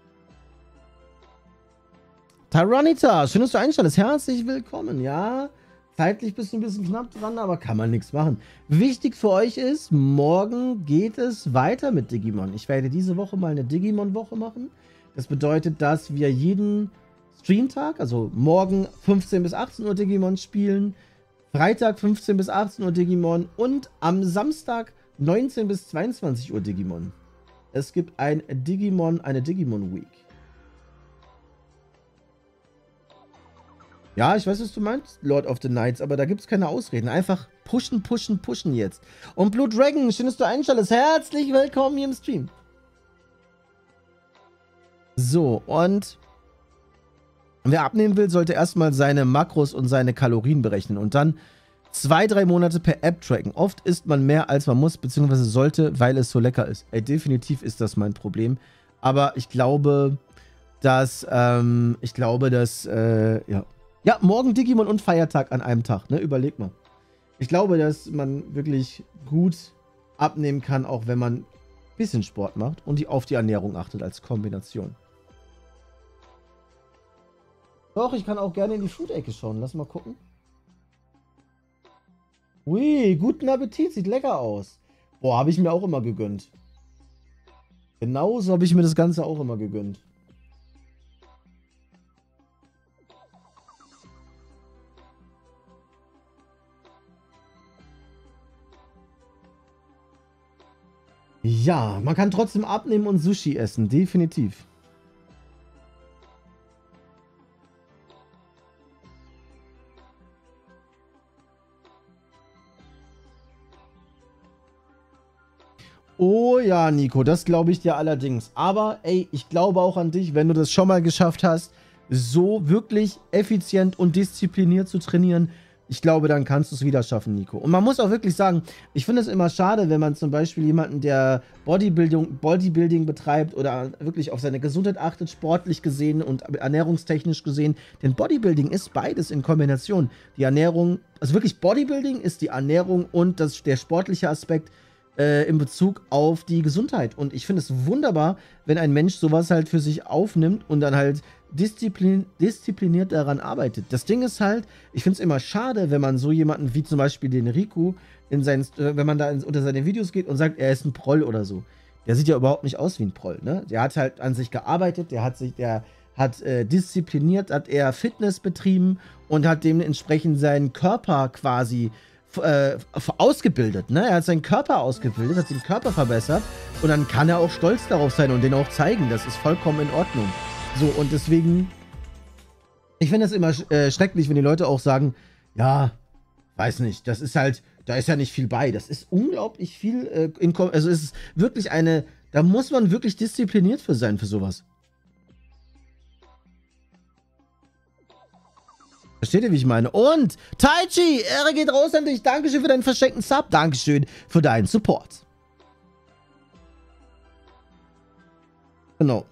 Tyrannita, schön, dass du einschaltest. Herzlich willkommen, ja. Zeitlich bist du ein bisschen knapp dran, aber kann man nichts machen. Wichtig für euch ist, morgen geht es weiter mit Digimon. Ich werde diese Woche mal eine Digimon-Woche machen. Das bedeutet, dass wir jeden Streamtag, also morgen fünfzehn bis achtzehn Uhr Digimon spielen, Freitag fünfzehn bis achtzehn Uhr Digimon und am Samstag neunzehn bis zweiundzwanzig Uhr Digimon. Es gibt ein Digimon, eine Digimon Week. Ja, ich weiß, was du meinst, Lord of the Knights, aber da gibt es keine Ausreden. Einfach pushen, pushen, pushen jetzt. Und Blue Dragon, schön, dass du einschaltest. Herzlich willkommen hier im Stream. So, und wer abnehmen will, sollte erstmal seine Makros und seine Kalorien berechnen und dann zwei, drei Monate per App tracken. Oft isst man mehr, als man muss, beziehungsweise sollte, weil es so lecker ist. Ey, definitiv ist das mein Problem. Aber ich glaube, dass, ähm, ich glaube, dass, äh, ja. Ja, morgen Digimon und Feiertag an einem Tag, ne? Überleg mal. Ich glaube, dass man wirklich gut abnehmen kann, auch wenn man ein bisschen Sport macht und die, auf die Ernährung achtet als Kombination. Doch, ich kann auch gerne in die Food-Ecke schauen. Lass mal gucken. Ui, guten Appetit, sieht lecker aus. Boah, habe ich mir auch immer gegönnt. Genauso habe ich mir das Ganze auch immer gegönnt. Ja, man kann trotzdem abnehmen und Sushi essen, definitiv. Oh ja, Nico, das glaube ich dir allerdings. Aber ey, ich glaube auch an dich, wenn du das schon mal geschafft hast, so wirklich effizient und diszipliniert zu trainieren. Ich glaube, dann kannst du es wieder schaffen, Nico. Und man muss auch wirklich sagen, ich finde es immer schade, wenn man zum Beispiel jemanden, der Bodybuilding, Bodybuilding betreibt oder wirklich auf seine Gesundheit achtet, sportlich gesehen und ernährungstechnisch gesehen. Denn Bodybuilding ist beides in Kombination. Die Ernährung, also wirklich Bodybuilding ist die Ernährung und das, der sportliche Aspekt äh, in Bezug auf die Gesundheit. Und ich finde es wunderbar, wenn ein Mensch sowas halt für sich aufnimmt und dann halt Disziplin, diszipliniert daran arbeitet. Das Ding ist halt, ich finde es immer schade, wenn man so jemanden wie zum Beispiel den Riku, in seinen, wenn man da in, unter seine Videos geht und sagt, er ist ein Proll oder so. der sieht ja überhaupt nicht aus wie ein Proll, ne? Der hat halt an sich gearbeitet, der hat sich, der hat äh, diszipliniert, hat er Fitness betrieben und hat dementsprechend seinen Körper quasi äh, ausgebildet, ne? Er hat seinen Körper ausgebildet, hat den Körper verbessert und dann kann er auch stolz darauf sein und den auch zeigen. Das ist vollkommen in Ordnung. So, und deswegen, ich finde das immer äh, schrecklich, wenn die Leute auch sagen, ja, weiß nicht, das ist halt, da ist ja nicht viel bei. Das ist unglaublich viel, äh, in, also es ist wirklich eine, da muss man wirklich diszipliniert für sein, für sowas. Versteht ihr, wie ich meine? Und Taichi, Ehre geht raus an dich. Dankeschön für deinen verschenkten Sub. Dankeschön für deinen Support. Genau.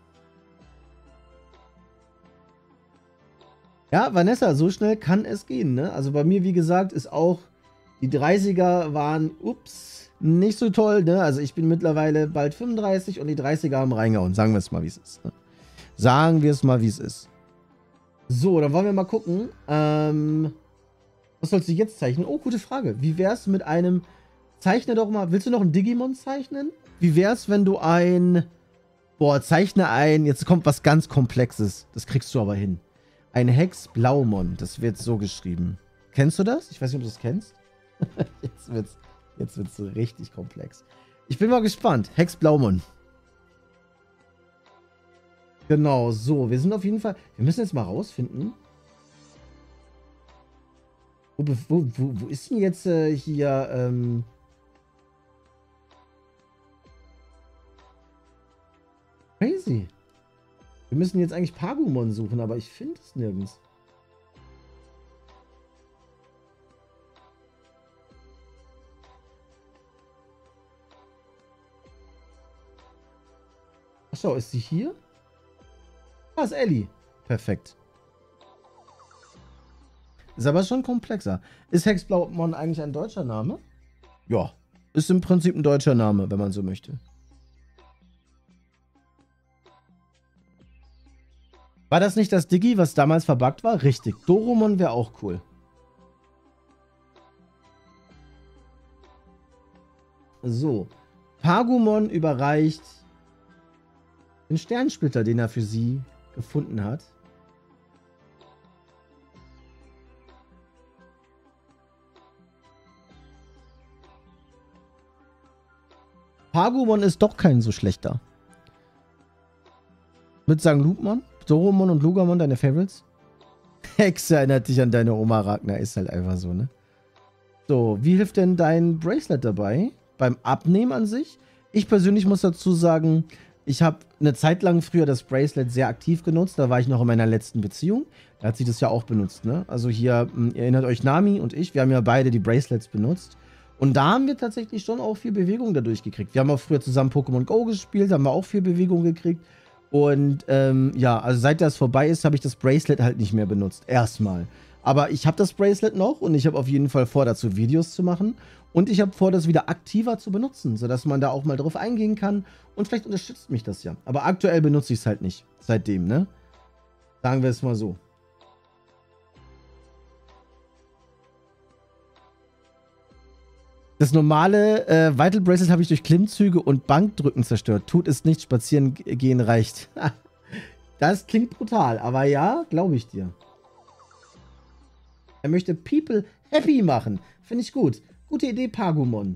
Ja, Vanessa, so schnell kann es gehen, ne? Also bei mir, wie gesagt, ist auch, die dreißiger waren, ups, nicht so toll, ne? Also ich bin mittlerweile bald fünfunddreißig und die dreißiger haben reingehauen. Sagen wir es mal, wie es ist, ne? Sagen wir es mal, wie es ist. So, dann wollen wir mal gucken. Ähm, was sollst du jetzt zeichnen? Oh, gute Frage. Wie wär's mit einem... Zeichne doch mal... Willst du noch ein Digimon zeichnen? Wie wär's, wenn du ein... Boah, zeichne ein... Jetzt kommt was ganz Komplexes. Das kriegst du aber hin. Ein Hex-Blaumon. Das wird so geschrieben. Kennst du das? Ich weiß nicht, ob du das kennst. Jetzt wird's... Jetzt wird's so richtig komplex. Ich bin mal gespannt. Hex-Blaumon. Genau, so. Wir sind auf jeden Fall... Wir müssen jetzt mal rausfinden. Wo, wo, wo, wo ist denn jetzt äh, hier... Ähm Crazy. Wir müssen jetzt eigentlich Pagumon suchen, aber ich finde es nirgends. Ach schau, ist sie hier? Ah, ist Ellie. Perfekt. Ist aber schon komplexer. Ist Hexblaumon eigentlich ein deutscher Name? Ja. Ist im Prinzip ein deutscher Name, wenn man so möchte. War das nicht das Digi, was damals verbuggt war? Richtig. Doromon wäre auch cool. So. Pagumon überreicht den Sternsplitter, den er für sie gefunden hat. Pagumon ist doch kein so schlechter. Ich würde sagen Lupmon, Doromon und Lugamon deine Favorites. Hexe erinnert dich an deine Oma Ragnar, ist halt einfach so, ne? So, wie hilft denn dein Bracelet dabei? Beim Abnehmen an sich? Ich persönlich muss dazu sagen, ich habe eine Zeit lang früher das Bracelet sehr aktiv genutzt. Da war ich noch in meiner letzten Beziehung. Da hat sie das ja auch benutzt, ne? Also hier, ihr erinnert euch, Nami und ich, wir haben ja beide die Bracelets benutzt. Und da haben wir tatsächlich schon auch viel Bewegung dadurch gekriegt. Wir haben auch früher zusammen Pokémon Go gespielt, haben wir auch viel Bewegung gekriegt. Und ähm, ja, also seit das vorbei ist, habe ich das Bracelet halt nicht mehr benutzt. Erstmal. Aber ich habe das Bracelet noch und ich habe auf jeden Fall vor, dazu Videos zu machen. Und ich habe vor, das wieder aktiver zu benutzen, sodass man da auch mal drauf eingehen kann. Und vielleicht unterstützt mich das ja. Aber aktuell benutze ich es halt nicht. Seitdem, ne? Sagen wir es mal so. Das normale äh, Vital Bracelet habe ich durch Klimmzüge und Bankdrücken zerstört. Tut es nicht, spazieren gehen reicht. Das klingt brutal, aber ja, glaube ich dir. Er möchte People happy machen. Finde ich gut. Gute Idee, Pagumon.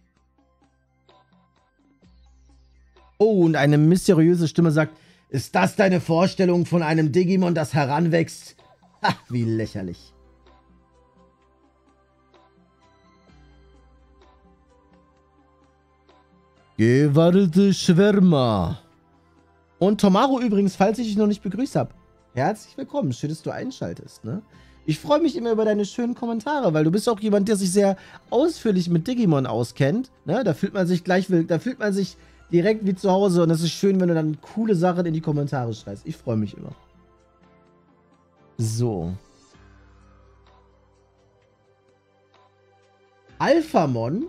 Oh, und eine mysteriöse Stimme sagt, ist das deine Vorstellung von einem Digimon, das heranwächst? Ha, wie lächerlich. Gewartete Schwärmer. Und Tomaro übrigens, falls ich dich noch nicht begrüßt habe, herzlich willkommen. Schön, dass du einschaltest, ne? Ich freue mich immer über deine schönen Kommentare, weil du bist auch jemand, der sich sehr ausführlich mit Digimon auskennt, ne? Da fühlt man sich gleich, da fühlt man sich direkt wie zu Hause und es ist schön, wenn du dann coole Sachen in die Kommentare schreibst. Ich freue mich immer. So. Alphamon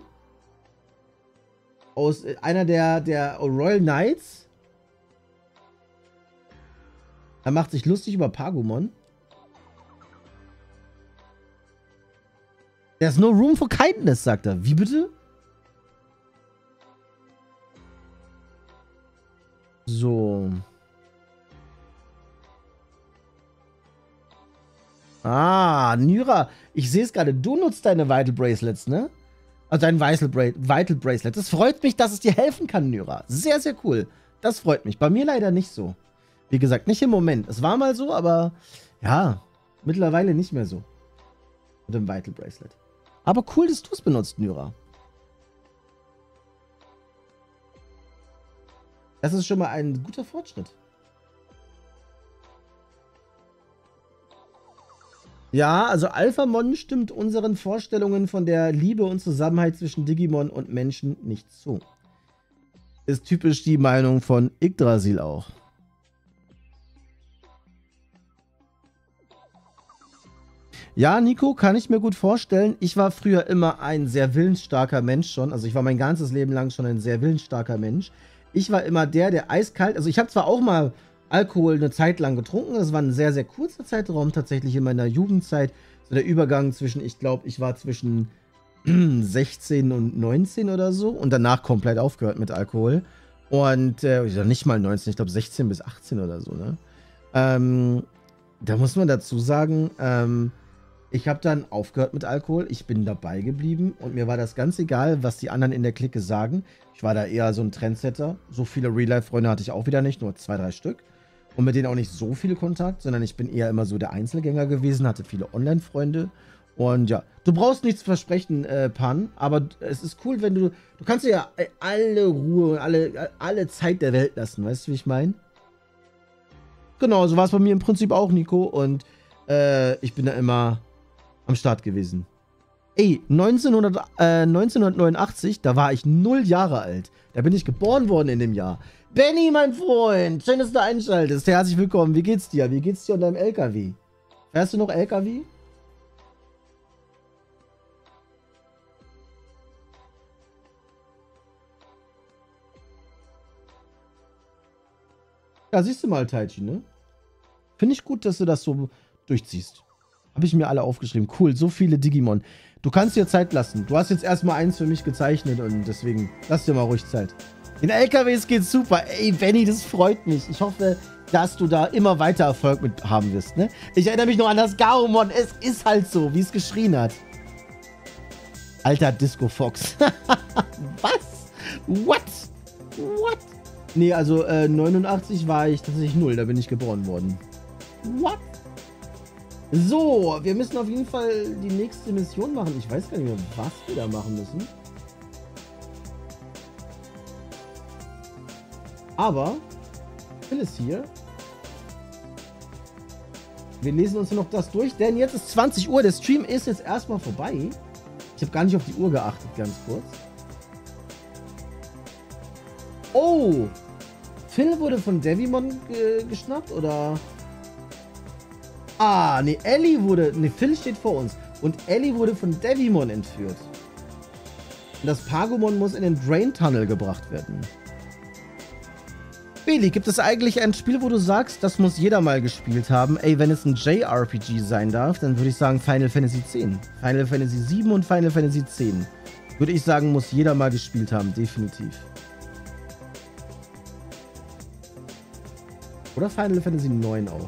aus äh, einer der, der Royal Knights. Er macht sich lustig über Pagumon. There's no room for kindness, sagt er. Wie bitte? So. Ah, Nyra, ich sehe es gerade, du nutzt deine Vital Bracelets, ne? Also dein Vital, Bra Vital Bracelet. Das freut mich, dass es dir helfen kann, Nyra. Sehr, sehr cool. Das freut mich. Bei mir leider nicht so. Wie gesagt, nicht im Moment. Es war mal so, aber ja, mittlerweile nicht mehr so. Mit dem Vital Bracelet. Aber cool, dass du es benutzt, Nyra. Das ist schon mal ein guter Fortschritt. Ja, also Alphamon stimmt unseren Vorstellungen von der Liebe und Zusammenhalt zwischen Digimon und Menschen nicht zu. Ist typisch die Meinung von Yggdrasil auch. Ja, Nico, kann ich mir gut vorstellen. Ich war früher immer ein sehr willensstarker Mensch schon. Also ich war mein ganzes Leben lang schon ein sehr willensstarker Mensch. Ich war immer der, der eiskalt... Also ich habe zwar auch mal Alkohol eine Zeit lang getrunken. Das war ein sehr, sehr kurzer Zeitraum tatsächlich in meiner Jugendzeit. So der Übergang zwischen, ich glaube, ich war zwischen sechzehn und neunzehn oder so. Und danach komplett aufgehört mit Alkohol. Und, äh, nicht mal neunzehn, ich glaube sechzehn bis achtzehn oder so, ne? Ähm, da muss man dazu sagen, ähm, ich habe dann aufgehört mit Alkohol. Ich bin dabei geblieben. Und mir war das ganz egal, was die anderen in der Clique sagen. Ich war da eher so ein Trendsetter. So viele Real-Life-Freunde hatte ich auch wieder nicht, nur zwei, drei Stück. Und mit denen auch nicht so viel Kontakt, sondern ich bin eher immer so der Einzelgänger gewesen, hatte viele Online-Freunde. Und ja, du brauchst nichts versprechen, äh, Pan, aber es ist cool, wenn du, du kannst dir ja alle Ruhe und alle, alle Zeit der Welt lassen, weißt du, wie ich meine? Genau, so war es bei mir im Prinzip auch, Nico, und äh, ich bin da immer am Start gewesen. Ey, neunzehnhundert, äh, neunzehnhundertneunundachtzig, da war ich null Jahre alt. Da bin ich geboren worden in dem Jahr. Benny, mein Freund, schön, dass du einschaltest. Herzlich willkommen. Wie geht's dir? Wie geht's dir an deinem L K W? Fährst du noch L K W? Ja, siehst du mal, Taichi, ne? Finde ich gut, dass du das so durchziehst. Habe ich mir alle aufgeschrieben. Cool, so viele Digimon. Du kannst dir Zeit lassen. Du hast jetzt erstmal eins für mich gezeichnet und deswegen lass dir mal ruhig Zeit. In L K Ws geht's super. Ey, Benny, das freut mich. Ich hoffe, dass du da immer weiter Erfolg mit haben wirst, ne? Ich erinnere mich noch an das Garumon. Es ist halt so, wie es geschrien hat. Alter Disco Fox. Was? What? What? Nee, also äh, neunundachtzig war ich tatsächlich null. Da bin ich geboren worden. What? So, wir müssen auf jeden Fall die nächste Mission machen. Ich weiß gar nicht mehr, was wir da machen müssen. Aber, Phil ist hier. Wir lesen uns noch das durch, denn jetzt ist zwanzig Uhr. Der Stream ist jetzt erstmal vorbei. Ich habe gar nicht auf die Uhr geachtet, ganz kurz. Oh! Phil wurde von Devimon ge geschnappt, oder? Ah, nee, Ellie wurde... Nee, Phil steht vor uns. Und Ellie wurde von Devimon entführt. Und das Pagumon muss in den Drain Tunnel gebracht werden. Beli, gibt es eigentlich ein Spiel, wo du sagst, das muss jeder mal gespielt haben? Ey, wenn es ein J R P G sein darf, dann würde ich sagen Final Fantasy X. Final Fantasy sieben und Final Fantasy X. Würde ich sagen, muss jeder mal gespielt haben, definitiv. Oder Final Fantasy neun auch.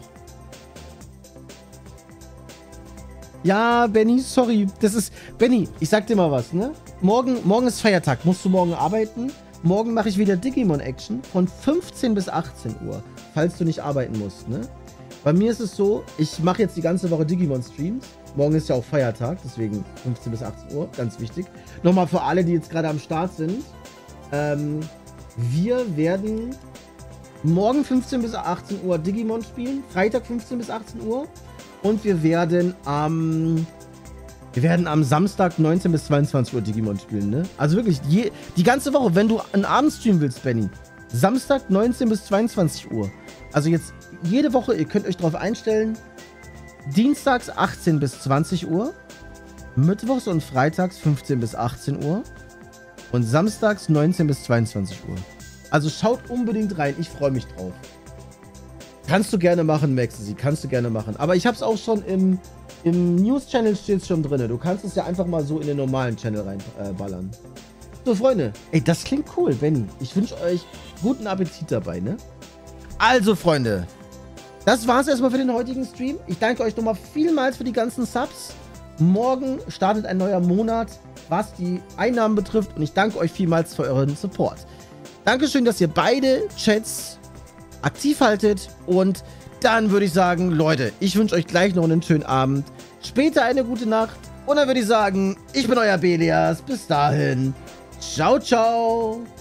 Ja, Benny, sorry. Das ist... Benny, ich sag dir mal was, ne? Morgen, morgen ist Feiertag. Musst du morgen arbeiten? Morgen mache ich wieder Digimon-Action von fünfzehn bis achtzehn Uhr, falls du nicht arbeiten musst, ne? Bei mir ist es so, ich mache jetzt die ganze Woche Digimon-Streams. Morgen ist ja auch Feiertag, deswegen fünfzehn bis achtzehn Uhr, ganz wichtig. Nochmal für alle, die jetzt gerade am Start sind. Ähm, wir werden morgen fünfzehn bis achtzehn Uhr Digimon spielen, Freitag fünfzehn bis achtzehn Uhr. Und wir werden am... Ähm, Wir werden am Samstag neunzehn bis zweiundzwanzig Uhr Digimon spielen, ne? Also wirklich, je, die ganze Woche, wenn du einen Abendstream willst, Benny. Samstag neunzehn bis zweiundzwanzig Uhr. Also jetzt jede Woche, ihr könnt euch drauf einstellen. Dienstags achtzehn bis zwanzig Uhr. Mittwochs und freitags fünfzehn bis achtzehn Uhr. Und samstags neunzehn bis zweiundzwanzig Uhr. Also schaut unbedingt rein, ich freue mich drauf. Kannst du gerne machen, Maxi, kannst du gerne machen. Aber ich hab's auch schon im... Im News-Channel steht es schon drin. Du kannst es ja einfach mal so in den normalen Channel reinballern. Äh, So, Freunde. Ey, das klingt cool, Benny. Ich wünsche euch guten Appetit dabei, ne? Also, Freunde. Das war's erstmal für den heutigen Stream. Ich danke euch nochmal vielmals für die ganzen Subs. Morgen startet ein neuer Monat, was die Einnahmen betrifft. Und ich danke euch vielmals für euren Support. Dankeschön, dass ihr beide Chats aktiv haltet. Und dann würde ich sagen, Leute, ich wünsche euch gleich noch einen schönen Abend. Später eine gute Nacht. Und dann würde ich sagen, ich bin euer Belias. Bis dahin. Ciao, ciao.